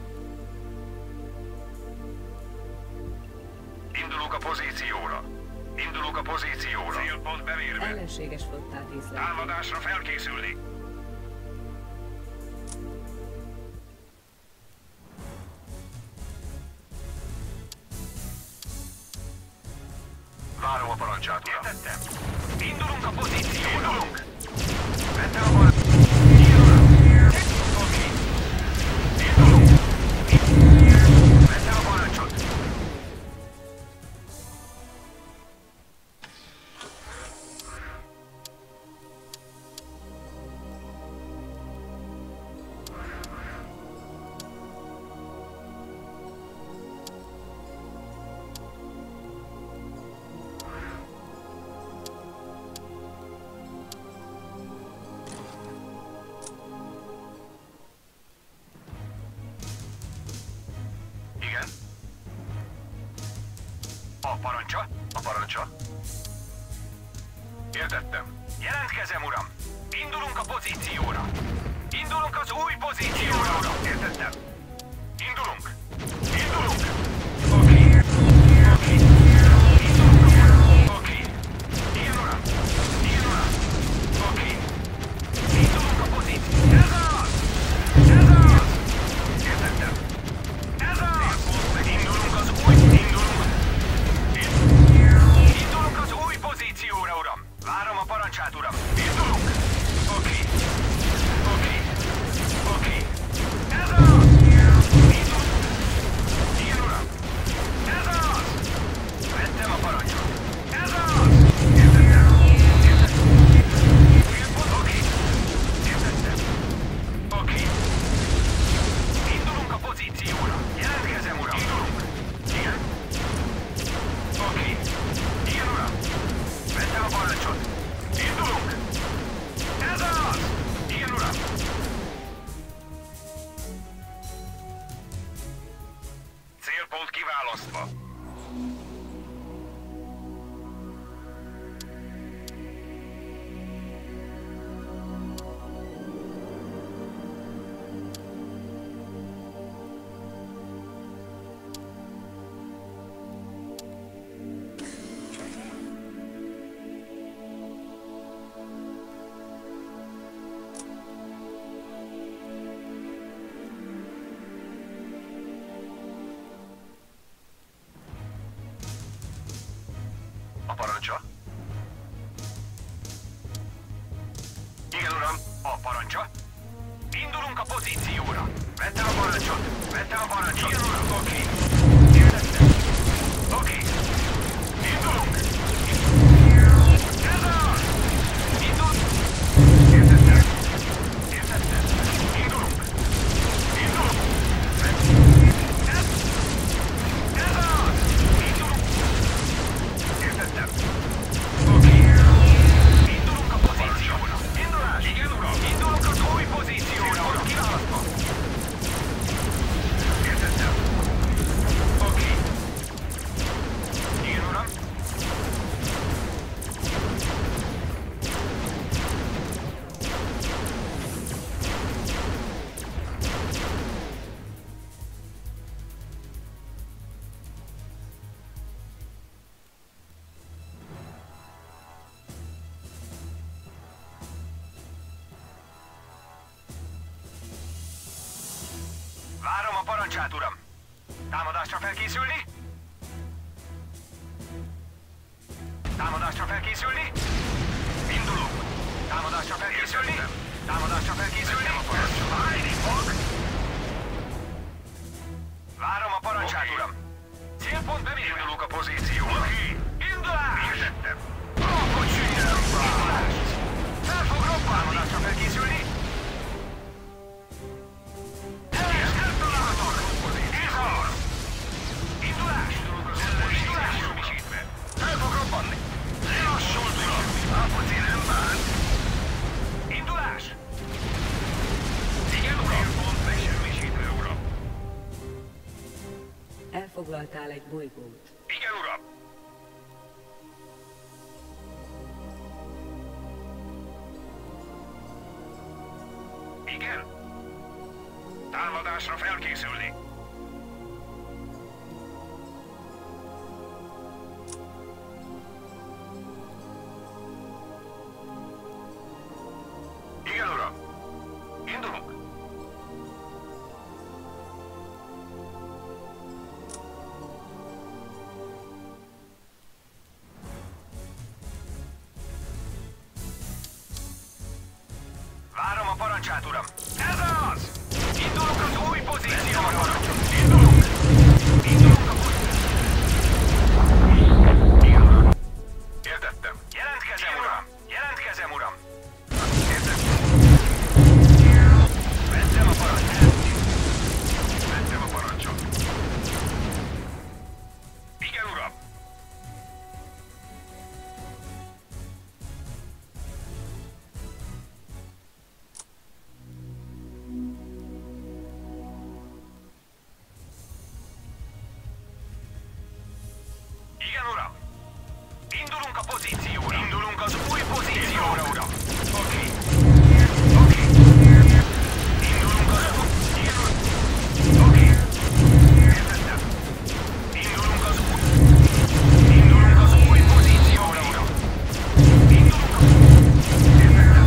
Indulok a pozícióra. Indulok a pozícióra. Célpont bemérve. Ellenséges flottát észleltek. Támadásra felkészülni. Várom a parancsát, uram. Értettem. Indulunk a pozícióra. Indulunk. Vettem a parancsot. Igen, uram. Oké. Indulunk. Vettem a parancsot. Igen? A parancsa? A parancsa? Értettem. Jelentkezem, uram. Indulunk a pozícióra. Indulunk az új pozícióra, uram. Értettem. Indulunk. Indulunk. Oké. Oké. Indulunk. A parancsa? Igen, uram. A parancsa? Indulunk a pozícióra. Vettem a parancsot. Vettem a parancsot. Igen, uram. Oké. Értettem. Oké. Indulunk. Ez az! Indul! Értettem. Értettem. Indulunk. Indulunk. Ez az! Indulunk. Értettem. Oké. Indulunk a pozícióra. Indulás! Igen, uram. Indulunk az új pozícióra. Uram, kiválasztva. Értettem. Oké. Igen, uram. Várom a parancsát, uram. Támadásra felkészülni? Támadásra felkészülni? Indulunk. Támadásra felkészülni? Támadásra felkészülni? Állni fog! Várom a parancsát, uram. Célpont bemérve. Indulunk a pozícióra. Oké. Indulás! Értettem. Akkor süljön! Indulást! Fel fog robbanni! Támadásra felkészülni? Indulás! Indulás! Fel fog robbanni! Lelassulj, uram! A foci nem bánt! Indulás! Igen, uram! Célpont megsemmisítve, uram! Elfoglaltál egy bolygót. Igen, uram! Igen? Támadásra felkészülni! Igen, uram! Indulunk! Várom a parancsát, uram! Ez az! Indulunk az új pozícióra, uram! Indulunk! Indulunk a pozícióra! Igen, uram! Értettem. Jelentkezem, uram! Jelentkezem, uram! Értettem. Vettem a parancsot. Vettem a parancsot. Igen, uram! Igen, uram! Indulunk a pozícióra! Indulunk az új pozícióra, uram! Oké. Oké. Indulunk az új... Igen, uram! Oké. Értettem. Indulunk az új... Indulunk az új pozícióra, uram! Indulunk a... Értettem.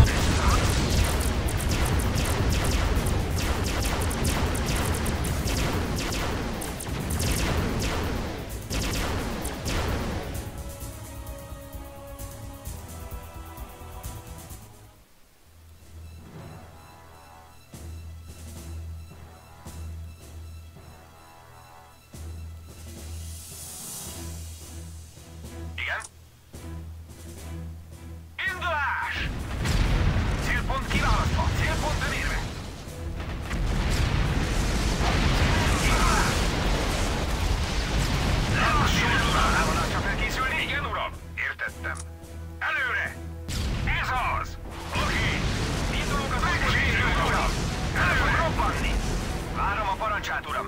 Igen? Indulás! Célpont kiválasztva, célpont bemérve. Indulás! Lelassulj, uram! Támadásra felkészülni? Igen, uram! Értettem. Előre! Ez az! Oké! Indulunk az új pozícióra, uram! El fog robbanni! Várom a parancsát, uram!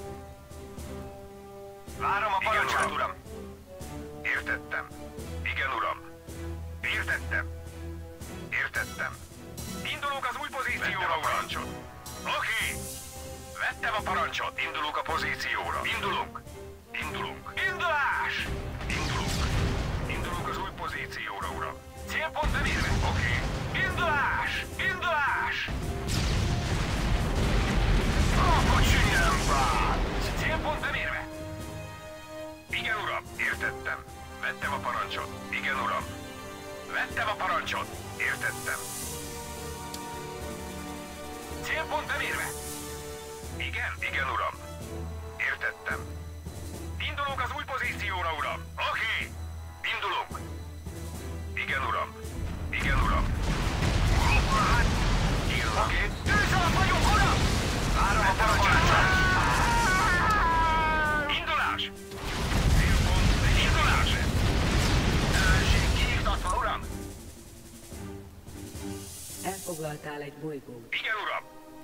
Várom a parancsát, uram! Értettem. Igen, uram. Értettem. Értettem. Indulunk az új pozícióra, uram. Oké. Vettem a parancsot. Indulunk a pozícióra. Indulunk. Indulunk. Indulás! Indulunk. Indulunk az új pozícióra, uram. Célpont bemérve. Oké. Indulás! Indulás! Akkor süljön bát! Célpont bemérve. Igen, uram. Értettem. Vettem a parancsot. Igen, uram. Vettem a parancsot. Értettem. Célpont bemérve. Igen, igen, uram. Értettem. Indulunk az új pozícióra, uram. Oké. Indulunk. Igen, uram. Igen, uram. Igen, uram. Oké. Tűz alatt vagyunk, uram! Várom a parancsot. Indulás! Célpont, indulás! Ellenség kiiktatva, uram! Elfoglaltál egy bolygót. Igen, uram!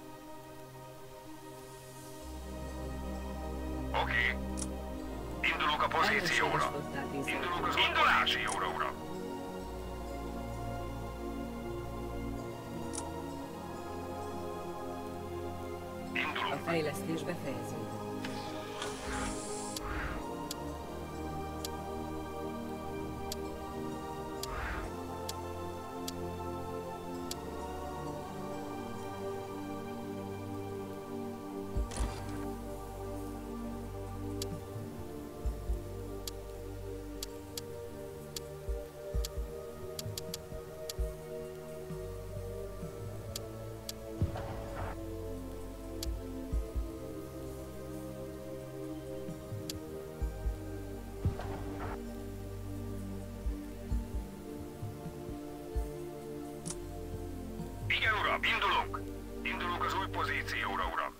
Oké. Indulunk a pozícióra. Indulunk az indulási óra, uram. A Indulunk. fejlesztés befejeződött. Igen, uram, indulunk. Indulunk az új pozícióra, uram.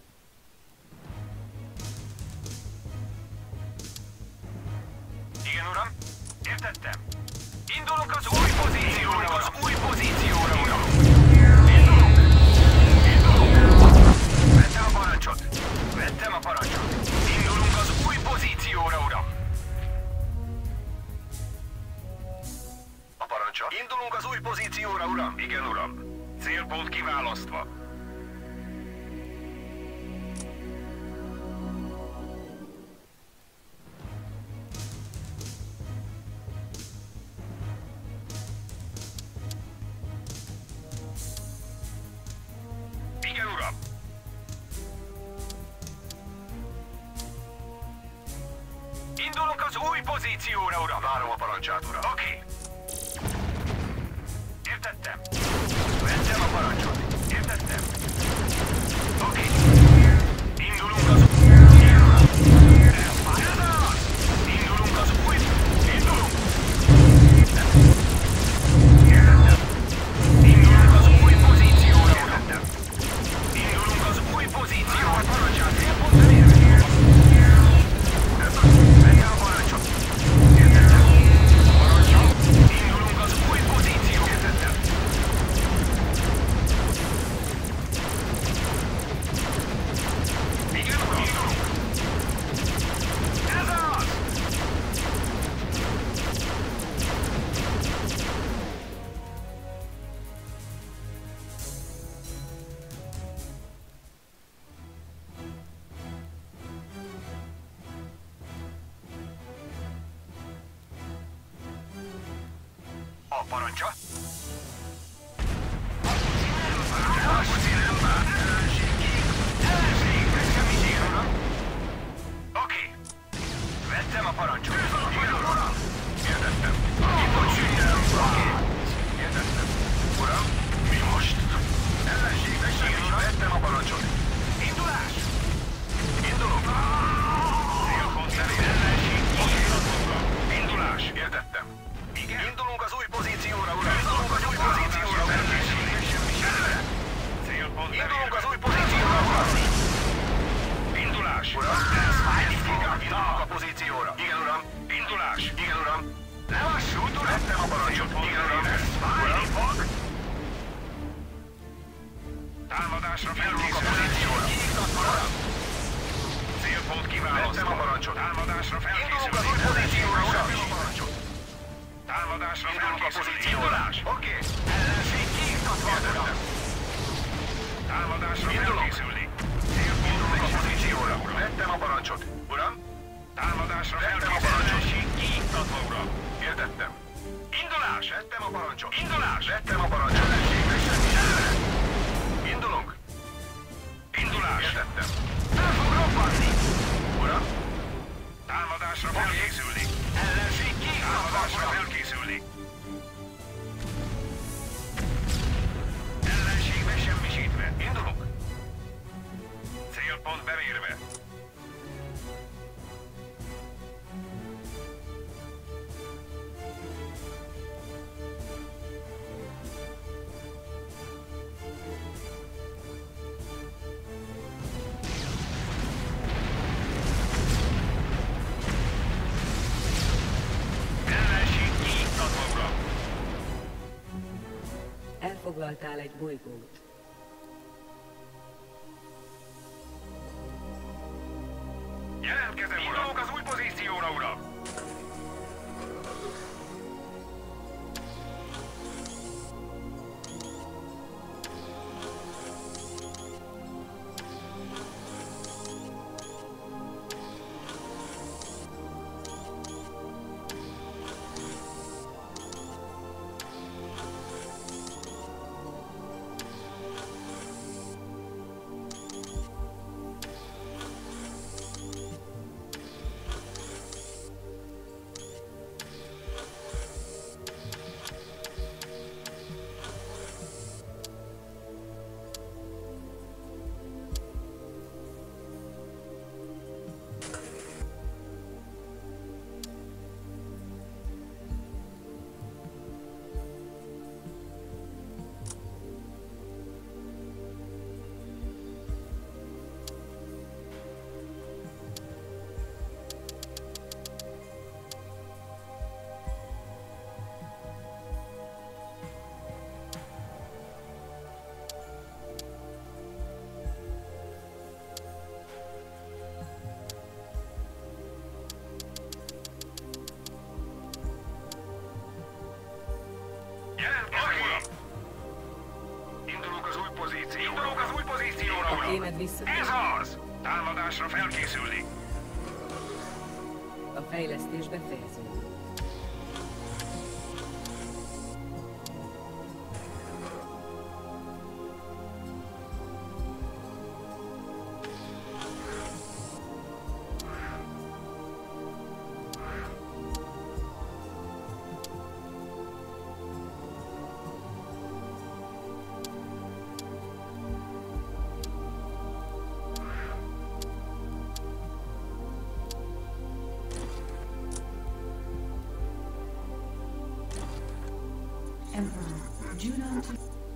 Igen, uram. Értettem. Indulunk az új pozícióra, az új pozícióra, uram. Indulunk. Indulunk. Vettem a parancsot. Vettem a parancsot. Indulunk az új pozícióra, uram. A parancsa. Indulunk az új pozícióra, uram. Igen, uram. Célpont kiválasztva. Igen, uram. Indulunk az új pozícióra, uram. Várom a parancsát, uram. Oké. Értettem. Vettem a parancsot. Értettem. Oké. Indulunk az új... Indulunk az új... Indulunk. Értettem. Indulunk az új pozícióra. Értettem. Indulunk az új pozícióra. Parancsát. Célpont bemérve. Vettem a parancsot. Értettem. Parancsot. Indulunk az új pozícióra. Értettem. Igen, uram! Indulunk! Ez az! A parancsa? Oké. Vettem a parancsot. Igen, uram. Értettem. Itt hogy sütem. Oké. Értettem. Uram, mi most? Ellenség, igen, uram. Vettem a parancsot. Indulás. Indulunk. Célpont elé. Ellenség, uram. Indulás. Értettem. Igen. Indulunk az új pozícióra, uram. Indulunk az új pozícióra. Célpont elé. Indulunk az új pozícióra, uram. Indulás! Uram, indulunk a pozícióra. Igen, uram. Indulás! Igen, uram. Levassult, uram. Vettem a parancsot. Igen, uram. Uram. Támadásra felkészülünk a pozícióra. Uram. Célpont kiválasztva. Vettem a parancsot. Támadásra felkészülünk. Indulunk az új pozícióra, uram. Támadásra felkészülünk. Indulás! Oké. Ellenség kiiktatva, uram. Támadásra felkészülni. Indulunk a pozícióra, uram. Vettem a parancsot. Uram? Támadásra felkészülni. Kiiktatva, uram. Értettem. Indulás! Vettem a parancsot. Indulás! Vettem a parancsot. Indulunk. Indulás! Értettem. El fog robbanni. Uram? Támadásra felkészülni. Ellenség kiiktatva. Elfoglaltál egy bolygót. Jelentkezem, uram! Indulok az új pozícióra, uram! Indulok az új pozícióra, A uram! kémed visszatér. Ez az! Támadásra felkészülni! A fejlesztés befejeződik. Emperor, Juno to...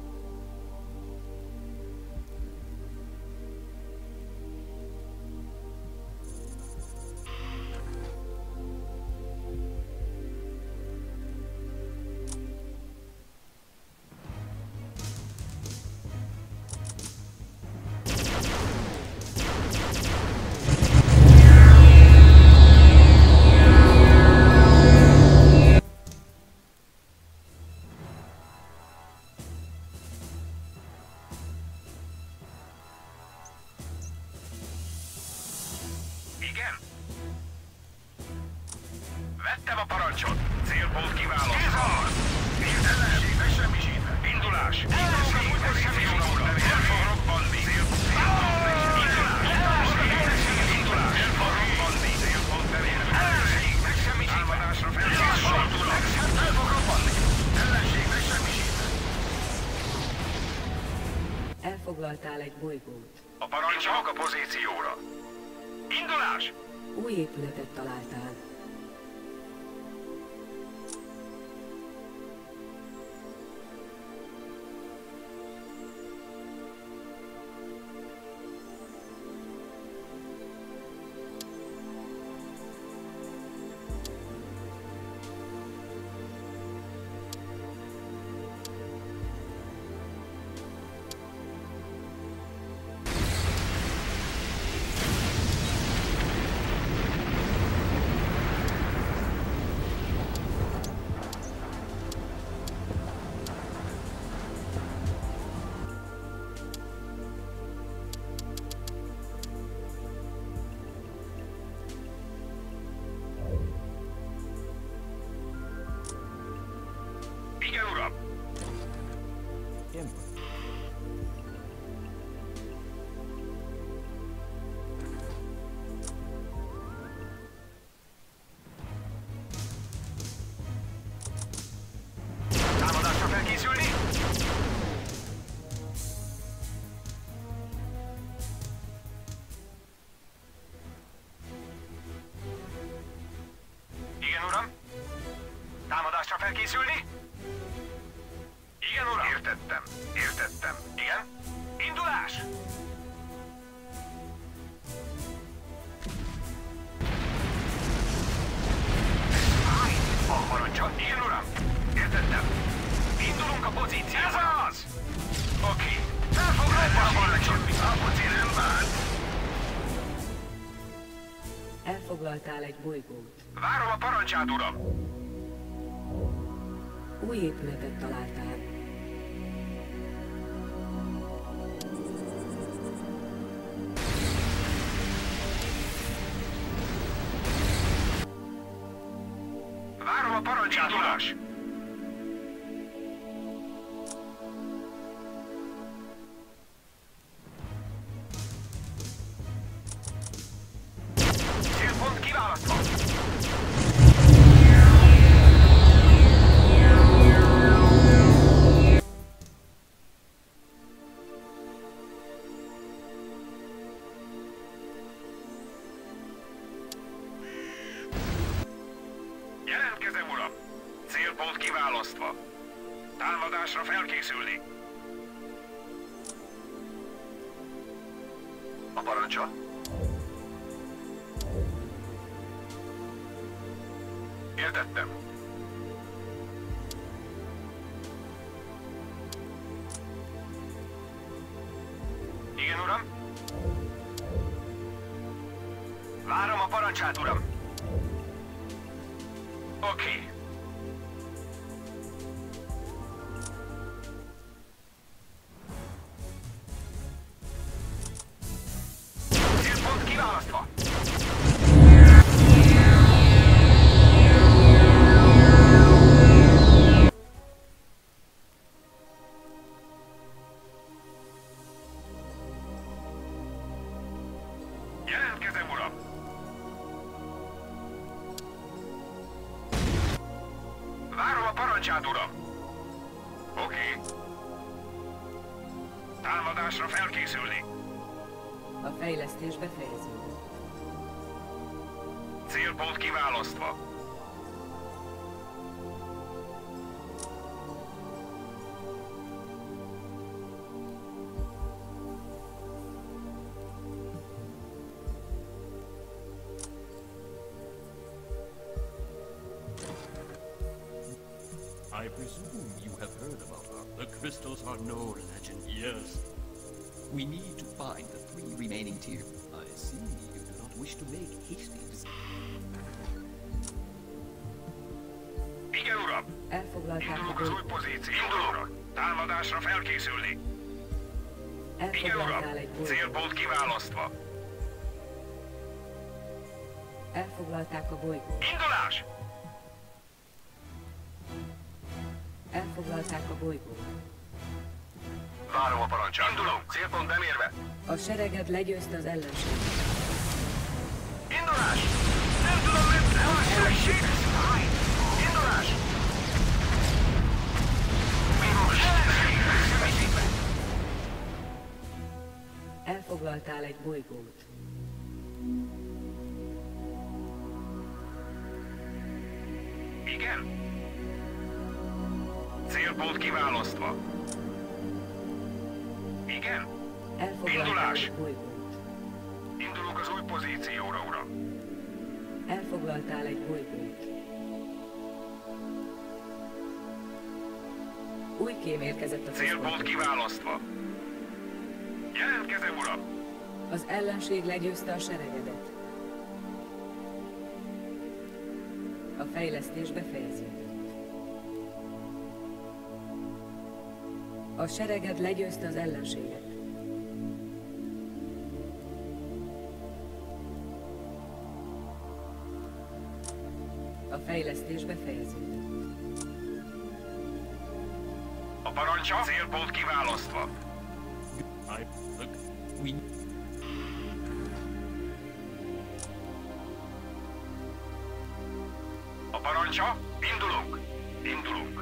Igen? Vettem a parancsot. Célpont kiválasztva. Ez az! Ellenség megsemmisítve. Indulás. Indulunk az új pozícióra, uram. El fog robbanni. Indulás. El fog robbanni. Célpont elérve. Ellenség megsemmisítve. Támadásra felkészül. El fog robbanni. Ellenség megsemmisítve. Elfoglaltál egy bolygót. A parancsok a pozícióra. Indulás! Új épületet találtál. Igen, uram! Emperor. Támadásra felkészülni! Igen, uram! Támadásra felkészülni! Igen, uram! Értettem. Értettem. Igen? Indulás! A parancsa? Igen, uram! Értettem. Indulunk a pozícióra! Ez az! Oké. Felfoglalva csapni. Apuci nem bánt. Elfoglaltál egy bolygót. Várom a parancsát, uram. Új épületet találtál. Várom a parancsát, uram. Célpont kiválasztva. Jelentkezem, uram. Célpont kiválasztva. Támadásra felkészülni. A parancsa? Értettem. Igen, uram? Várom a parancsát, uram. Oké. Célpont kiválasztva. Jelentkezem, uram. Várom a parancsát, uram. Oké. Támadásra felkészülni. A fejlesztés befejeződött. Célpont kiválasztva. I presume you have heard about her. The crystals are no legend, yes. We need to find the 3 remaining tiers. I see you do not wish to make hasty decisions. Igen, uram. Elfoglalták a Indulunk az új bolygót. pozícióra. Támadásra felkészülni. Igen, uram. Elfoglaltál egy bolygót. Célpont kiválasztva. Elfoglalták a bolygót. Indulás! Elfoglalták a bolygót. Várom a parancsát. Indulunk. Célpont bemérve. A sereged legyőzte az ellenséget. Indulás! Nem tudom, mert levassassék! Indulás! Mi most? Elfoglaltál egy bolygót. Igen? Célpont kiválasztva. Igen? Elfoglaltál Indulás! egy bolygót. Indulunk az új pozícióra, uram. Elfoglaltál egy bolygót. Új kém érkezett a Célpont központba. kiválasztva. Jelentkezem, uram. Az ellenség legyőzte a seregedet. A fejlesztés befejeződött. A sereged legyőzte az ellenséget. A fejlesztés befejeződött. A parancsa? Célpont kiválasztva. We A parancsa? Indulunk. Indulunk.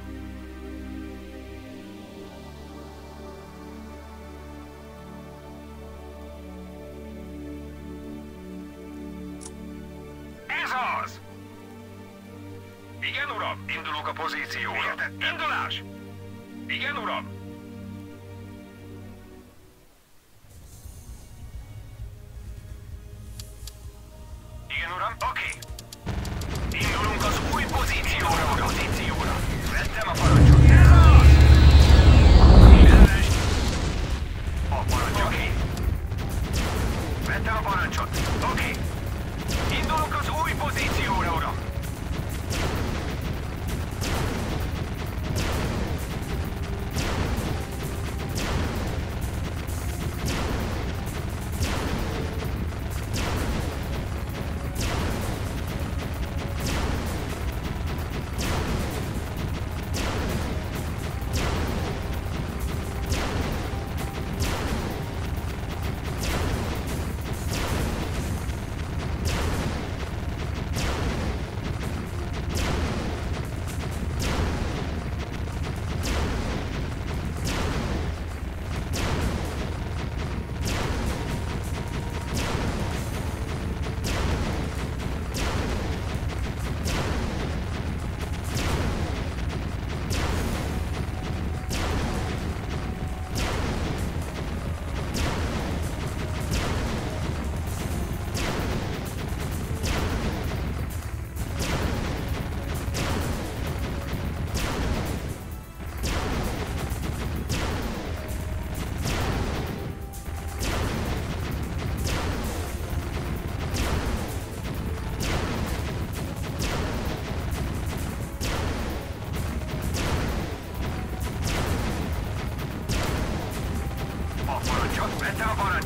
Ez az! Igen, uram. Indulunk a pozícióra. Indulás! Igen, uram. Igen, uram. Oké. Indulunk az új pozícióra, uram. Vettem a parancsot. Ez az!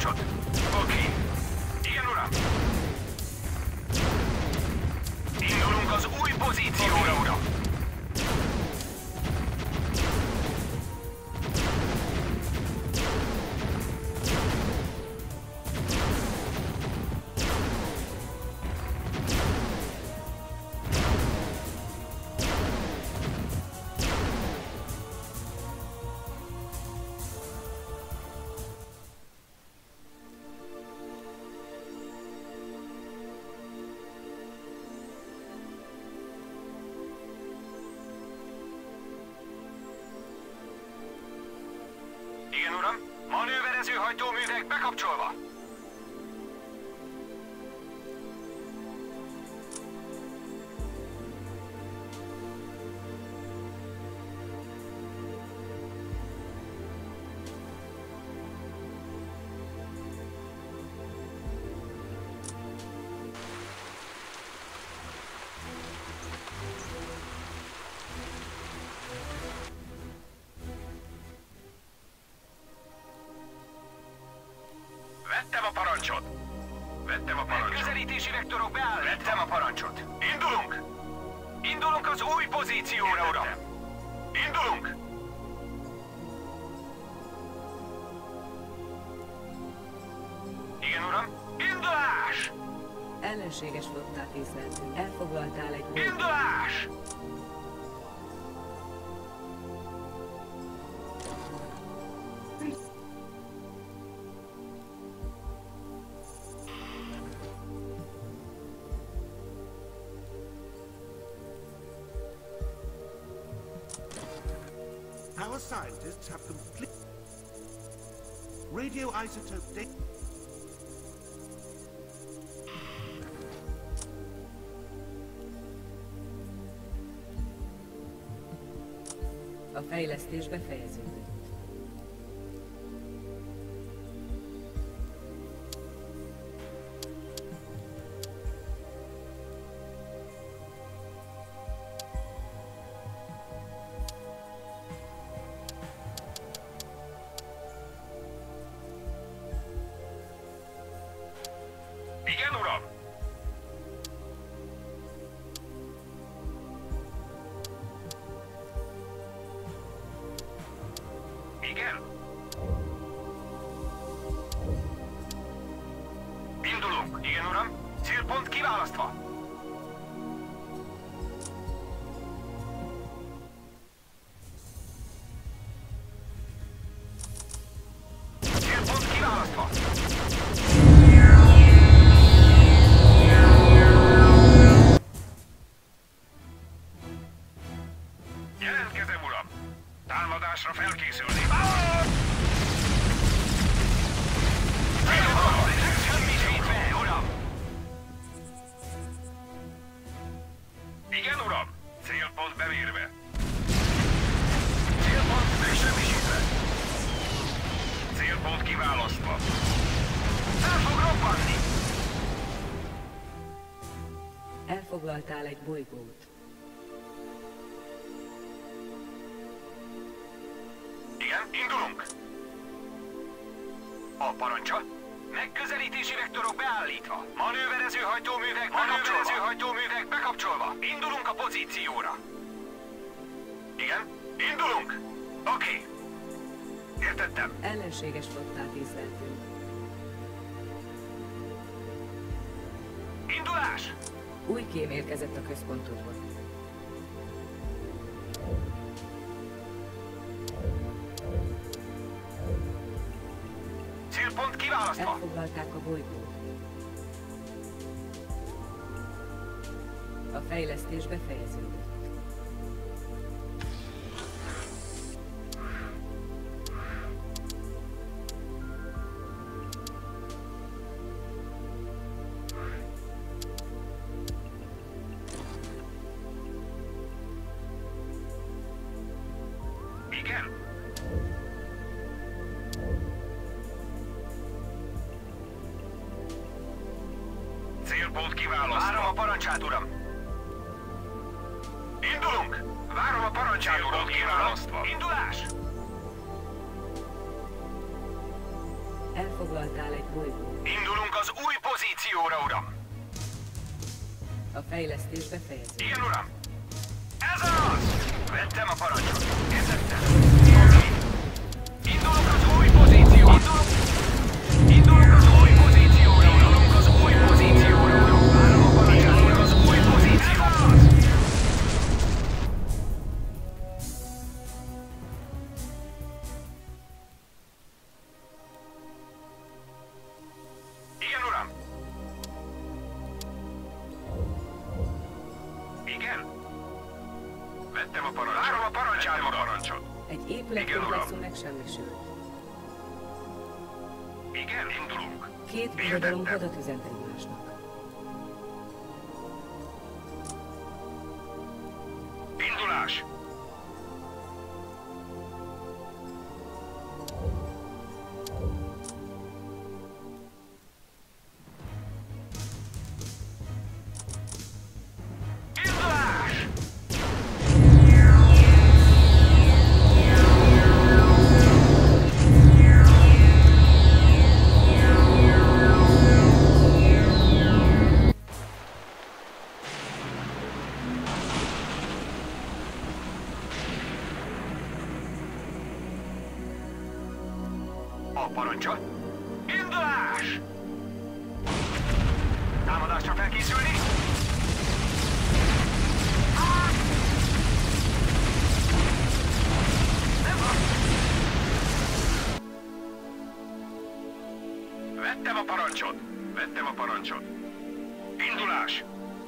parancsot. Oké. Igen, uram. Indulunk az új pozícióra, uram. Igen, uram. Manőverező hajtóművek bekapcsolva. Vettem a parancsot! Vettem a parancsot! Közelítési vektorok beállítva! Vettem a parancsot! Indulunk! Indulunk az új pozícióra, uram! Indulunk! Igen, uram! Indulás! Ellenséges flottát észleltünk. Elfoglaltál egy bolygót. Indulás! Our scientists have complete radioisotope data. A fejlesztés befejeződött. Igen, uram! Igen? Indulunk. Igen, uram. Célpont kiválasztva. Célpont kiválasztva. Jelentkezem, uram! Támadásra felkészülni! Semmisítve, uram! Igen, uram! Célpont bemérve! Célpont megsemmisítve! Célpont kiválasztva! Fel fog robbanni! Elfoglaltál egy bolygót. Igen, indulunk! A parancsa? Megközelítési vektorok beállítva. Manőverező hajtóművek bekapcsolva. Indulunk a pozícióra. Igen, indulunk! Oké. Értettem. Ellenséges flottát észleltünk. Indulás! Új kém érkezett a központodba. Célpont kiválasztva. Elfoglalták a bolygót. A fejlesztés befejeződött. Igen. Célpont kiválasztva. Várom a parancsát, uram. Indulunk! Várom a parancsát, uram, kiválasztva. Indulás! Elfoglaltál egy bolygót. Indulunk az új pozícióra, uram! A fejlesztés befejeződik. Igen, uram! Ez az! Vettem a parancsot. Értettem. Oké. Indulunk az új pozícióra. Indulunk az új pozícióra, uram! Indulunk az új pozícióra, uram! Várom a parancsot. Indulunk az új pozícióra. Igen, uram! Igen? Vettem a parancsot. Várom a parancsát, a parancsot. Egy épületkomplexum megsemmisült. Igen, indulunk. Két birodalom hadat üzent egymásnak. Indulás! Indulás! A parancsa. Indulás! Támadásra felkészülni! Vettem a parancsot! Vettem a parancsot! Indulás!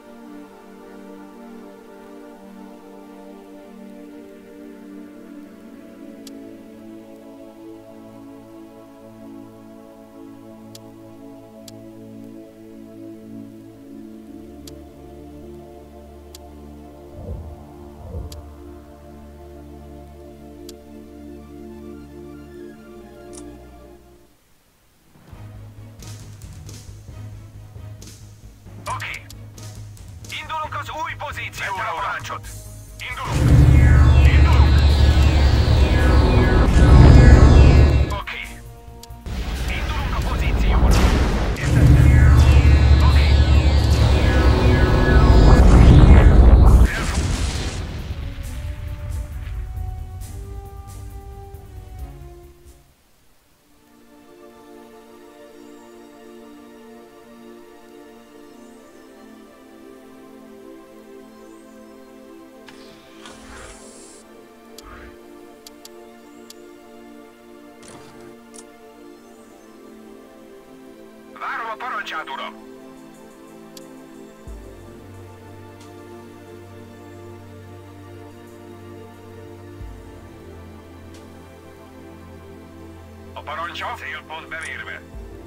Oké. Indulunk az új pozícióra, a parancsot. Indulunk. Indulunk. Oké. Indulunk a pozícióra. Értettem. Oké. Várom a parancsát, uram! A parancsa célpont bemérve.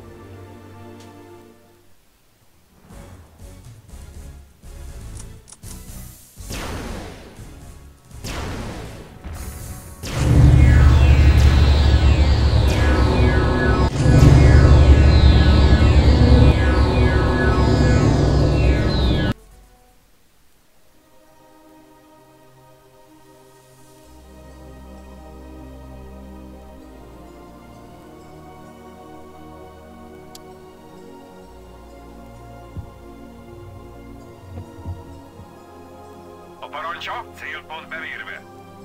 A parancsa célpont bemérve.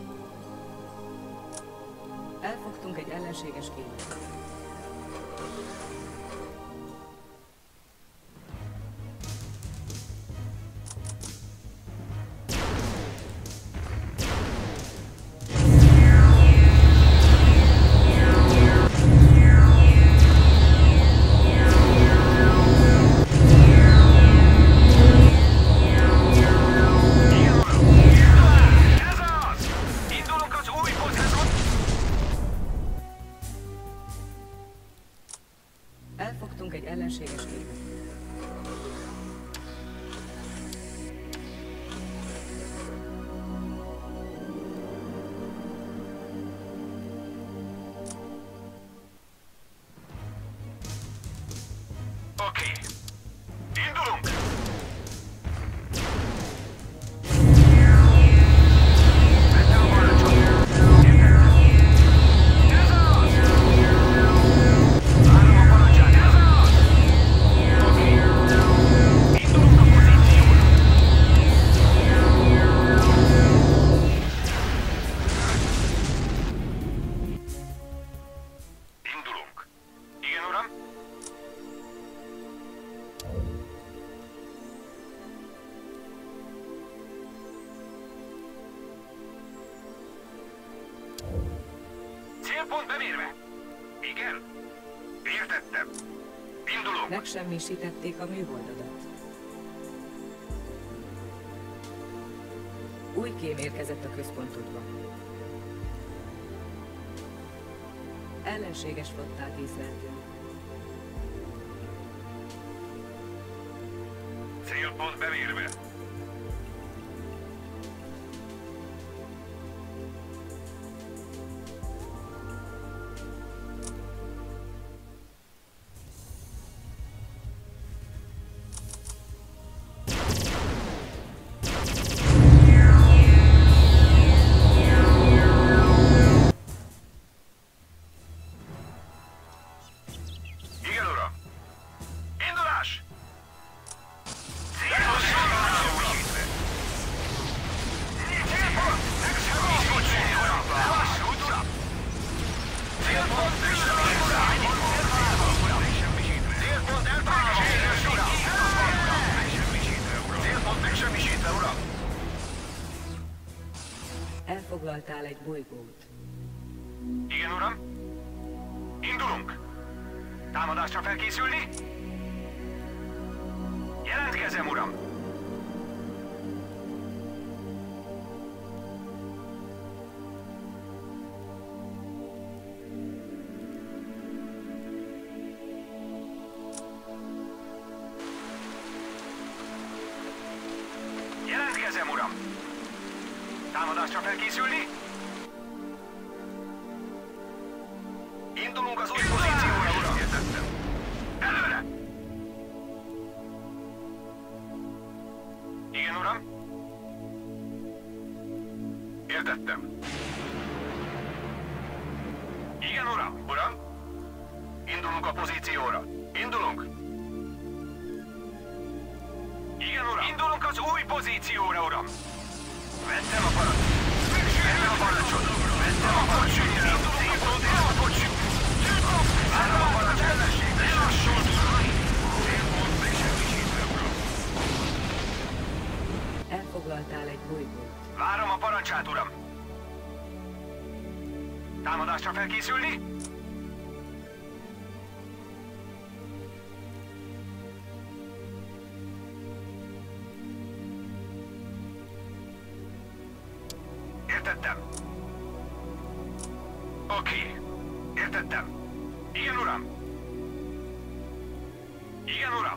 Elfogtunk egy ellenséges képet. Ez az! Indulunk az új pozícióra. Elfogtunk egy ellenséges képet. Oké. Indulunk! Vettem a parancsot. Ez az! Várom Célpont bemérve. Igen? Értettem. Indulunk. Megsemmisítették a műholdadat. Új kém érkezett a központodba. Ellenséges flottát észleltünk. Célpont bemérve. Igen, uram. Indulás! Elfoglaltál egy bolygót. Igen, uram. Indulunk. Támadásra felkészülni? Jelentkezem, uram. Jelentkezem, uram. Támadásra felkészülni? Indulunk az új pozícióra, uram. Értettem. Előre! Igen, uram? Értettem. Igen, uram. Uram? Indulunk a pozícióra. Indulunk. Igen, uram. Indulunk az új pozícióra, uram. Vettem a parancsot. Vettem a parancsot. Vettem a parancsot. Indulunk a pozícióra. Vettem a parancsot. Lelassult. Célpont megsemmisítve, uram. Elfoglaltál egy bolygót. Várom a parancsát, uram. Támadásra felkészülni? Értettem. Oké. Értettem. Igen, uram. Igen, uram.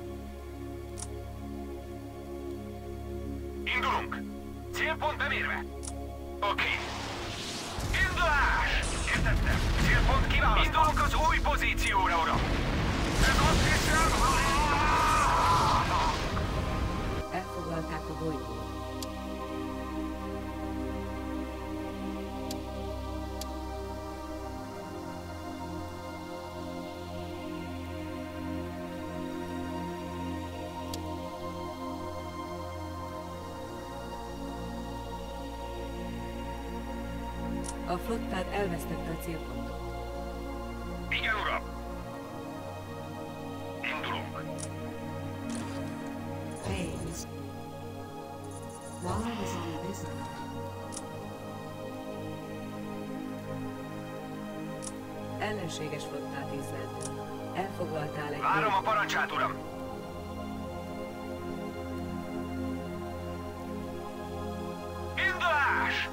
Indulunk. Célpont bemérve. Oké. Indulás! Értettem. Célpont kiválasztva. Indulunk az új pozícióra, uram. Ez azt hiszem... Elfoglalták a bolygót. A flottád elvesztette a célpontot. Igen, uram. Indulunk. Phase. While I was on Bismarck, Ellenséges flottát észleltünk. Elfoglaltál egy Várom a bolygót. parancsát, uram. Indulás!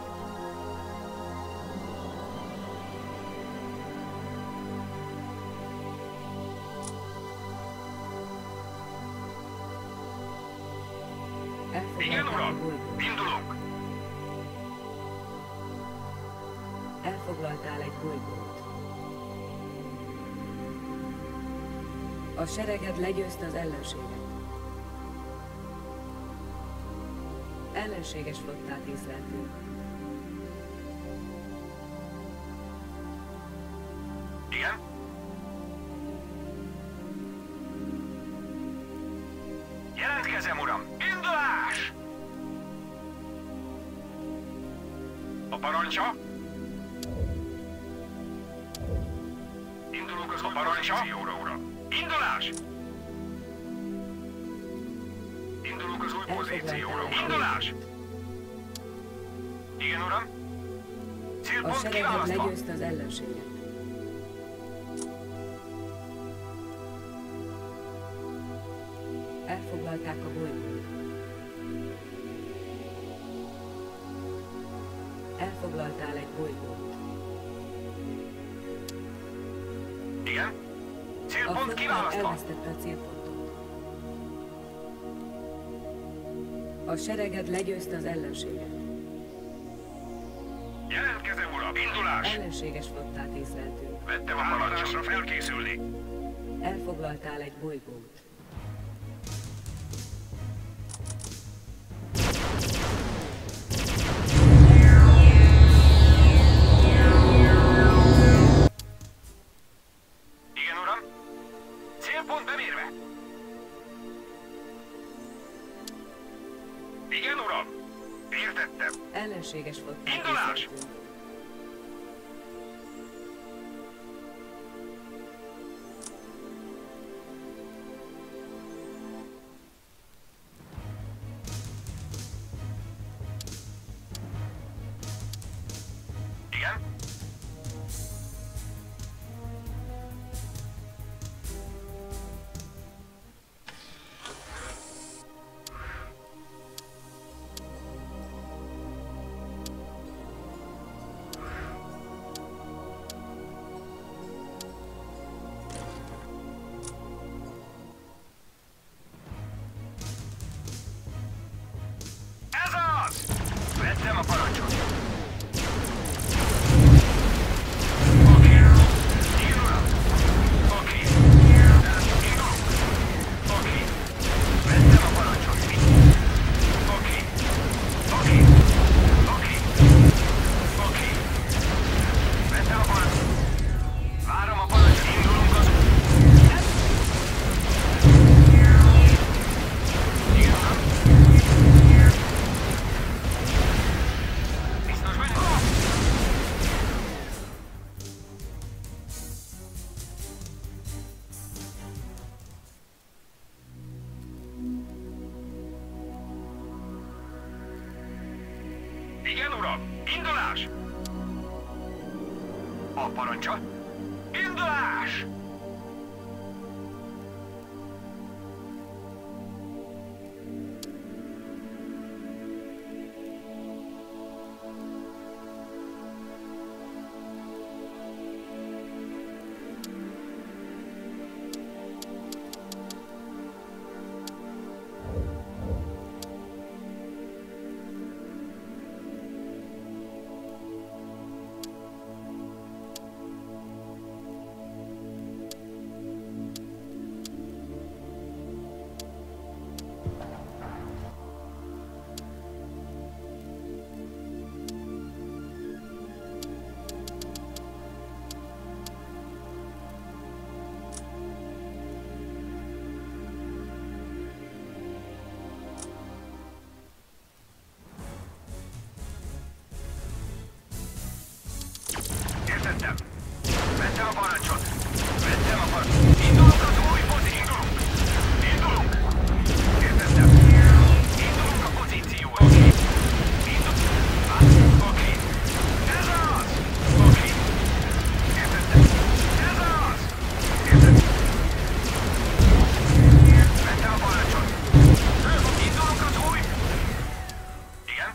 Igen, Elfoglaltál egy uram. bolygót. Indulunk. Elfoglaltál egy bolygót. A sereged legyőzte az ellenséget. Ellenséges flottát észleltünk. Igen? Jelentkezem, uram. Indulás! A parancsa? Indulunk az új pozícióra, uram. Indulás! Indulunk az új pozícióra, uram. Indulás! Igen, uram? A Célpont sereged kiválasztva. legyőzte az ellenséget. Elfoglalták a bolygót. Elfoglaltál egy bolygót. Igen? A Célpont flotta kiválasztva. elvesztette a célpontot. A sereged legyőzte az ellenséget. Jelentkezem, uram. Indulás. Ellenséges flottát észleltünk. Vettem a parancsra felkészülni. Elfoglaltál egy bolygót. Igen, uram. Célpont bemérve. Igen, uram. Értettem. Ellenséges flottát Indulás! észleltünk. Igen? Ez az! Vettem a parancsot. Oké. Igen, uram. Oké. Indulunk. Oké. Vettem a parancsot. Oké. Oké. Oké. Oké. Vettem a parancsot. Várom a parancsot. Indulunk az Igen, uram. Biztos benne? Igen, uram! Indulás! A parancsa? Indulás! Értettem. Vettem a parancsot. Vettem a parancsot. Indulunk az új pozícióra. Indulunk. Indulunk. Értettem. Indulunk a pozícióra. Oké. Indulunk. Oké. Ez az. Oké. Értettem. Ez az. Értettem. Vettem a parancsot. Indulunk az új. Igen.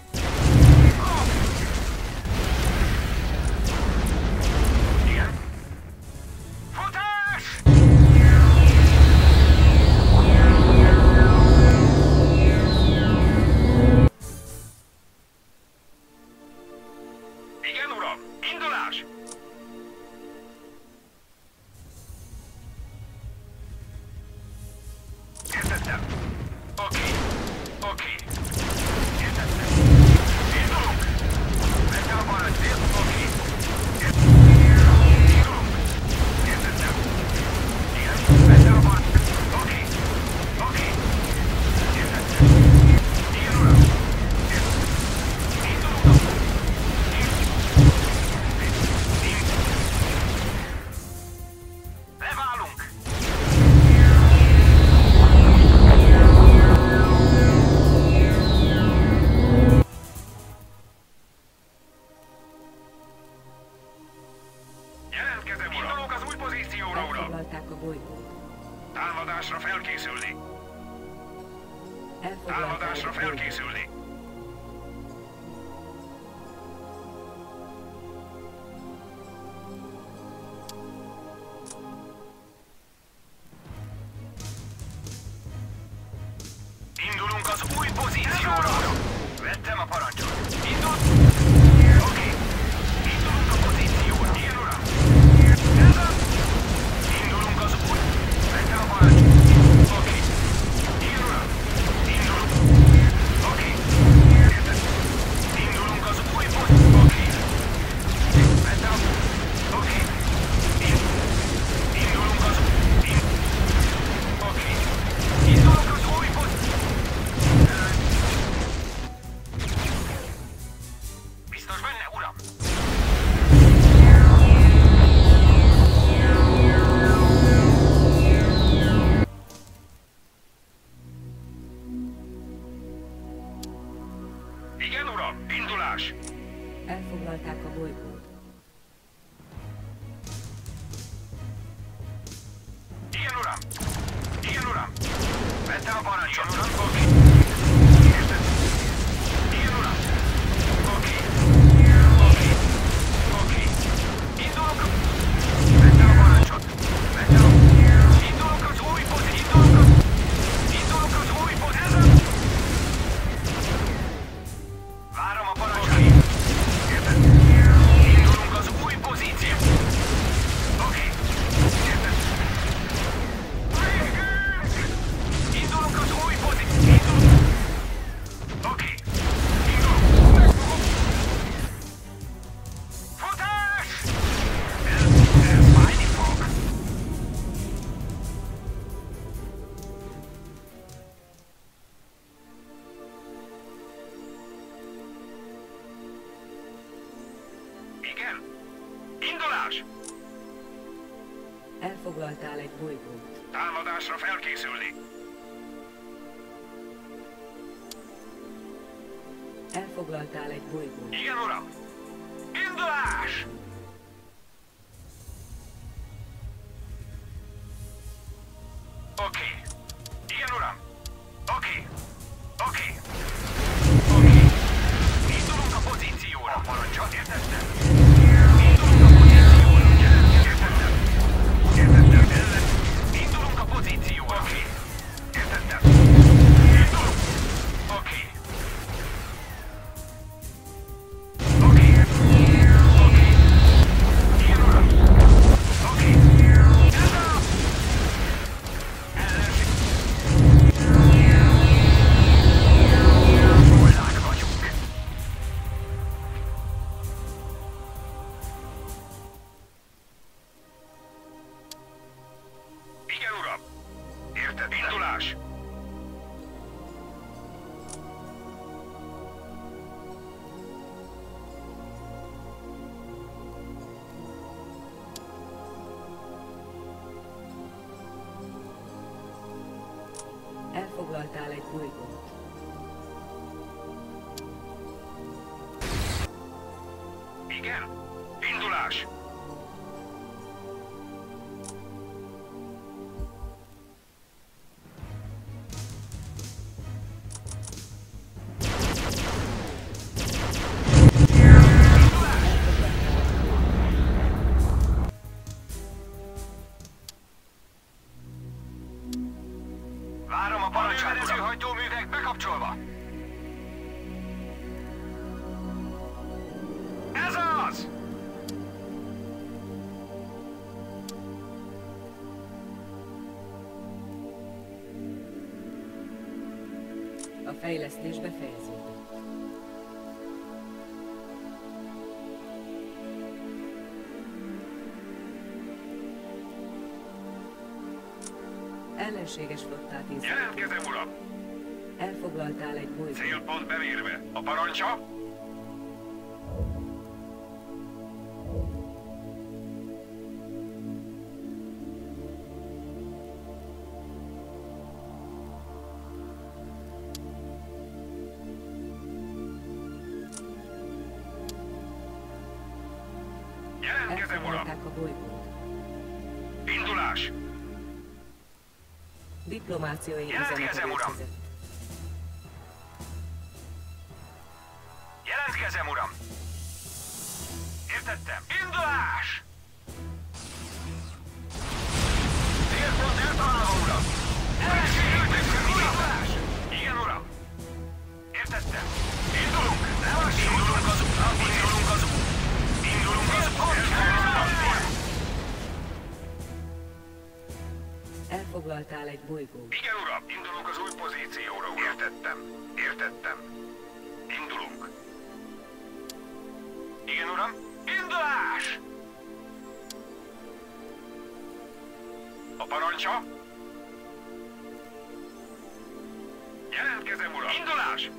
Igen. Futás! Igen, uram! Indulás! Értettem. Oké. Oké. Értettem. Indulunk! Vettem a parancsot. Oké. Indulunk. Értettem. Igen. Vettem a parancsot. Oké. Oké. Értettem. Igen, uram. Indulunk. pozícióra, uram! Elfoglalták a bolygót. Támadásra felkészülni! Támadásra felkészülni! Indulunk az új pozícióra! Vettem a parancsot! Oké! Indulunk a pozícióra! Igen, uram! Indulunk az új... Vettem a parancsot! Oké! Igen, uram! Indulunk! Oké! Indulunk az új pozícióra! Oké! Vettem a... Oké! Indulunk az... Oké! Indulunk az új pozícióra! Biztos benne, uram? Igen, uram, indulás! Elfoglalták a bolygót. Igen, uram! Igen, uram! Vettem a parancsot, uram, oké. Érted? Igen, uram! Oké. Oké. Oké. Indulok a... Vettem a parancsot. Vettem a... Indulok az új pozícióra. Indulok az új pozícióra. Várom a parancsot. Érted? Indulunk az új pozíció. Oké. Érted? Indulunk az új pozíció. Indulunk. Oké. Indulunk. Futás! Ez fájni fog. Igen. Indulás! Elfoglaltál egy bolygót. Támadásra felkészülni. Elfoglaltál egy bolygót. Igen, uram! Indulás! Oké. Igen, uram! Oké. Oké. Oké. Indulunk a pozícióra. A parancsot értettem. Indulunk a pozícióra. Értettem. Értettem. Indulunk a pozícióra. Oké. Értettem. Indulunk. Oké. Oké. Oké. Igen, uram. Oké. Hullák vagyunk. Igen, uram. Érted? Indulás. Elfoglaltál egy bolygót. Igen. Indulás. Várom a parancsot, uram. Hajtóművek bekapcsolva. Ez az! A fejlesztés befejeződött. Ellenséges flottát észleltél. Jelentkezem, uram! Elfoglaltál egy bolygót. Célpont bemérve. A parancsa? Jelentkezem, uram! Elfoglalták a bolygót. Indulás! Diplomáciai Jelentkezem, üzenet uram! érkezett. Jelentkezem, uram! Értettem. Indulás! Célpont eltalálva, uram! Indulás! Igen, uram! Értettem. Indulunk! Indulunk az útra! Indulunk az útra! Indulunk az útra! Elfoglaltál egy bolygót. Igen, uram! Indulunk az új pozícióra, uram! Értettem. Értettem. Indulunk. Igen, uram! Indulás! A parancsa? Jelentkezem, uram! Indulás!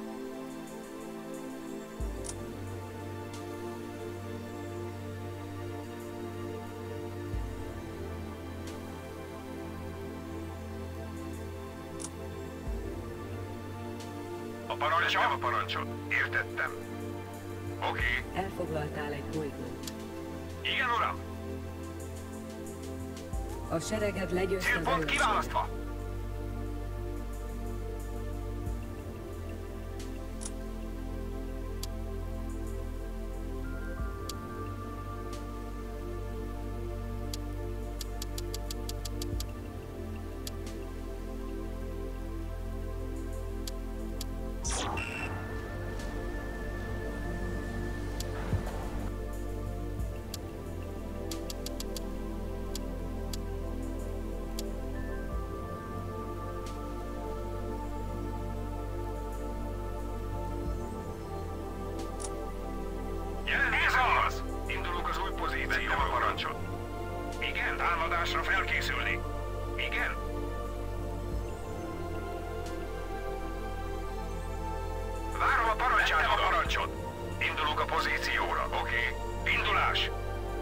A parancsa? Nem a parancsot. Értettem. Oké. Elfoglaltál egy bolygót. Igen, uram! A sereged legyőzte az Célpont ellenséget. kiválasztva! Jelentkezem az! Indulunk az új pozícióra, a parancsot. Igen, támadásra felkészülni. Igen. Várom a parancsát, a parancsot. Indulunk a pozícióra, oké? Indulás!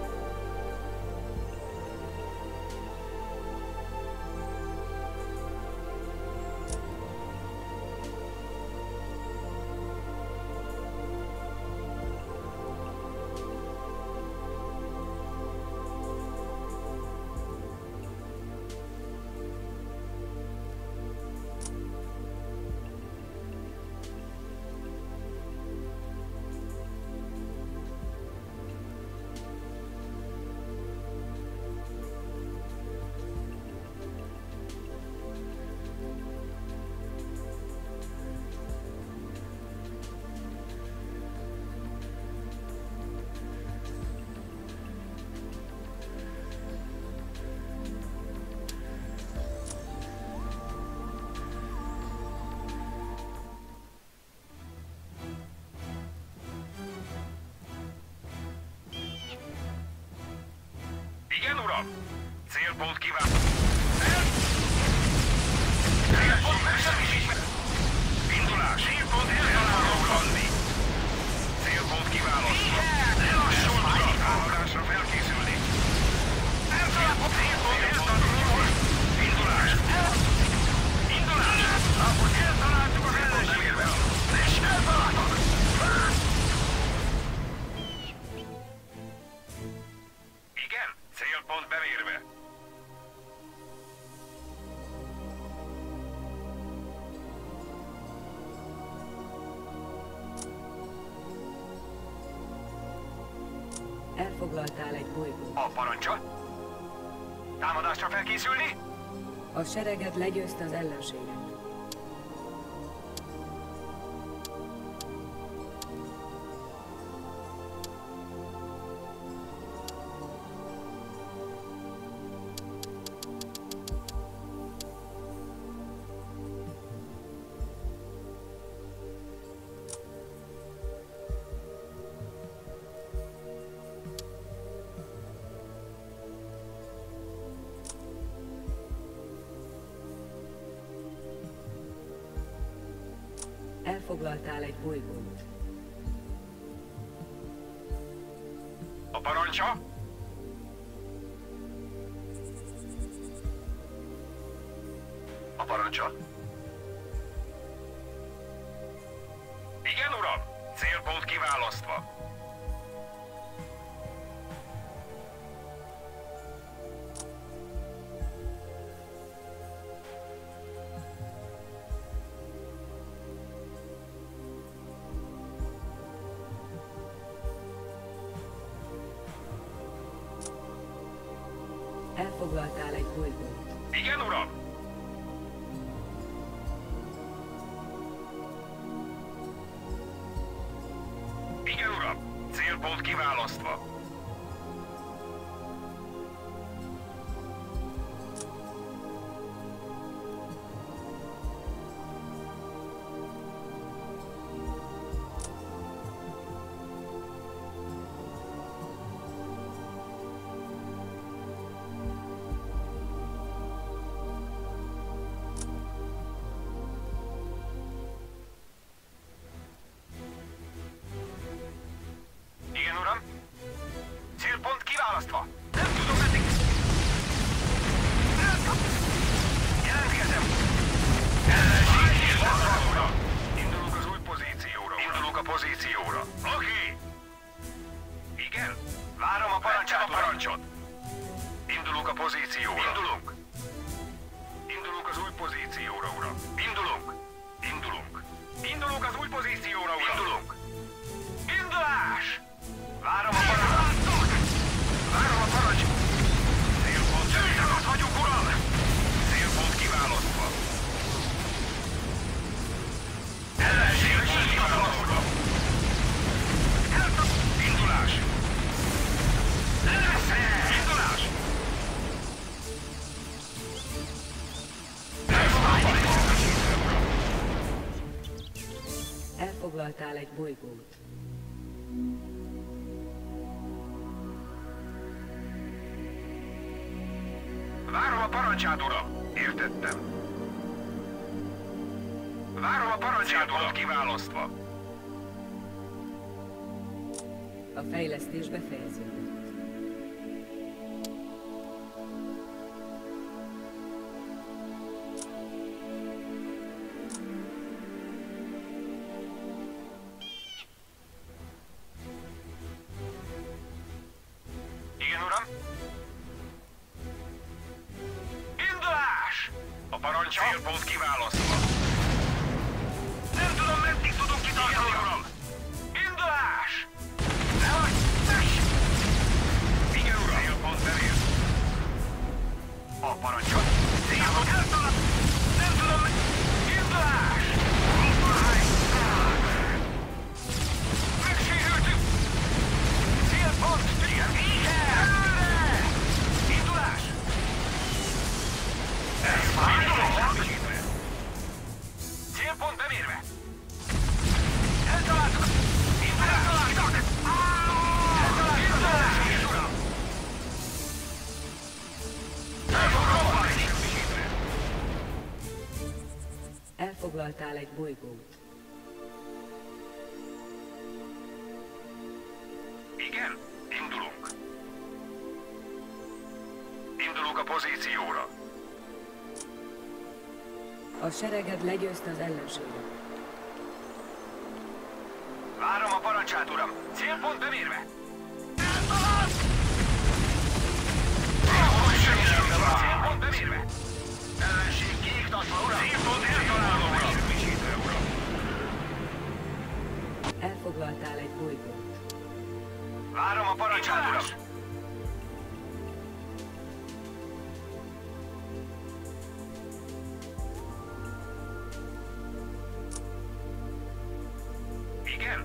Igen, uram! Célpont kíván... Célpont megsemmisítve! Indulás! Célpont eltalálva, uram! Célpont kiválasztva! Lelassul, uram! Támadásra felkészülni! Célpont eltalálva! Indulás! Indulás! Akkor eltaláltuk az ellenséget! És eltaláltuk! Igen, célpont bemérve. Elfoglaltál egy bolygót. A parancsa? Támadásra felkészülni? A sereged legyőzte az ellenséget. Elfoglaltál egy bolygót. A parancsa? A parancsa? Igen, uram! Célpont kiválasztva. Elfoglaltál egy bolygót. Igen, uram! Igen, uram! Célpont kiválasztva. Igen, uram? Célpont kiválasztva. Nem tudom meddig. Jelentkezem. Ellenség kiválasztva, uram. Indulunk az új pozícióra, uram. Indulunk a pozícióra. Oké. Igen? Várom a parancsát, parancsot. Indulunk a pozícióra. Indulunk. Indulunk az új pozícióra, uram. Indulunk. Indulunk. Indulunk az új pozícióra, uram. Indulunk. Indulás! Várom a parancsot! Várom a parancsot! Célpont ott vagyunk, uram! Célpont kiválasztva. Ellenség kiválasztva, uram! Indulás! Indulás! Elfoglaltál egy bolygót. Várom a parancsát, uram! Értettem. Várom a parancsát, uram! Kiválasztva. A fejlesztés befejeződött. Igen, uram? Indulás! A parancs célpont kiválasztva. Nem tudom, meddig tudunk kitartani, uram! Indulás! Ne vagy! Tess! Igen, uram! Célpont bevér. A parancsot. Célpont eltalad! Nem tudom, indulás! Megsérültük! Célpont! Igen! Előre! Indulás! Célpont bemérve! Eltaláltuk! Eltaláltuk! Indulás! Uram! Elfoglaltál egy bolygót. Igen, indulunk. Indulunk a pozícióra. A sereged legyőzte az ellenséget. Várom a parancsát, uram. Célpont bemérve. Eltalálsz! Célpont bemérve. Ellenség kiiktatva, uram. Célpont eltalálva, uram. Elfoglaltál egy bolygót. Várom a parancsát, uram. Igen?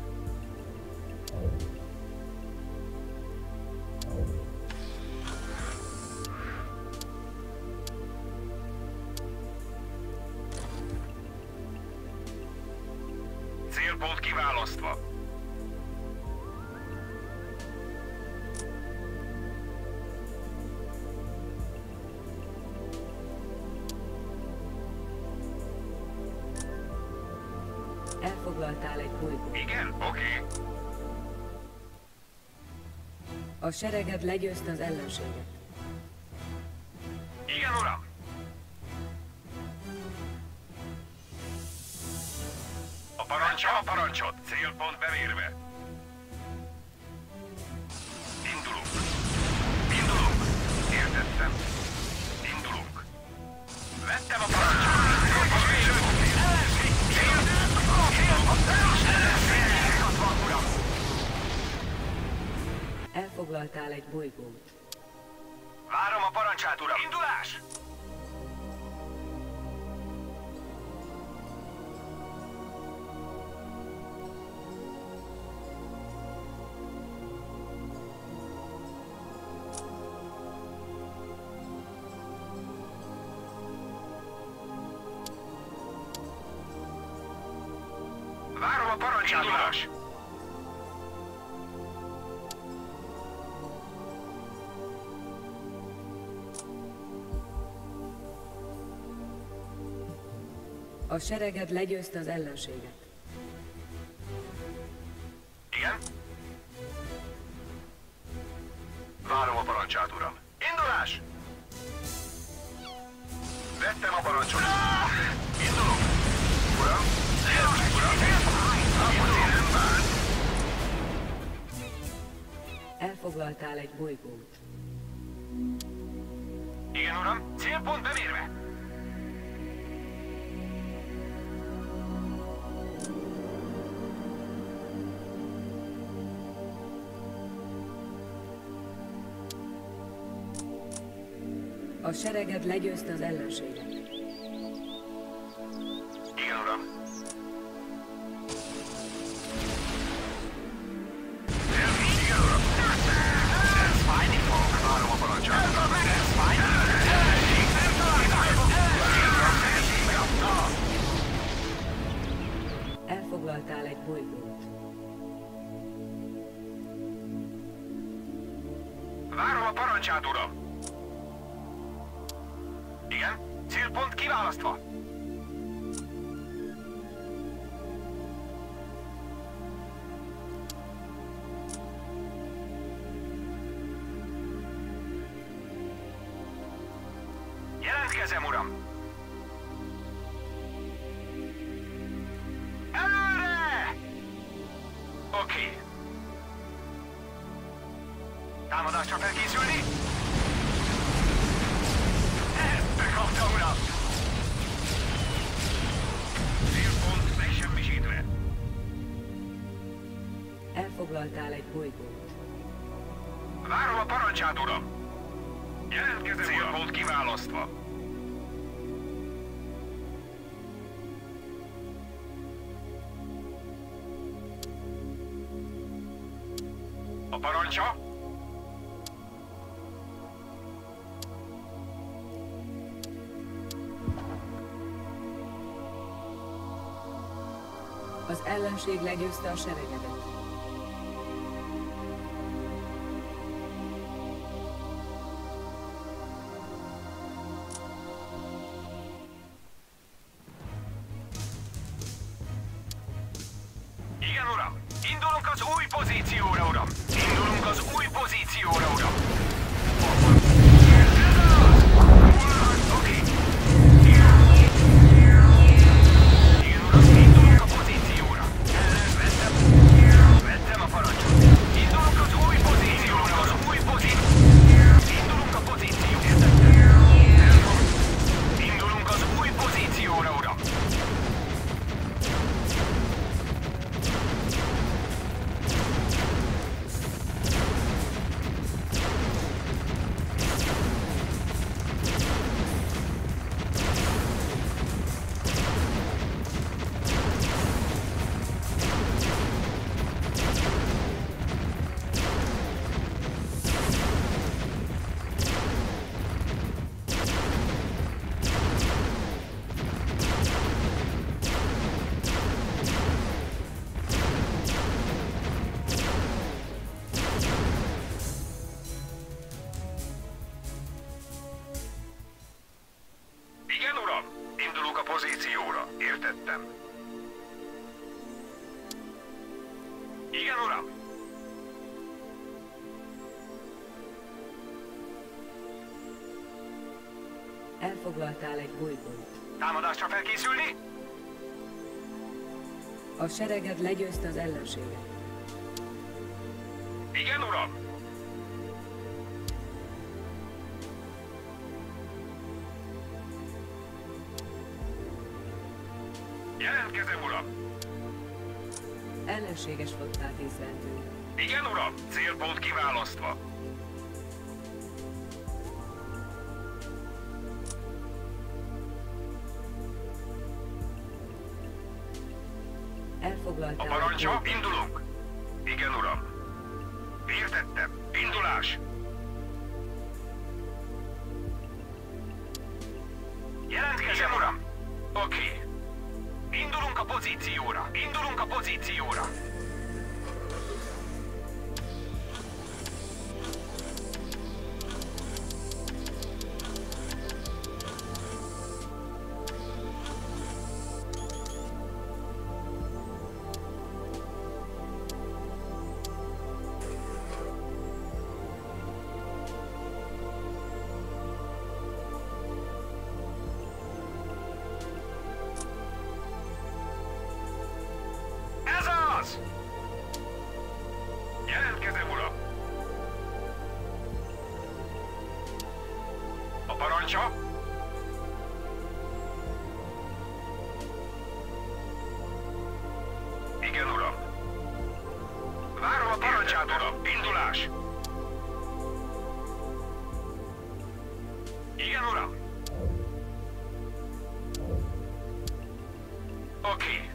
Célpont kiválasztva. Elfoglaltál egy bolygót. Igen? Oké. A sereged legyőzte az ellenséget. Igen, uram. A parancsot. Célpont bemérve. Indulunk. Indulunk. Értettem. Indulunk. Vettem a parancsot. Elfoglaltál egy bolygót. Várom a parancsot. parancsát, uram! Indulás! Várom a parancsát, uram! A sereged legyőzte az ellenséget. Igen? Várom a parancsát, uram. Indulás! Vettem a parancsot. Indulok! Uram? Elfoglaltál egy bolygót. Igen, uram. Célpont bemérve. A sereged legyőzte az ellenséget. Igen, uram. Igen, uram. Ez fájni fog. Várom a parancsát. Ez fájni. Elfoglaltál egy bolygót. Várom a parancsát, uram. Igen? Célpont kiválasztva. Jelentkezem, uram. Előre! Oké. Támadásra felkészülni? Bekapta, uram! Célpont megsemmisítve. Elfoglaltál egy bolygót. Várom a parancsát, uram! Jelentkezem, célpont kiválasztva. A parancsa? Az ellenség legyőzte a seregedet. Igen, uram! Indulunk az új pozícióra, uram! Indulunk az új pozícióra, uram! Oké. Igen, uram, indulunk a pozícióra! Vettem a parancsot! Indulunk az új pozícióra, az új pozícióra! Indulunk a pozícióra! Indulunk az új pozícióra, uram! pozícióra. Értettem. Igen, uram. Elfoglaltál egy bolygót. Támadásra felkészülni? A sereged legyőzte az ellenséget. Igen, uram. Jelentkezem, uram. Ellenséges flottát észleltünk. Igen, uram. Célpont kiválasztva. foglaltál. A parancsa? Indulunk. Igen, uram. Értettem. Indulás. Jelentkezem, uram. Oké. Indulunk a pozícióra. Indulunk a pozícióra. Jelentkezem, uram! A parancsa? Igen, uram. Várom a parancsát, uram. Indulás! Igen, uram. Oké.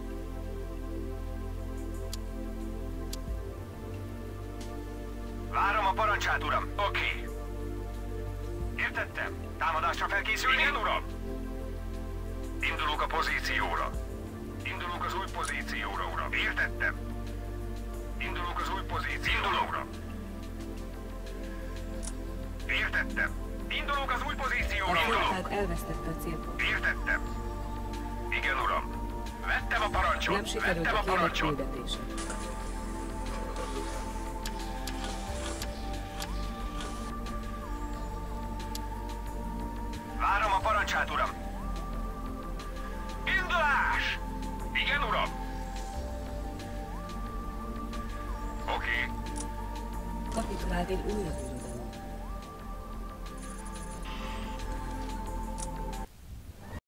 Várom a parancsát, uram. Oké. Értettem. Támadásra felkészülni? Igen, uram. Indulunk a pozícióra. Indulunk az új pozícióra, uram. Értettem. Indulunk az új pozícióra. Indulunk, uram. Értettem. Indulunk az új pozícióra, A uram. flottád elvesztette a célpontot. Értettem. Igen, uram. Vettem a parancsot. Nem sikerült Vettem a a kérett parancsot. küldetése. Várom a parancsát, uram. Indulás! Igen, uram. Oké. Kapituládél újra bűnös.